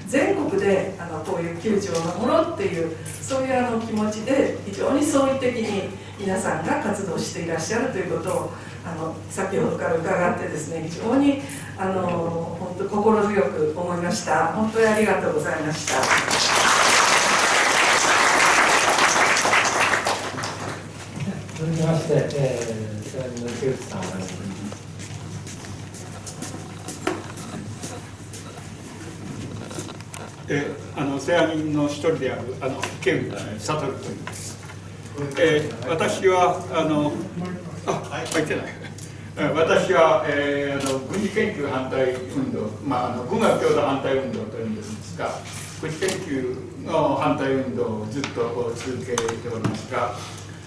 全国でこういう窮地を守ろうっていうそういう気持ちで非常に創意的に皆さんが活動していらっしゃるということを先ほどから伺ってですね、非常に本当心強く思いました。本当にありがとうございました。 続きまして、世話人の池内さんお願いします。 世話人の一人である池内悟と言います。私は入ってない私は、軍事研究反対運動、軍学共同反対運動というんですが、軍事研究の反対運動をずっと続けておりますが、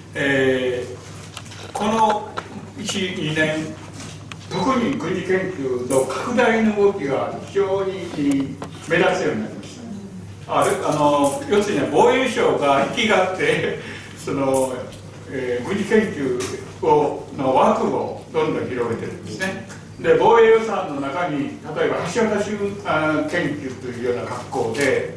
この 1,2 年特に軍事研究の拡大の動きが非常に目立つようになりました。要するに防衛省が生きがって軍事研究の枠をどんどん広げてるんですね。で防衛予算の中に例えば橋渡し研究というような格好で、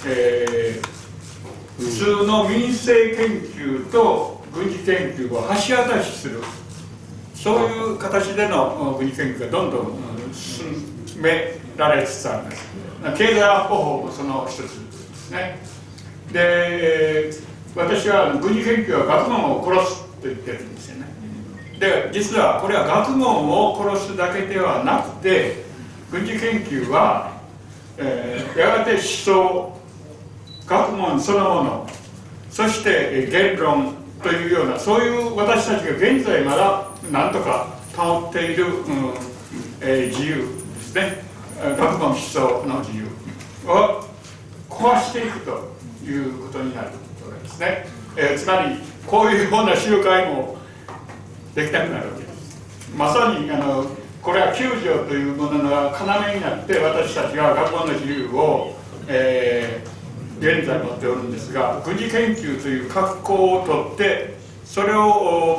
普通の民生研究と軍事研究を橋渡しする、そういう形での軍事研究がどんどん進められつつあるんです。経済安保法もその一つですね。で私は軍事研究は学問を殺すと言ってるんですよね。で実はこれは学問を殺すだけではなくて、軍事研究は、やがて思想、学問そのもの、そして言論というような、そういう私たちが現在まだなんとか保っている、自由ですね、学問思想の自由を壊していくということになるわけですね。つまりこういうような集会もできなくなるわけです。まさにこれは9条というものの要になって私たちが学問の自由を、現在持っておるんですが、軍事研究という格好をとってそれを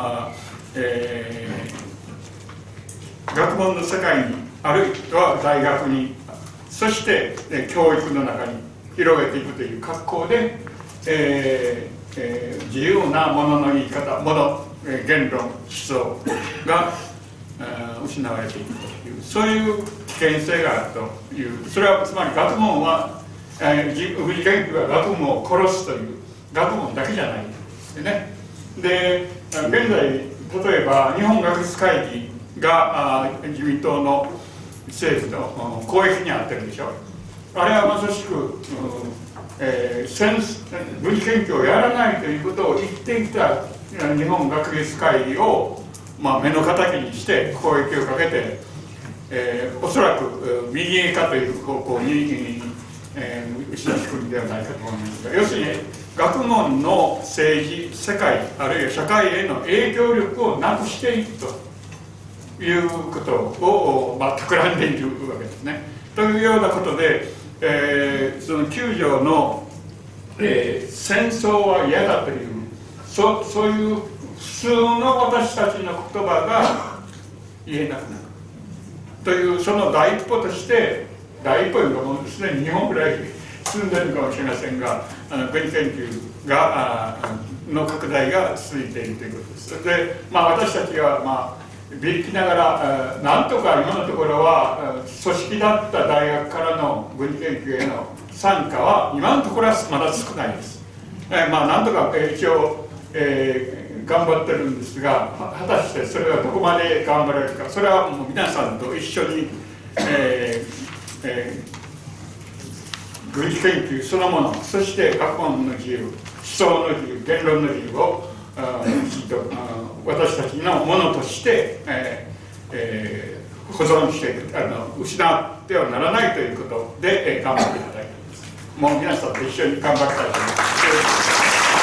学問の世界に、あるいは大学に、そして教育の中に広げていくという格好で、自由なものの言い方、言論、思想が失われていくという、そういう危険性があるという、それはつまり学問は、軍事研究は学問を殺すという学問だけじゃないんですよね。で現在例えば日本学術会議が自民党の政府の攻撃にあってるでしょ。あれはまさしく、軍事研究をやらないということを言っていた日本学術会議を、目の敵にして攻撃をかけて、おそらく右へかという方向に打ち出してくるんではないかと思いますが、要するに学問の政治、世界あるいは社会への影響力をなくしていくということを、企んでいるわけですね。というようなことで、その9条の、戦争は嫌だというそういう普通の私たちの言葉が言えなくなるという、その第一歩として、第一歩いうかもうすでに日本ぐらい進んでいるかもしれませんが、軍事研究がの拡大が続いているということです。で、私たちはびっきながらなんとか今のところは組織だった大学からの軍事研究への参加は今のところはまだ少ないです。なんとか一応、頑張ってるんですが、果たしてそれはどこまで頑張れるか、それはもう皆さんと一緒に、軍事研究そのもの、そして学問の自由、思想の自由、言論の自由をきちんと私たちのものとして、保存していく、失ってはならないということで、頑張っていただいています。もう皆さんと一緒に頑張りたいと思います。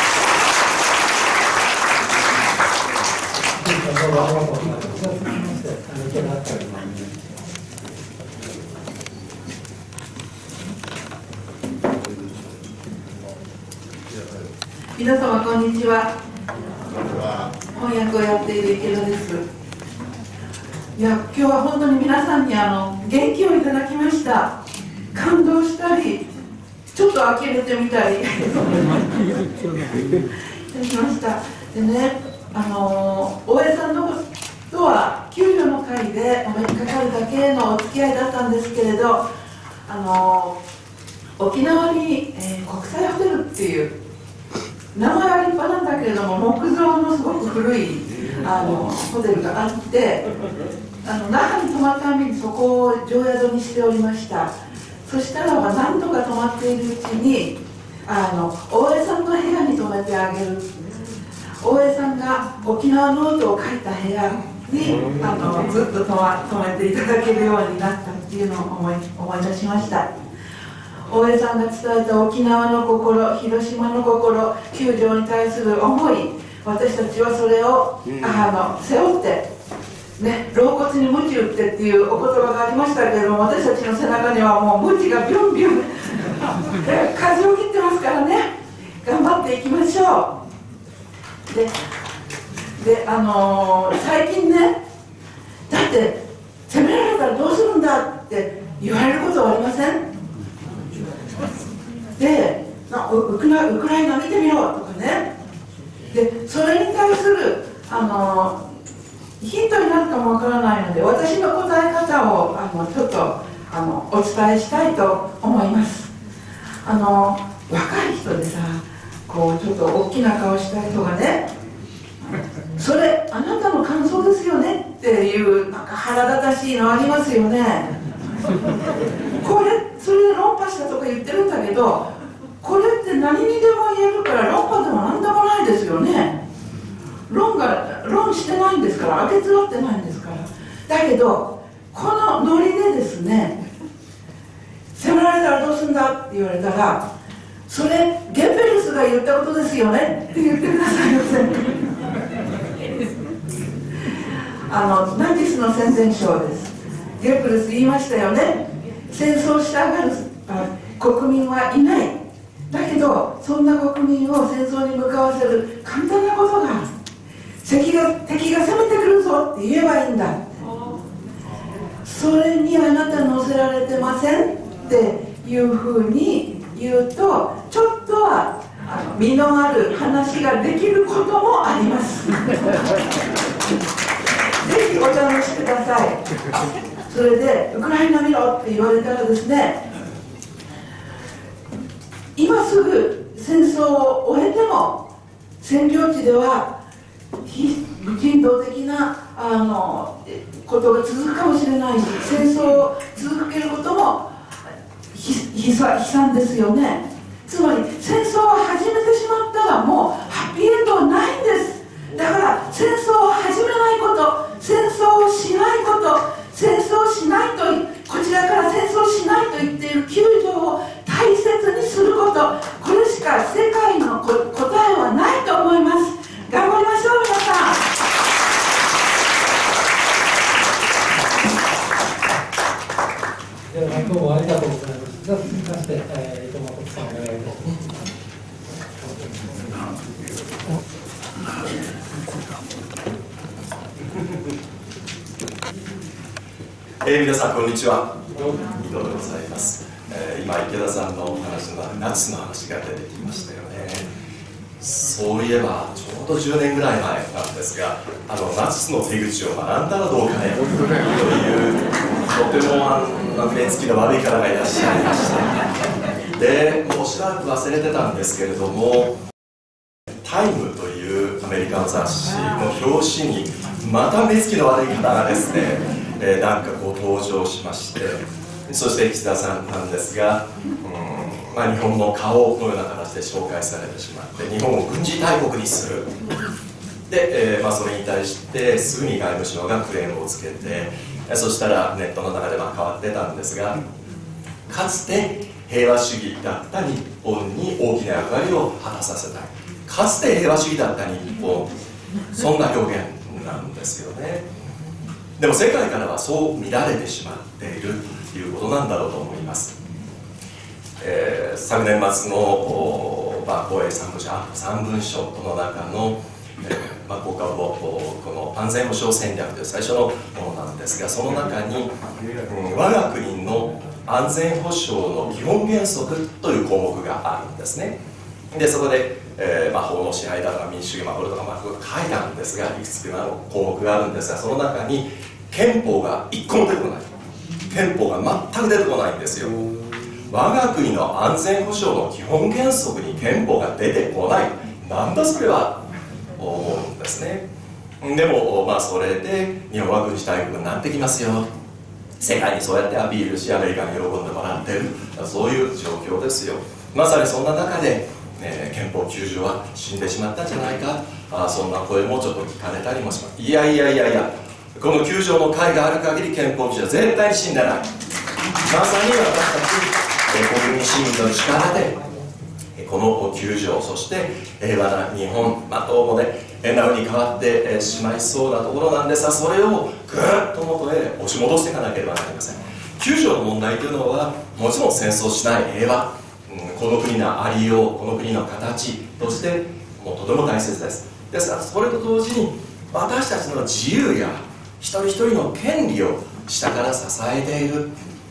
皆様こんにちは。翻訳をやっている池田です。いや、今日は本当に皆さんに元気をいただきました。 感動したりちょっと呆れてみたりいたしました。でね、大江さんのとは救助の会でお目にかかるだけのお付き合いだったんですけれど、沖縄に、国際ホテルっていう名前は立派なんだけれども木造のすごく古いホテルがあって、那覇に泊まるためにそこを常宿にしておりました。そしたらば何度か泊まっているうちに大江さんの部屋に泊めてあげる、大江さんが沖縄ノートを書いた部屋にずっと泊めていただけるようになったっていうのを思い出しました。大江さんが伝えた沖縄の心、広島の心、救助に対する思い、私たちはそれを背負ってね、老骨に鞭打ってっていうお言葉がありましたけれども、私たちの背中にはもう鞭がビュンビュン風を切ってますからね、頑張っていきましょう。で最近ね、だって攻められたらどうするんだって言われることはありません？でウクライナ見てみろとかね、でそれに対するヒントになるかもわからないので、私の答え方をちょっとお伝えしたいと思います。若い人でさ、こうちょっと大きな顔した人がね、それあなたの感想ですよねっていうなんか腹立たしいのありますよね。それで論破したとか言ってるんだけど、これって何にでも言えるから論破でも何でもないですよね。論してないんですから、開けつらってないんですから。だけどこのノリでですね、攻められたらどうするんだって言われたら、それゲッペルスが言ったことですよねって言ってくださいませ。ナチスの宣伝書です。ゲッペルス言いましたよね。戦争したがる国民はいない。だけどそんな国民を戦争に向かわせる簡単なことがある。敵が攻めてくるぞって言えばいいんだ。それにあなた乗せられてませんっていうふうに言うと、ちょっとは実のある話ができることもあります。ぜひお試しください。それでウクライナ見ろって言われたらですね、今すぐ戦争を終えても占領地では非人道的なことが続くかもしれないし、戦争を続けることも悲惨ですよね。つまり戦争を始めてしまったらもうハッピーエンドはないんです。だから戦争を始めないこと、戦争をしないこと、戦争をしないとこちらから戦争しないと言っている救助を大切にすること、これしか世界の答えはないと思います。頑張りましょう皆さん。 では今日もありがとうございます。じゃあ続きまして、伊藤誠さんお願いいたします。 皆さんこんにちは。伊藤でございます。今池田さんの話の夏の話が出てきましたよね。そういえばちょうど10年ぐらい前なんですが、夏の手口を学んだらどうかねというとても目つきの悪い方がいらっしゃいました。でもうしばらく忘れてたんですけれども、タイムというアメリカの雑誌の表紙にまた目つきの悪い方がですね、なんかこう登場しまして、そして岸田さんなんですが、日本の顔のような形で紹介されてしまって、日本を軍事大国にする。で、それに対してすぐに外務省がクレームをつけて、そしたらネットの中で変わってたんですが、かつて平和主義だった日本に大きな役割を果たさせたい。かつて平和主義だった日本、そんな表現なんですよね。でも世界からはそう見られてしまっているということなんだろうと思います。昨年末の防衛3文書の中の、国家この安全保障戦略という最初のものなんですが、その中に、我が国の安全保障の基本原則という項目があるんですね。でそこで、法の支配だとか民主主義を守るとか、書いてあるんですが、いくつかの項目があるんですが、その中に憲法が一個も出てこない。憲法が全く出てこないんですよ。我が国の安全保障の基本原則に憲法が出てこない、なんだそれは思うんですね。でも、それで日本は軍事大国になってきますよ、世界にそうやってアピールし、アメリカに喜んでもらってる、そういう状況ですよ。まさにそんな中で、憲法9条は死んでしまったんじゃないか、そんな声もちょっと聞かれたりもします。いや、この9条の会がある限り憲法9条は絶対に死んでない。まさに私たち国民市民の力でこの9条、そして平和な日本、どうもね変な風に変わってしまいそうなところなんですが、それをぐっと元へ押し戻していかなければなりません。9条の問題というのはもちろん戦争しない平和、この国のありよう、この国の形としてもうとても大切です。ですからそれと同時に私たちの自由や一人一人の権利を下から支えている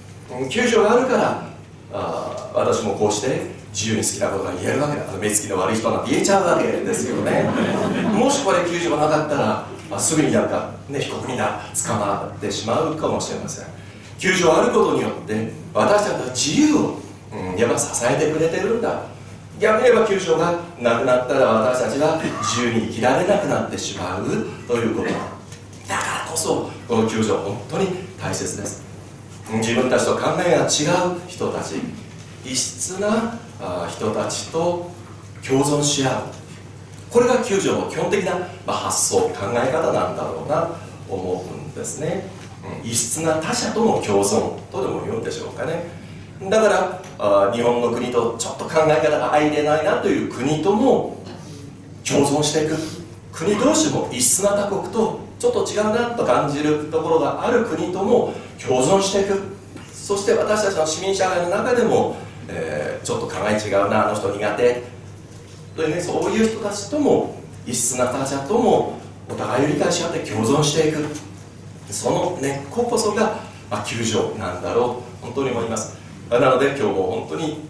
9条があるから、私もこうして自由に好きなことが言えるわけだ。目つきの悪い人なんて言えちゃうわけですよね。もしこれ9条がなかったら、すぐになんか、被告に捕まってしまうかもしれません。9条あることによって私たちの自由を、やっぱ支えてくれてるんだ。逆に言えば9条がなくなったら私たちは自由に生きられなくなってしまうということだからこそ、この9条本当に大切です。自分たちと考えが違う人たち、異質な人たちと共存し合う、これが9条の基本的な発想、考え方なんだろうなと思うんですね。異質な他者との共存とでも言うんでしょうかね。だから日本の国とちょっと考え方が相入れないなという国とも共存していく、国同士も異質な他国とちょっと違うなと感じるところがある国とも共存していく。そして私たちの市民社会の中でも、ちょっと考え違うな、あの人苦手というね、そういう人たちとも異質な他者ともお互いを理解し合って共存していく、その根っここそが9条なんだろう本当に思います。なので今日も本当に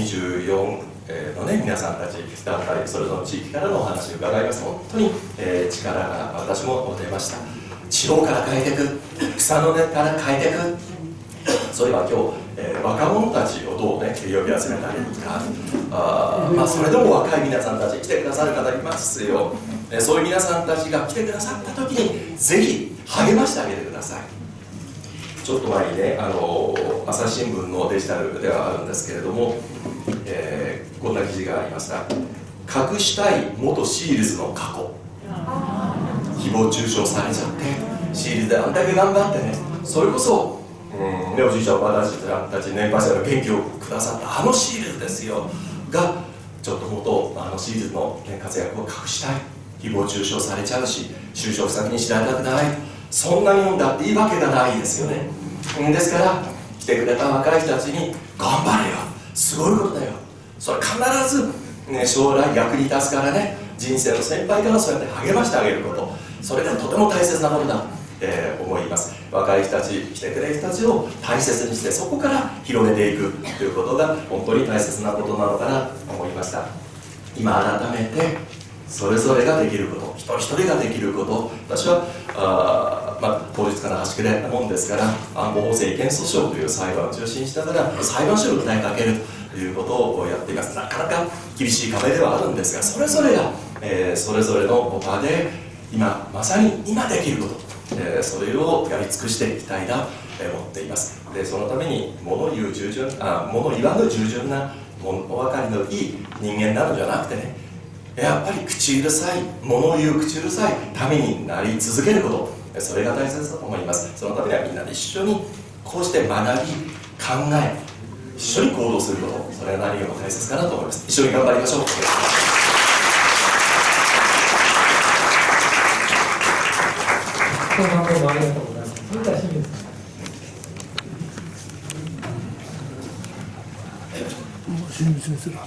24のね皆さんたち団体それぞれの地域からのお話を伺います。本当に力が私も出ました。地方から変えていく、草の根から変えていく、それは今日、若者たちをどうね呼び集めたりとか、それでも若い皆さんたち来てくださる方いますよ。そういう皆さんたちが来てくださった時にぜひ励ましてあげてください。ちょっと前にね、朝日新聞のデジタルではあるんですけれども、こんな記事がありました。隠したい元シールズの過去、誹謗中傷されちゃってシールズであんだけ頑張ってね、それこそ、おじいちゃんおばあちゃんたち年配者の元気をくださったあのシールズですよが、ちょっと元シールズの、活躍を隠したい、誹謗中傷されちゃうし就職先に知られたくない、そんな日本だっていいわけがないですよね。ですから来てくれた若い人たちに頑張れよ、すごいことだよ、それ必ず、将来役に立つからね、人生の先輩からそうやって励ましてあげること、それがとても大切なことだと、思います。若い人たち、来てくれる人たちを大切にしてそこから広げていくということが本当に大切なことなのかなと思いました。今改めてそれぞれができること、一人一人ができること、私は当日から端くれたもんですから、安保法制意見訴訟という裁判を中心にしながら裁判所に訴えかけるということをやっています。なかなか厳しい壁ではあるんですが、それぞれが、それぞれの場で今まさに今できること、それをやり尽くしていきたいなと思っています。でそのために物言わぬ従順な物分かりのいい人間なのじゃなくてね、やっぱり口うるさい、物を言う口うるさい民になり続けること、それが大切だと思います。そのためにはみんなで一緒にこうして学び、考え、一緒に行動すること、それが何よりも大切かなと思います。一緒に頑張りましょう。 どうもありがとうございます。それでは清水さん。 清水先生だ。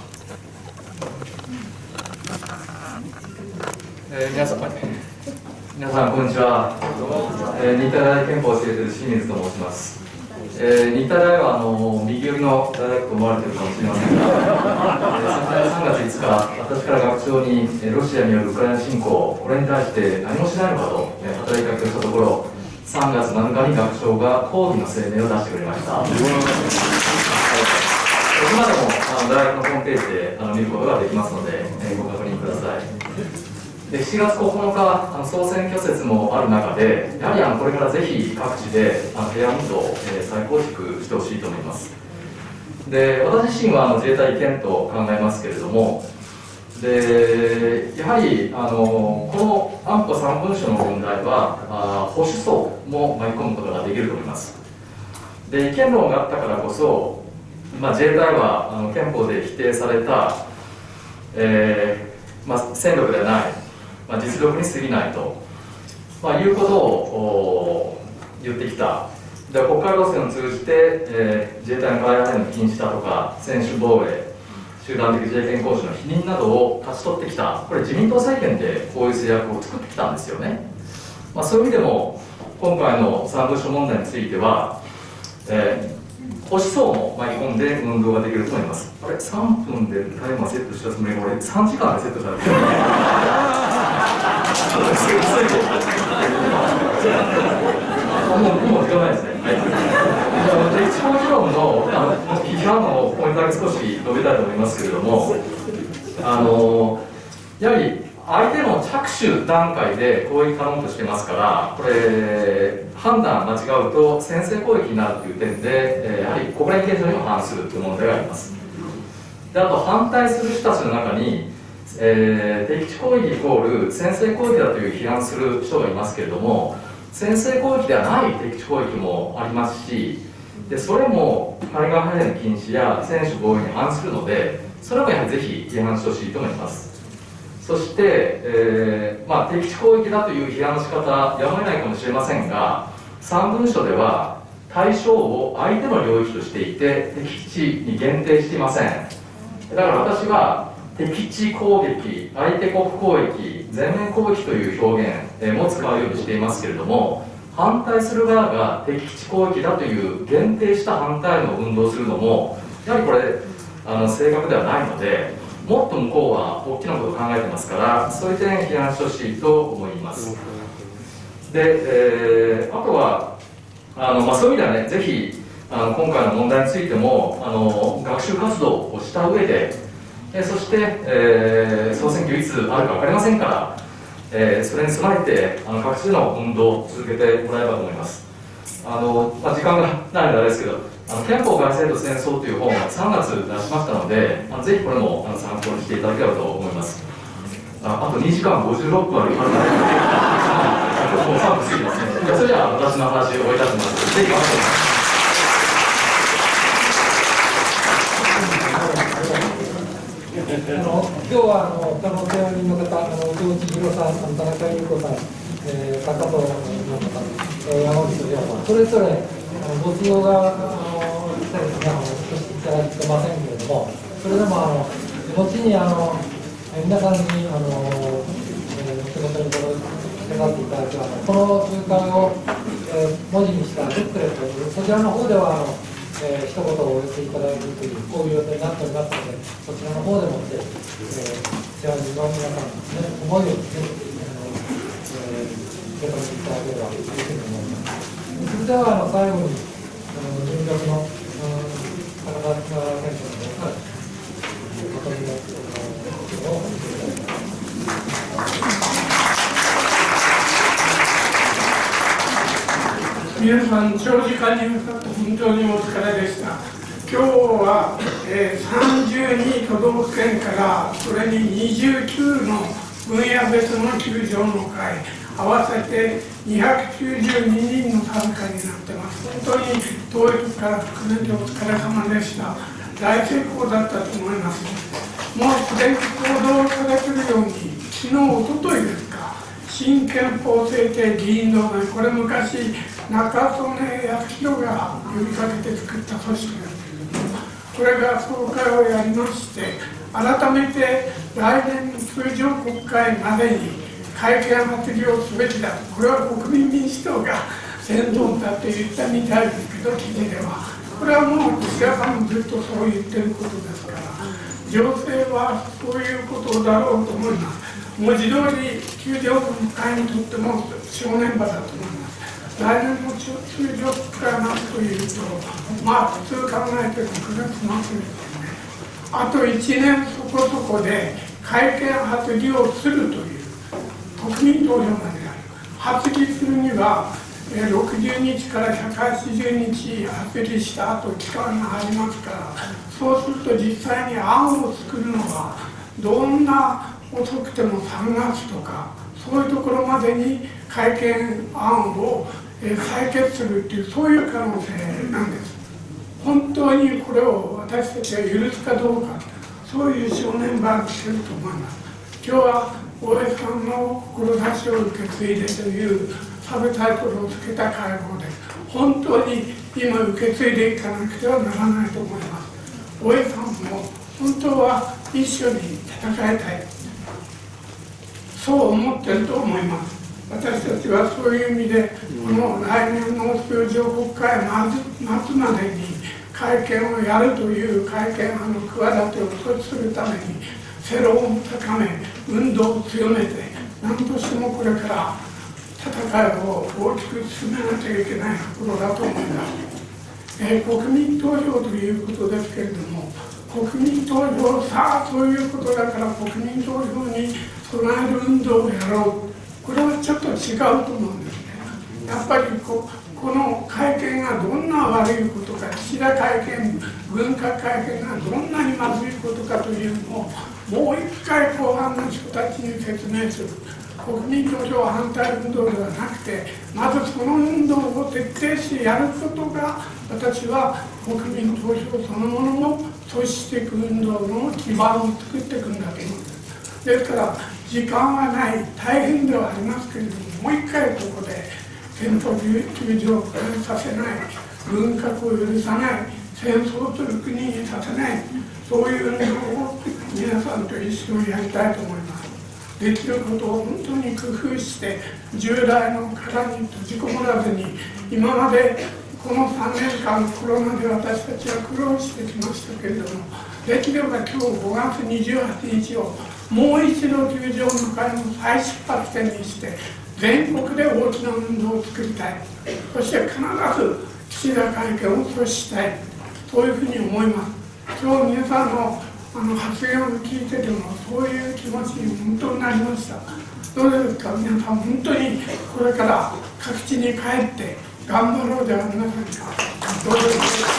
皆さんこんにちは。日体大憲法を教えている清水と申します。 新田大は右寄りの大学と思われているかもしれませんが、3月5日、私から学長にロシアによるウクライナ侵攻、これに対して何もしないのかと働きかけをしたところ、3月7日に学長が抗議の声明を出してくれました。今でも大学のホームページで見ることができますので、ご確認ください。で7月9日、総選挙説もある中で、やはりこれからぜひ各地で平和運動を再構築してほしいと思います。で私自身は自衛隊違憲と考えますけれども、でやはりこの安保3文書の問題は保守層も巻き込むことができると思います。で違憲論があったからこそ、自衛隊は憲法で否定された、戦力ではない、実力に過ぎないと、いうことを言ってきた。で国会路線を通じて、自衛隊の外派への禁止だとか専守防衛、集団的自衛権行使の否認などを勝ち取ってきた、これ自民党政権でこういう制約を作ってきたんですよね。そういう意味でも今回の3文書問題については、保守層も巻き込んで運動ができると思います。あれ3分でタイマーセットしたつもりが俺3時間でセットされてるもう時間ないですね。敵地攻撃論の批判のポイントだけ少し述べたいと思いますけれども、やはり相手の着手段階で攻撃可能としてますから、これ判断間違うと先制攻撃になるという点で、やはり国連憲章にも反するという問題があります。であと反対する人たちの中に、敵地攻撃イコール先制攻撃だという批判する人がいますけれども、先制攻撃ではない敵地攻撃もありますし、でそれも海岸派への禁止や専守防衛に反するので、それもやはりぜひ批判してほしいと思います。そして、敵地攻撃だという批判の仕方やむを得ないかもしれませんが、3文書では対象を相手の領域としていて敵地に限定していません。だから私は敵地攻撃、相手国攻撃、全面攻撃という表現も使うようにしていますけれども、反対する側が敵地攻撃だという限定した反対の運動をするのもやはりこれ正確ではないので、もっと向こうは大きなことを考えてますから、そういう点批判してほしいと思います。で、あとはそういう意味ではね、ぜひ今回の問題についても学習活動をした上で、そして、総選挙いつあるか分かりませんから、それに備えて各地での運動を続けてもらえればと思います。時間がないのであれですけど、憲法改正と戦争という本を3月出しましたので、ぜひこれも参考にしていただければと思います。あと2時間56分あるからもう3分過ぎますね。それでは私の話を終えたいと思います。ぜひ頑張ってください。 今日は他の手紙の方、京内弘さん、田中優子さん、高藤の方、山口亮さん、それぞれご都合が来たりとかしていただいてませんけれども、それでも後に皆さんにお手元に手がっていただくこの空間を文字にしたブックレット、そちらの方では一言お寄せいただくというこういう予定になっておりますので、そちらの方でもって世話人の皆さんのですね、思いをですね、受け止めていただければというふうに思います。それでは最後に入学の田中健太の方からまとめのことをお見せいただきます。 皆さん長時間にわたって本当にお疲れでした。今日は、32都道府県からそれに29の分野別の球場の会合わせて292人の参加になってます。本当に当日から含めてお疲れ様でした。大成功だったと思います。もうすでに報道されているように、昨日、おとといですか、新憲法制定議員同盟、これ昔中曽根康弘が呼びかけて作った組織ですけれども、これが総会をやりまして、改めて来年の通常国会までに改憲発議をすべきだ、これは国民民主党が戦争だって言ったみたいですけど、記事では。これはもう岸田さんもずっとそう言ってることですから、情勢はそういうことだろうと思います。文字通り、球場部会にとっても正念場だと思います。来年の通常からなというと、まあ普通考えても9月末ですよね。あと1年そこそこで改憲発議をするという国民投票まである。発議するには60日から180日発議した後期間がありますから、そうすると実際に案を作るのはどんな遅くても3月とかそういうところまでに改憲案を採決するっていうそういう可能性なんです。本当にこれを私たちが許すかどうか、そういう正念場をしていると思います。今日は大江さんの志を受け継いでというサブタイトルをつけた会合で、本当に今受け継いでいかなくてはならないと思います。大江さんも本当は一緒に戦いたい、そう思ってると思います。私たちはそういう意味で、この来年の通常国会末までに改憲をやるという改憲派の企てを阻止するために世論を高め、運動を強めて、何としてもこれから戦いを大きく進めなきゃいけないところだと思います。国民投票ということですけれども、国民投票、さあそういうことだから国民投票に備える運動をやろう、これはちょっと違うと思うんですね。やっぱりこの会見がどんな悪いことか、岸田会見、軍閣会見がどんなにまずいことかというのをもう一回後半の人たちに説明する。国民投票反対運動ではなくて、まずその運動を徹底してやることが、私は国民投票そのものも阻止していく運動の基盤を作っていくんだと思うんです。ですから時間はない、大変ではありますけれども、もう一回ここで憲法9条を変えさせない、軍拡を許さない、戦争する国にさせない、そういう運動を皆さんと一緒にやりたいと思います。できることを本当に工夫して、従来の殻に閉じこもらずに、今までこの3年間コロナで私たちは苦労してきましたけれども、できれば今日5月28日をもう一度球場の会の再出発点にして、全国で大きな運動を作りたい、そして必ず岸田会見を阻止したい、そういうふうに思います。今日皆さんの発言を聞いててもそういう気持ちに本当になりました。どうですか、皆さん、本当にこれから各地に帰って頑張ろうではありませんか。どうですか。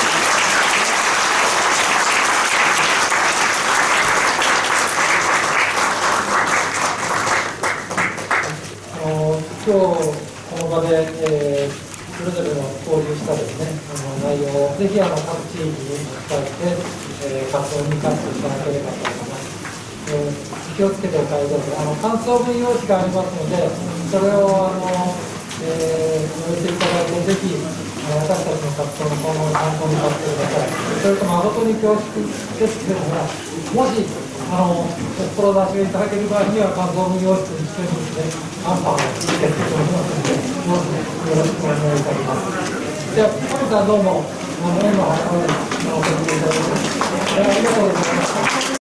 今日この場で、それぞれの交流したですね、内容をぜひ各地域に伝えて、活動に活用していただければと思います。気をつけてお帰りください。感想文用紙がありますので、それをお寄せいただいて、ぜひ私たちの活動の今後の参考にさせてください。それと誠に恐縮ですけれども、もし志をいただける場合には感想文用紙と一緒にですね、アンパンをつけておりますので、よろしくお願いいたします。では、本日はどうも、縁の話をお聞きいただきまして、ありがとうございました。